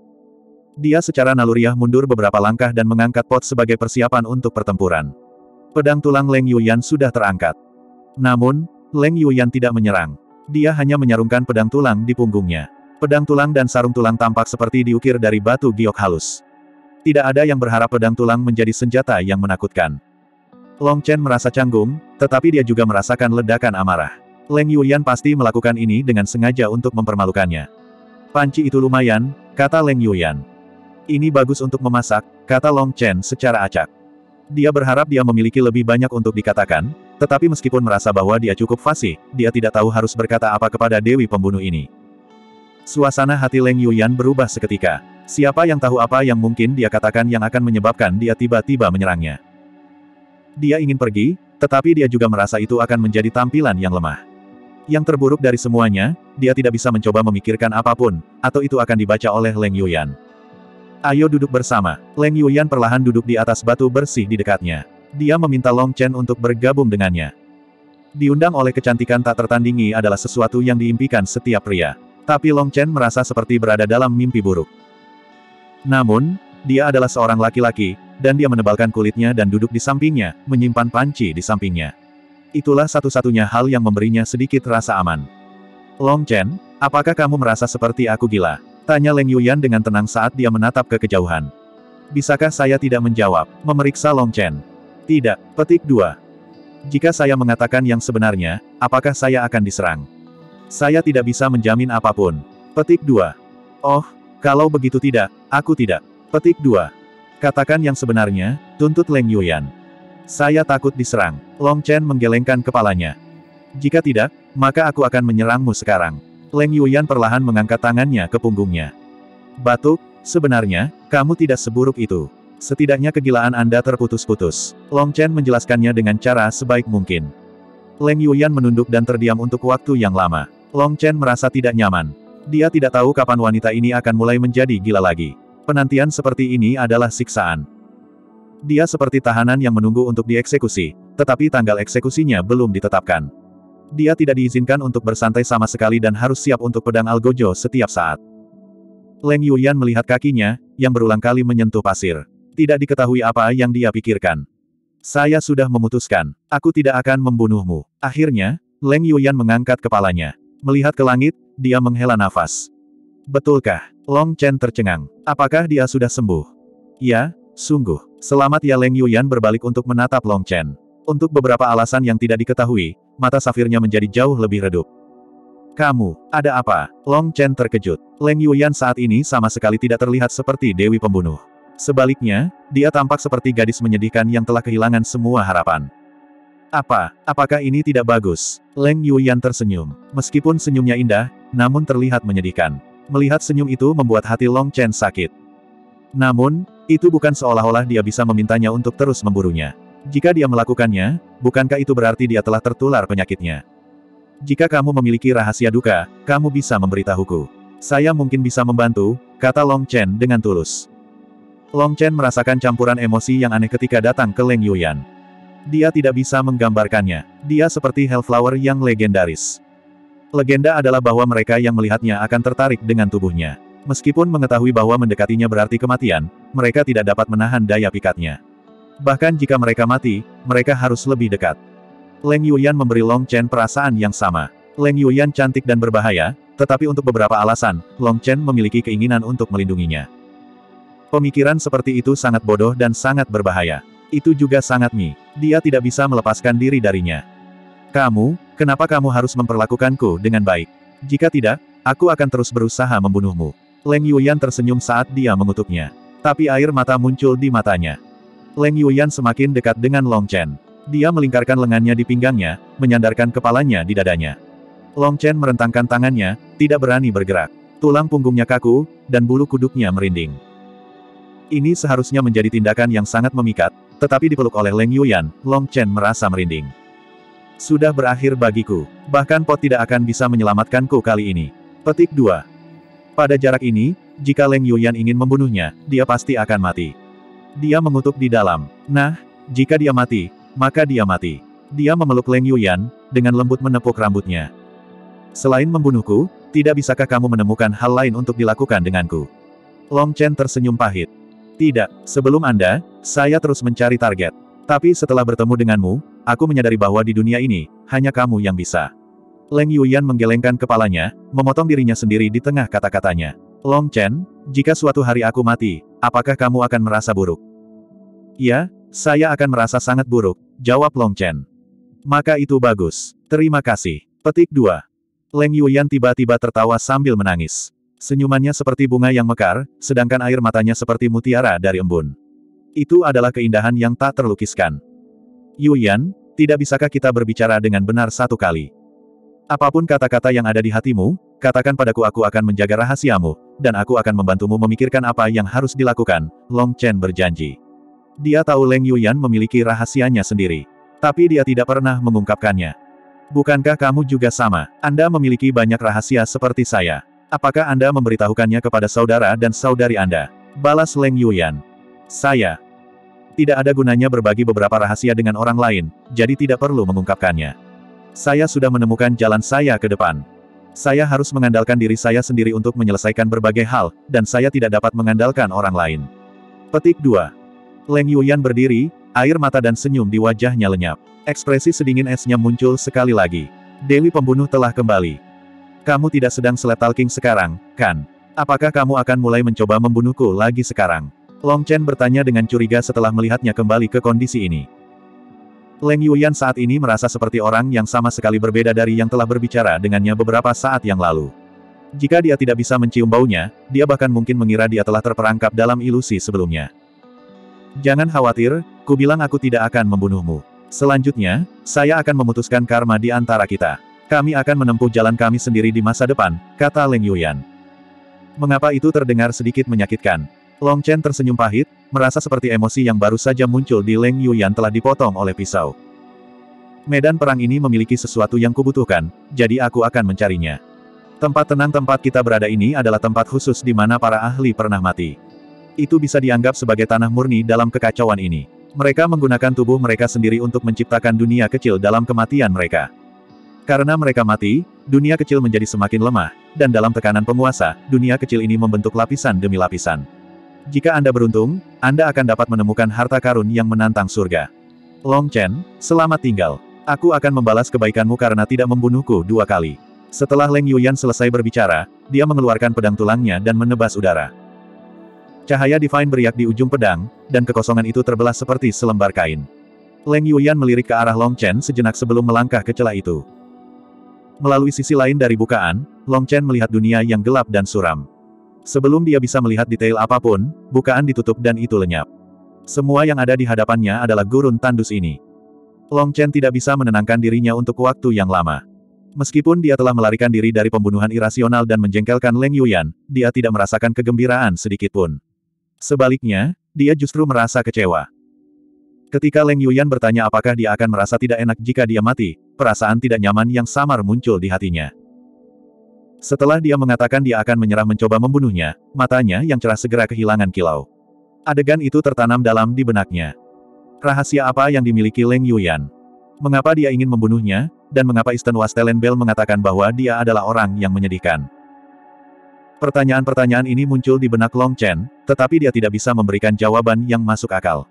Dia secara naluriah mundur beberapa langkah dan mengangkat pot sebagai persiapan untuk pertempuran. Pedang tulang Leng Yuyan sudah terangkat. Namun, Leng Yuyan tidak menyerang. Dia hanya menyarungkan pedang tulang di punggungnya. Pedang tulang dan sarung tulang tampak seperti diukir dari batu giok halus. Tidak ada yang berharap pedang tulang menjadi senjata yang menakutkan. Long Chen merasa canggung, tetapi dia juga merasakan ledakan amarah. Leng Yuyan pasti melakukan ini dengan sengaja untuk mempermalukannya. Panci itu lumayan, kata Leng Yuyan. Ini bagus untuk memasak, kata Long Chen secara acak. Dia berharap dia memiliki lebih banyak untuk dikatakan, tetapi meskipun merasa bahwa dia cukup fasih, dia tidak tahu harus berkata apa kepada dewi pembunuh ini. Suasana hati Leng Yuyan berubah seketika. Siapa yang tahu apa yang mungkin dia katakan yang akan menyebabkan dia tiba-tiba menyerangnya. Dia ingin pergi, tetapi dia juga merasa itu akan menjadi tampilan yang lemah. Yang terburuk dari semuanya, dia tidak bisa mencoba memikirkan apapun, atau itu akan dibaca oleh Leng Yuyan. Ayo duduk bersama. Leng Yuyan perlahan duduk di atas batu bersih di dekatnya. Dia meminta Long Chen untuk bergabung dengannya. Diundang oleh kecantikan tak tertandingi adalah sesuatu yang diimpikan setiap pria. Tapi Long Chen merasa seperti berada dalam mimpi buruk. Namun, dia adalah seorang laki-laki, dan dia menebalkan kulitnya dan duduk di sampingnya, menyimpan panci di sampingnya. Itulah satu-satunya hal yang memberinya sedikit rasa aman. Long Chen, apakah kamu merasa seperti aku gila? Tanya Leng Yuyan dengan tenang saat dia menatap ke kejauhan. Bisakah saya tidak menjawab? Memeriksa Long Chen. Tidak. Petik dua. Jika saya mengatakan yang sebenarnya, apakah saya akan diserang? Saya tidak bisa menjamin apapun. Petik dua. Oh, kalau begitu tidak, aku tidak. Petik dua. Katakan yang sebenarnya, tuntut Leng Yuyan. Saya takut diserang. Long Chen menggelengkan kepalanya. Jika tidak, maka aku akan menyerangmu sekarang. Leng Yuyan perlahan mengangkat tangannya ke punggungnya. Batuk, sebenarnya, kamu tidak seburuk itu. Setidaknya kegilaan Anda terputus-putus. Long Chen menjelaskannya dengan cara sebaik mungkin. Leng Yuyan menunduk dan terdiam untuk waktu yang lama. Long Chen merasa tidak nyaman. Dia tidak tahu kapan wanita ini akan mulai menjadi gila lagi. Penantian seperti ini adalah siksaan. Dia seperti tahanan yang menunggu untuk dieksekusi, tetapi tanggal eksekusinya belum ditetapkan. Dia tidak diizinkan untuk bersantai sama sekali dan harus siap untuk pedang Algojo setiap saat. Leng Yuyan melihat kakinya, yang berulang kali menyentuh pasir. Tidak diketahui apa yang dia pikirkan. Saya sudah memutuskan. Aku tidak akan membunuhmu. Akhirnya, Leng Yuyan mengangkat kepalanya. Melihat ke langit, dia menghela nafas. Betulkah? Long Chen tercengang. Apakah dia sudah sembuh? Ya, sungguh. Selamat ya. Leng Yuyan berbalik untuk menatap Long Chen. Untuk beberapa alasan yang tidak diketahui, mata safirnya menjadi jauh lebih redup. Kamu, ada apa? Long Chen terkejut. Leng Yuyan saat ini sama sekali tidak terlihat seperti dewi pembunuh. Sebaliknya, dia tampak seperti gadis menyedihkan yang telah kehilangan semua harapan. Apa? Apakah ini tidak bagus? Leng Yuyan tersenyum. Meskipun senyumnya indah, namun terlihat menyedihkan. Melihat senyum itu membuat hati Long Chen sakit. Namun, itu bukan seolah-olah dia bisa memintanya untuk terus memburunya. Jika dia melakukannya, bukankah itu berarti dia telah tertular penyakitnya? Jika kamu memiliki rahasia duka, kamu bisa memberitahuku. Saya mungkin bisa membantu, kata Long Chen dengan tulus. Long Chen merasakan campuran emosi yang aneh ketika datang ke Leng Yuyan. Dia tidak bisa menggambarkannya. Dia seperti Hellflower yang legendaris. Legenda adalah bahwa mereka yang melihatnya akan tertarik dengan tubuhnya. Meskipun mengetahui bahwa mendekatinya berarti kematian, mereka tidak dapat menahan daya pikatnya. Bahkan jika mereka mati, mereka harus lebih dekat. Leng Yuyan memberi Long Chen perasaan yang sama. Leng Yuyan cantik dan berbahaya, tetapi untuk beberapa alasan, Long Chen memiliki keinginan untuk melindunginya. Pemikiran seperti itu sangat bodoh dan sangat berbahaya. Itu juga sangat Mi. Dia tidak bisa melepaskan diri darinya. Kamu, kenapa kamu harus memperlakukanku dengan baik? Jika tidak, aku akan terus berusaha membunuhmu. Leng Yuyan tersenyum saat dia mengutuknya. Tapi air mata muncul di matanya. Leng Yuyan semakin dekat dengan Long Chen. Dia melingkarkan lengannya di pinggangnya, menyandarkan kepalanya di dadanya. Long Chen merentangkan tangannya, tidak berani bergerak. Tulang punggungnya kaku, dan bulu kuduknya merinding. Ini seharusnya menjadi tindakan yang sangat memikat, tetapi dipeluk oleh Leng Yuyan, Long Chen merasa merinding. Sudah berakhir bagiku. Bahkan pot tidak akan bisa menyelamatkanku kali ini. Petik dua. Pada jarak ini, jika Leng Yuyan ingin membunuhnya, dia pasti akan mati. Dia mengutuk di dalam. Nah, jika dia mati, maka dia mati. Dia memeluk Leng Yuyan, dengan lembut menepuk rambutnya. Selain membunuhku, tidak bisakah kamu menemukan hal lain untuk dilakukan denganku? Long Chen tersenyum pahit. Tidak, sebelum Anda, saya terus mencari target. Tapi setelah bertemu denganmu, aku menyadari bahwa di dunia ini, hanya kamu yang bisa. Leng Yuyan menggelengkan kepalanya, memotong dirinya sendiri di tengah kata-katanya. Long Chen, jika suatu hari aku mati, apakah kamu akan merasa buruk? Ya, saya akan merasa sangat buruk, jawab Long Chen. Maka itu bagus. Terima kasih. Petik dua. Leng Yuyan tiba-tiba tertawa sambil menangis. Senyumannya seperti bunga yang mekar, sedangkan air matanya seperti mutiara dari embun. Itu adalah keindahan yang tak terlukiskan. Yuyan, tidak bisakah kita berbicara dengan benar satu kali? Apapun kata-kata yang ada di hatimu, katakan padaku, aku akan menjaga rahasiamu, dan aku akan membantumu memikirkan apa yang harus dilakukan, Long Chen berjanji. Dia tahu Leng Yuyan memiliki rahasianya sendiri. Tapi dia tidak pernah mengungkapkannya. Bukankah kamu juga sama? Anda memiliki banyak rahasia seperti saya. Apakah Anda memberitahukannya kepada saudara dan saudari Anda? Balas Leng Yuyan. Saya. Tidak ada gunanya berbagi beberapa rahasia dengan orang lain, jadi tidak perlu mengungkapkannya. Saya sudah menemukan jalan saya ke depan. Saya harus mengandalkan diri saya sendiri untuk menyelesaikan berbagai hal, dan saya tidak dapat mengandalkan orang lain. Petik dua. Leng Yuyan berdiri, air mata dan senyum di wajahnya lenyap. Ekspresi sedingin esnya muncul sekali lagi. Dewi pembunuh telah kembali. Kamu tidak sedang sleep talking sekarang, kan? Apakah kamu akan mulai mencoba membunuhku lagi sekarang? Long Chen bertanya dengan curiga setelah melihatnya kembali ke kondisi ini. Leng Yuyan saat ini merasa seperti orang yang sama sekali berbeda dari yang telah berbicara dengannya beberapa saat yang lalu. Jika dia tidak bisa mencium baunya, dia bahkan mungkin mengira dia telah terperangkap dalam ilusi sebelumnya. Jangan khawatir, ku bilang aku tidak akan membunuhmu. Selanjutnya, saya akan memutuskan karma di antara kita. Kami akan menempuh jalan kami sendiri di masa depan, kata Leng Yuyan. Mengapa itu terdengar sedikit menyakitkan? Long Chen tersenyum pahit, merasa seperti emosi yang baru saja muncul di Leng Yuyan telah dipotong oleh pisau. Medan perang ini memiliki sesuatu yang kubutuhkan, jadi aku akan mencarinya. Tempat tenang tempat kita berada ini adalah tempat khusus di mana para ahli pernah mati. Itu bisa dianggap sebagai tanah murni dalam kekacauan ini. Mereka menggunakan tubuh mereka sendiri untuk menciptakan dunia kecil dalam kematian mereka. Karena mereka mati, dunia kecil menjadi semakin lemah, dan dalam tekanan penguasa, dunia kecil ini membentuk lapisan demi lapisan. Jika Anda beruntung, Anda akan dapat menemukan harta karun yang menantang surga. Long Chen, selamat tinggal. Aku akan membalas kebaikanmu karena tidak membunuhku dua kali. Setelah Leng Yuyan selesai berbicara, dia mengeluarkan pedang tulangnya dan menebas udara. Cahaya Divine beriak di ujung pedang, dan kekosongan itu terbelah seperti selembar kain. Leng Yuyan melirik ke arah Long Chen sejenak sebelum melangkah ke celah itu. Melalui sisi lain dari bukaan, Long Chen melihat dunia yang gelap dan suram. Sebelum dia bisa melihat detail apapun, bukaan ditutup dan itu lenyap. Semua yang ada di hadapannya adalah gurun tandus ini. Long Chen tidak bisa menenangkan dirinya untuk waktu yang lama. Meskipun dia telah melarikan diri dari pembunuhan irasional dan menjengkelkan Leng Yuyan, dia tidak merasakan kegembiraan sedikitpun. Sebaliknya, dia justru merasa kecewa. Ketika Leng Yuyan bertanya apakah dia akan merasa tidak enak jika dia mati, perasaan tidak nyaman yang samar muncul di hatinya. Setelah dia mengatakan dia akan menyerah mencoba membunuhnya, matanya yang cerah segera kehilangan kilau. Adegan itu tertanam dalam di benaknya. Rahasia apa yang dimiliki Leng Yuyan? Mengapa dia ingin membunuhnya, dan mengapa Eastern Wasteland Bell mengatakan bahwa dia adalah orang yang menyedihkan? Pertanyaan-pertanyaan ini muncul di benak Long Chen, tetapi dia tidak bisa memberikan jawaban yang masuk akal.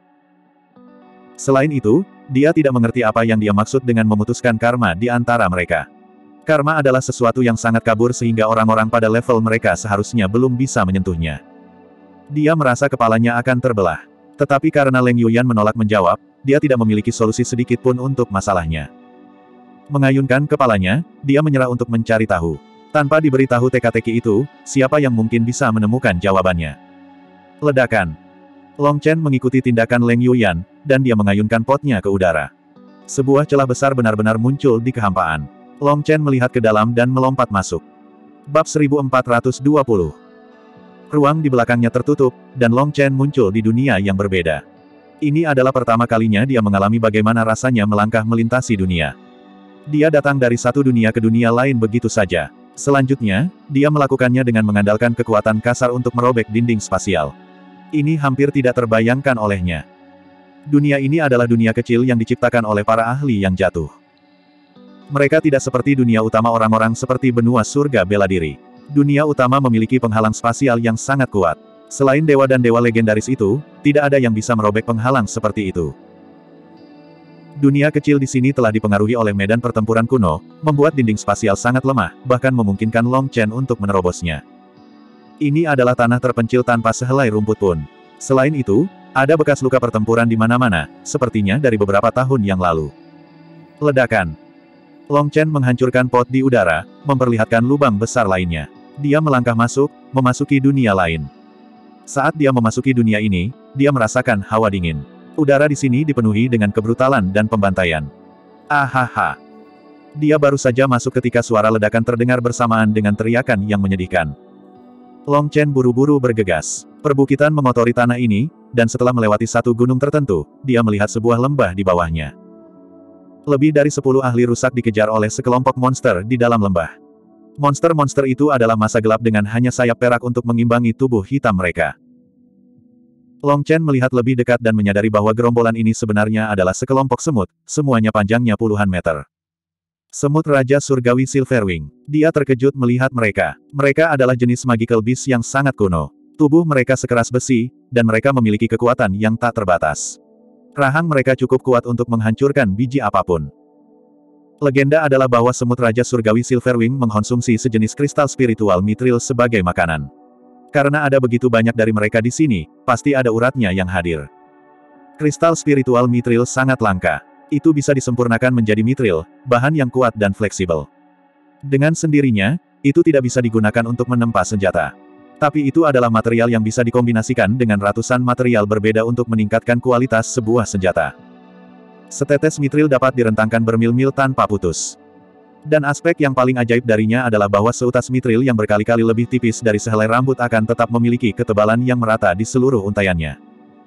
Selain itu, dia tidak mengerti apa yang dia maksud dengan memutuskan karma di antara mereka. Karma adalah sesuatu yang sangat kabur sehingga orang-orang pada level mereka seharusnya belum bisa menyentuhnya. Dia merasa kepalanya akan terbelah. Tetapi karena Leng Yuyan menolak menjawab, dia tidak memiliki solusi sedikit pun untuk masalahnya. Mengayunkan kepalanya, dia menyerah untuk mencari tahu. Tanpa diberitahu teka-teki itu, siapa yang mungkin bisa menemukan jawabannya? Ledakan. Long Chen mengikuti tindakan Leng Yuyan, dan dia mengayunkan potnya ke udara. Sebuah celah besar benar-benar muncul di kehampaan. Long Chen melihat ke dalam dan melompat masuk. Bab seribu empat ratus dua puluh. Ruang di belakangnya tertutup, dan Long Chen muncul di dunia yang berbeda. Ini adalah pertama kalinya dia mengalami bagaimana rasanya melangkah melintasi dunia. Dia datang dari satu dunia ke dunia lain begitu saja. Selanjutnya, dia melakukannya dengan mengandalkan kekuatan kasar untuk merobek dinding spasial. Ini hampir tidak terbayangkan olehnya. Dunia ini adalah dunia kecil yang diciptakan oleh para ahli yang jatuh. Mereka tidak seperti dunia utama orang-orang seperti benua surga bela diri. Dunia utama memiliki penghalang spasial yang sangat kuat. Selain dewa dan dewa legendaris itu, tidak ada yang bisa merobek penghalang seperti itu. Dunia kecil di sini telah dipengaruhi oleh medan pertempuran kuno, membuat dinding spasial sangat lemah, bahkan memungkinkan Long Chen untuk menerobosnya. Ini adalah tanah terpencil tanpa sehelai rumput pun. Selain itu, ada bekas luka pertempuran di mana-mana, sepertinya dari beberapa tahun yang lalu. Ledakan. Long Chen menghancurkan pot di udara, memperlihatkan lubang besar lainnya. Dia melangkah masuk, memasuki dunia lain. Saat dia memasuki dunia ini, dia merasakan hawa dingin. Udara di sini dipenuhi dengan kebrutalan dan pembantaian. Ahaha. Dia baru saja masuk ketika suara ledakan terdengar bersamaan dengan teriakan yang menyedihkan. Long Chen buru-buru bergegas. Perbukitan mengotori tanah ini, dan setelah melewati satu gunung tertentu, dia melihat sebuah lembah di bawahnya. Lebih dari sepuluh ahli rusak dikejar oleh sekelompok monster di dalam lembah. Monster-monster itu adalah masa gelap dengan hanya sayap perak untuk mengimbangi tubuh hitam mereka. Long Chen melihat lebih dekat dan menyadari bahwa gerombolan ini sebenarnya adalah sekelompok semut, semuanya panjangnya puluhan meter. Semut Raja Surgawi Silverwing. Dia terkejut melihat mereka. Mereka adalah jenis magical beast yang sangat kuno. Tubuh mereka sekeras besi, dan mereka memiliki kekuatan yang tak terbatas. Rahang mereka cukup kuat untuk menghancurkan biji apapun. Legenda adalah bahwa semut Raja Surgawi Silverwing mengkonsumsi sejenis kristal spiritual mithril sebagai makanan. Karena ada begitu banyak dari mereka di sini, pasti ada uratnya yang hadir. Kristal spiritual mithril sangat langka. Itu bisa disempurnakan menjadi mithril, bahan yang kuat dan fleksibel. Dengan sendirinya, itu tidak bisa digunakan untuk menempa senjata. Tapi itu adalah material yang bisa dikombinasikan dengan ratusan material berbeda untuk meningkatkan kualitas sebuah senjata. Setetes mithril dapat direntangkan bermil-mil tanpa putus. Dan aspek yang paling ajaib darinya adalah bahwa seutas mithril yang berkali-kali lebih tipis dari sehelai rambut akan tetap memiliki ketebalan yang merata di seluruh untaiannya.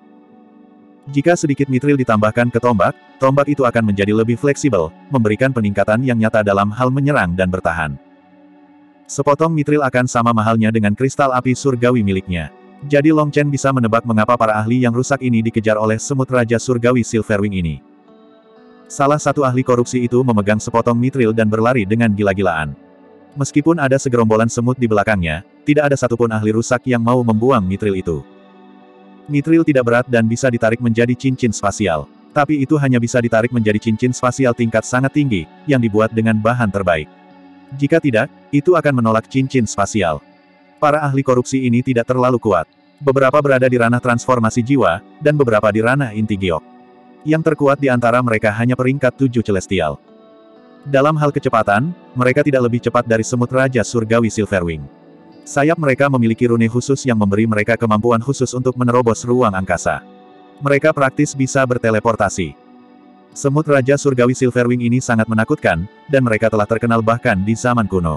Jika sedikit mithril ditambahkan ke tombak, tombak itu akan menjadi lebih fleksibel, memberikan peningkatan yang nyata dalam hal menyerang dan bertahan. Sepotong mithril akan sama mahalnya dengan kristal api surgawi miliknya. Jadi Long Chen bisa menebak mengapa para ahli yang rusak ini dikejar oleh semut Raja Surgawi Silverwing ini. Salah satu ahli korupsi itu memegang sepotong mithril dan berlari dengan gila-gilaan. Meskipun ada segerombolan semut di belakangnya, tidak ada satupun ahli rusak yang mau membuang mitril itu. Mitril tidak berat dan bisa ditarik menjadi cincin spasial. Tapi itu hanya bisa ditarik menjadi cincin spasial tingkat sangat tinggi, yang dibuat dengan bahan terbaik. Jika tidak, itu akan menolak cincin spasial. Para ahli korupsi ini tidak terlalu kuat. Beberapa berada di ranah transformasi jiwa, dan beberapa di ranah inti giok. Yang terkuat di antara mereka hanya peringkat tujuh celestial. Dalam hal kecepatan, mereka tidak lebih cepat dari semut Raja Surgawi Silverwing. Sayap mereka memiliki rune khusus yang memberi mereka kemampuan khusus untuk menerobos ruang angkasa. Mereka praktis bisa berteleportasi. Semut Raja Surgawi Silverwing ini sangat menakutkan, dan mereka telah terkenal bahkan di zaman kuno.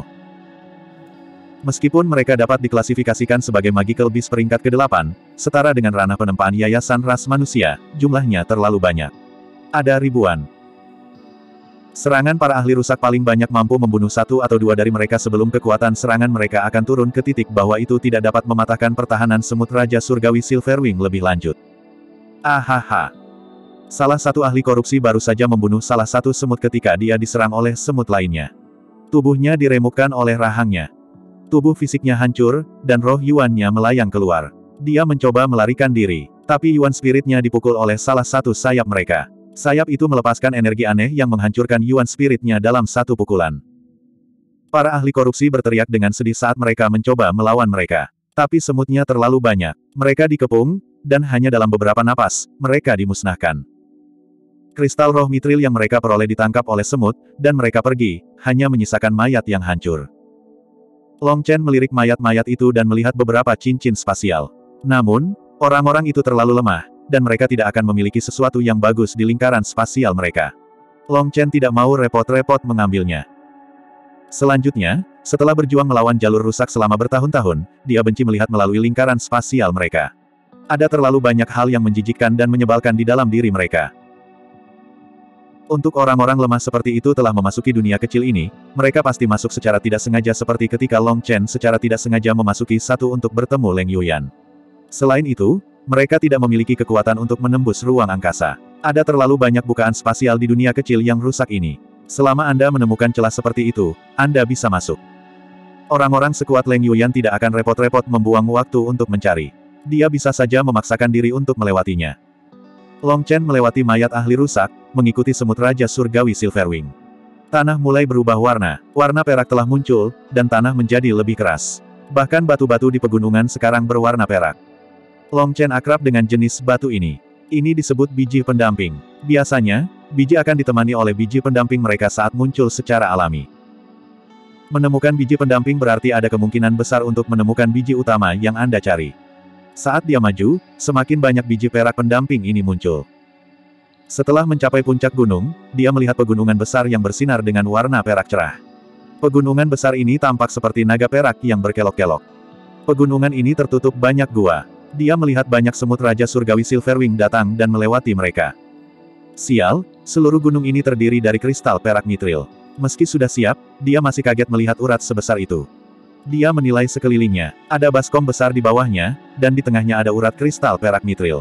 Meskipun mereka dapat diklasifikasikan sebagai Magical Beast peringkat kedelapan, setara dengan ranah penempaan Yayasan Ras Manusia, jumlahnya terlalu banyak. Ada ribuan. Serangan para ahli rusak paling banyak mampu membunuh satu atau dua dari mereka sebelum kekuatan serangan mereka akan turun ke titik bahwa itu tidak dapat mematahkan pertahanan semut Raja Surgawi Silverwing lebih lanjut. Ahaha. Salah satu ahli korupsi baru saja membunuh salah satu semut ketika dia diserang oleh semut lainnya. Tubuhnya diremukkan oleh rahangnya. Tubuh fisiknya hancur, dan roh Yuan-nya melayang keluar. Dia mencoba melarikan diri, tapi Yuan spiritnya dipukul oleh salah satu sayap mereka. Sayap itu melepaskan energi aneh yang menghancurkan Yuan spiritnya dalam satu pukulan. Para ahli korupsi berteriak dengan sedih saat mereka mencoba melawan mereka. Tapi semutnya terlalu banyak. Mereka dikepung, dan hanya dalam beberapa napas, mereka dimusnahkan. Kristal roh mitril yang mereka peroleh ditangkap oleh semut, dan mereka pergi, hanya menyisakan mayat yang hancur. Long Chen melirik mayat-mayat itu dan melihat beberapa cincin spasial. Namun, orang-orang itu terlalu lemah, dan mereka tidak akan memiliki sesuatu yang bagus di lingkaran spasial mereka. Long Chen tidak mau repot-repot mengambilnya. Selanjutnya, setelah berjuang melawan jalur rusak selama bertahun-tahun, dia benci melihat melalui lingkaran spasial mereka. Ada terlalu banyak hal yang menjijikkan dan menyebalkan di dalam diri mereka. Untuk orang-orang lemah seperti itu telah memasuki dunia kecil ini, mereka pasti masuk secara tidak sengaja seperti ketika Long Chen secara tidak sengaja memasuki satu untuk bertemu Leng Yuyan. Selain itu, mereka tidak memiliki kekuatan untuk menembus ruang angkasa. Ada terlalu banyak bukaan spasial di dunia kecil yang rusak ini. Selama Anda menemukan celah seperti itu, Anda bisa masuk. Orang-orang sekuat Leng Yuyan tidak akan repot-repot membuang waktu untuk mencari. Dia bisa saja memaksakan diri untuk melewatinya. Long Chen melewati mayat ahli rusak, mengikuti semut Raja Surgawi Silverwing. Tanah mulai berubah warna, warna perak telah muncul, dan tanah menjadi lebih keras. Bahkan batu-batu di pegunungan sekarang berwarna perak. Long Chen akrab dengan jenis batu ini. Ini disebut biji pendamping. Biasanya, biji akan ditemani oleh biji pendamping mereka saat muncul secara alami. Menemukan biji pendamping berarti ada kemungkinan besar untuk menemukan biji utama yang Anda cari. Saat dia maju, semakin banyak biji perak pendamping ini muncul. Setelah mencapai puncak gunung, dia melihat pegunungan besar yang bersinar dengan warna perak cerah. Pegunungan besar ini tampak seperti naga perak yang berkelok-kelok. Pegunungan ini tertutup banyak gua. Dia melihat banyak semut Raja Surgawi Silverwing datang dan melewati mereka. Sial, seluruh gunung ini terdiri dari kristal perak mitril. Meski sudah siap, dia masih kaget melihat urat sebesar itu. Dia menilai sekelilingnya, ada baskom besar di bawahnya, dan di tengahnya ada urat kristal perak mitril.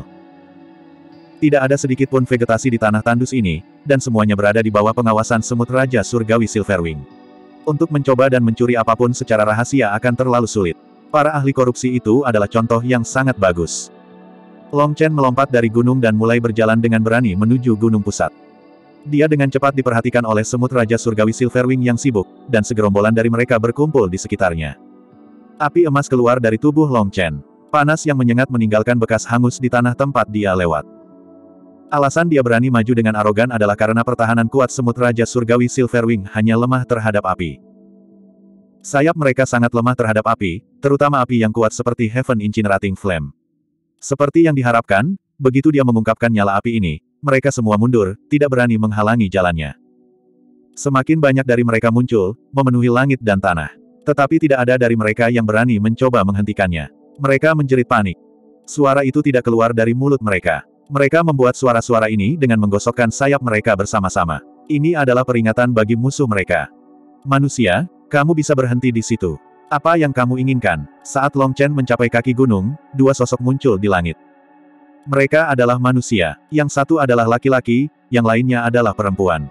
Tidak ada sedikit pun vegetasi di tanah tandus ini, dan semuanya berada di bawah pengawasan semut Raja Surgawi Silverwing. Untuk mencoba dan mencuri apapun secara rahasia akan terlalu sulit. Para ahli korupsi itu adalah contoh yang sangat bagus. Long Chen melompat dari gunung dan mulai berjalan dengan berani menuju gunung pusat. Dia dengan cepat diperhatikan oleh semut Raja Surgawi Silverwing yang sibuk, dan segerombolan dari mereka berkumpul di sekitarnya. Api emas keluar dari tubuh Long Chen. Panas yang menyengat meninggalkan bekas hangus di tanah tempat dia lewat. Alasan dia berani maju dengan arogan adalah karena pertahanan kuat semut Raja Surgawi Silverwing hanya lemah terhadap api. Sayap mereka sangat lemah terhadap api, terutama api yang kuat seperti Heaven Incinerating Flame. Seperti yang diharapkan, begitu dia mengungkapkan nyala api ini, mereka semua mundur, tidak berani menghalangi jalannya. Semakin banyak dari mereka muncul, memenuhi langit dan tanah. Tetapi tidak ada dari mereka yang berani mencoba menghentikannya. Mereka menjerit panik. Suara itu tidak keluar dari mulut mereka. Mereka membuat suara-suara ini dengan menggosokkan sayap mereka bersama-sama. Ini adalah peringatan bagi musuh mereka. Manusia, kamu bisa berhenti di situ. Apa yang kamu inginkan? Saat Long Chen mencapai kaki gunung, dua sosok muncul di langit. Mereka adalah manusia. Yang satu adalah laki-laki, yang lainnya adalah perempuan.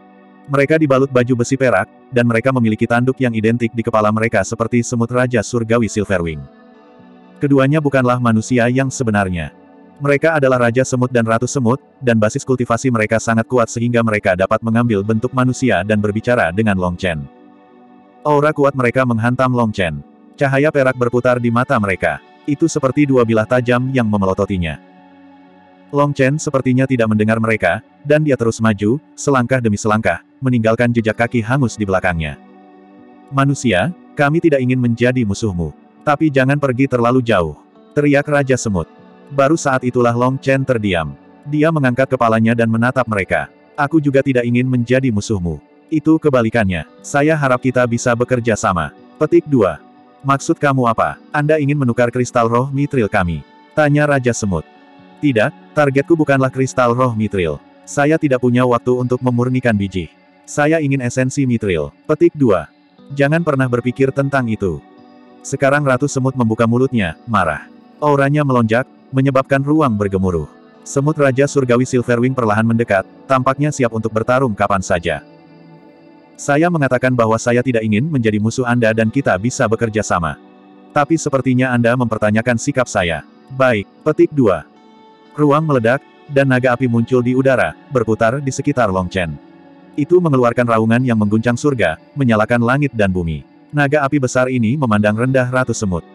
Mereka dibalut baju besi perak, dan mereka memiliki tanduk yang identik di kepala mereka seperti semut Raja Surgawi Silverwing. Keduanya bukanlah manusia yang sebenarnya. Mereka adalah Raja Semut dan Ratu Semut, dan basis kultivasi mereka sangat kuat sehingga mereka dapat mengambil bentuk manusia dan berbicara dengan Long Chen. Aura kuat mereka menghantam Long Chen. Cahaya perak berputar di mata mereka. Itu seperti dua bilah tajam yang memelototinya. Long Chen sepertinya tidak mendengar mereka, dan dia terus maju, selangkah demi selangkah, meninggalkan jejak kaki hangus di belakangnya. Manusia, kami tidak ingin menjadi musuhmu. Tapi jangan pergi terlalu jauh. Teriak Raja Semut. Baru saat itulah Long Chen terdiam. Dia mengangkat kepalanya dan menatap mereka. Aku juga tidak ingin menjadi musuhmu. Itu kebalikannya. Saya harap kita bisa bekerja sama. Petik dua. Maksud kamu apa? Anda ingin menukar kristal roh mithril kami? Tanya Raja Semut. Tidak, targetku bukanlah kristal roh mithril. Saya tidak punya waktu untuk memurnikan biji. Saya ingin esensi mithril. Petik dua. Jangan pernah berpikir tentang itu. Sekarang Ratu Semut membuka mulutnya, marah. Auranya melonjak, menyebabkan ruang bergemuruh. Semut Raja Surgawi Silverwing perlahan mendekat, tampaknya siap untuk bertarung kapan saja. Saya mengatakan bahwa saya tidak ingin menjadi musuh Anda dan kita bisa bekerja sama. Tapi sepertinya Anda mempertanyakan sikap saya. Baik, petik dua. Ruang meledak, dan naga api muncul di udara, berputar di sekitar Long Chen. Itu mengeluarkan raungan yang mengguncang surga, menyalakan langit dan bumi. Naga api besar ini memandang rendah Ratu Semut.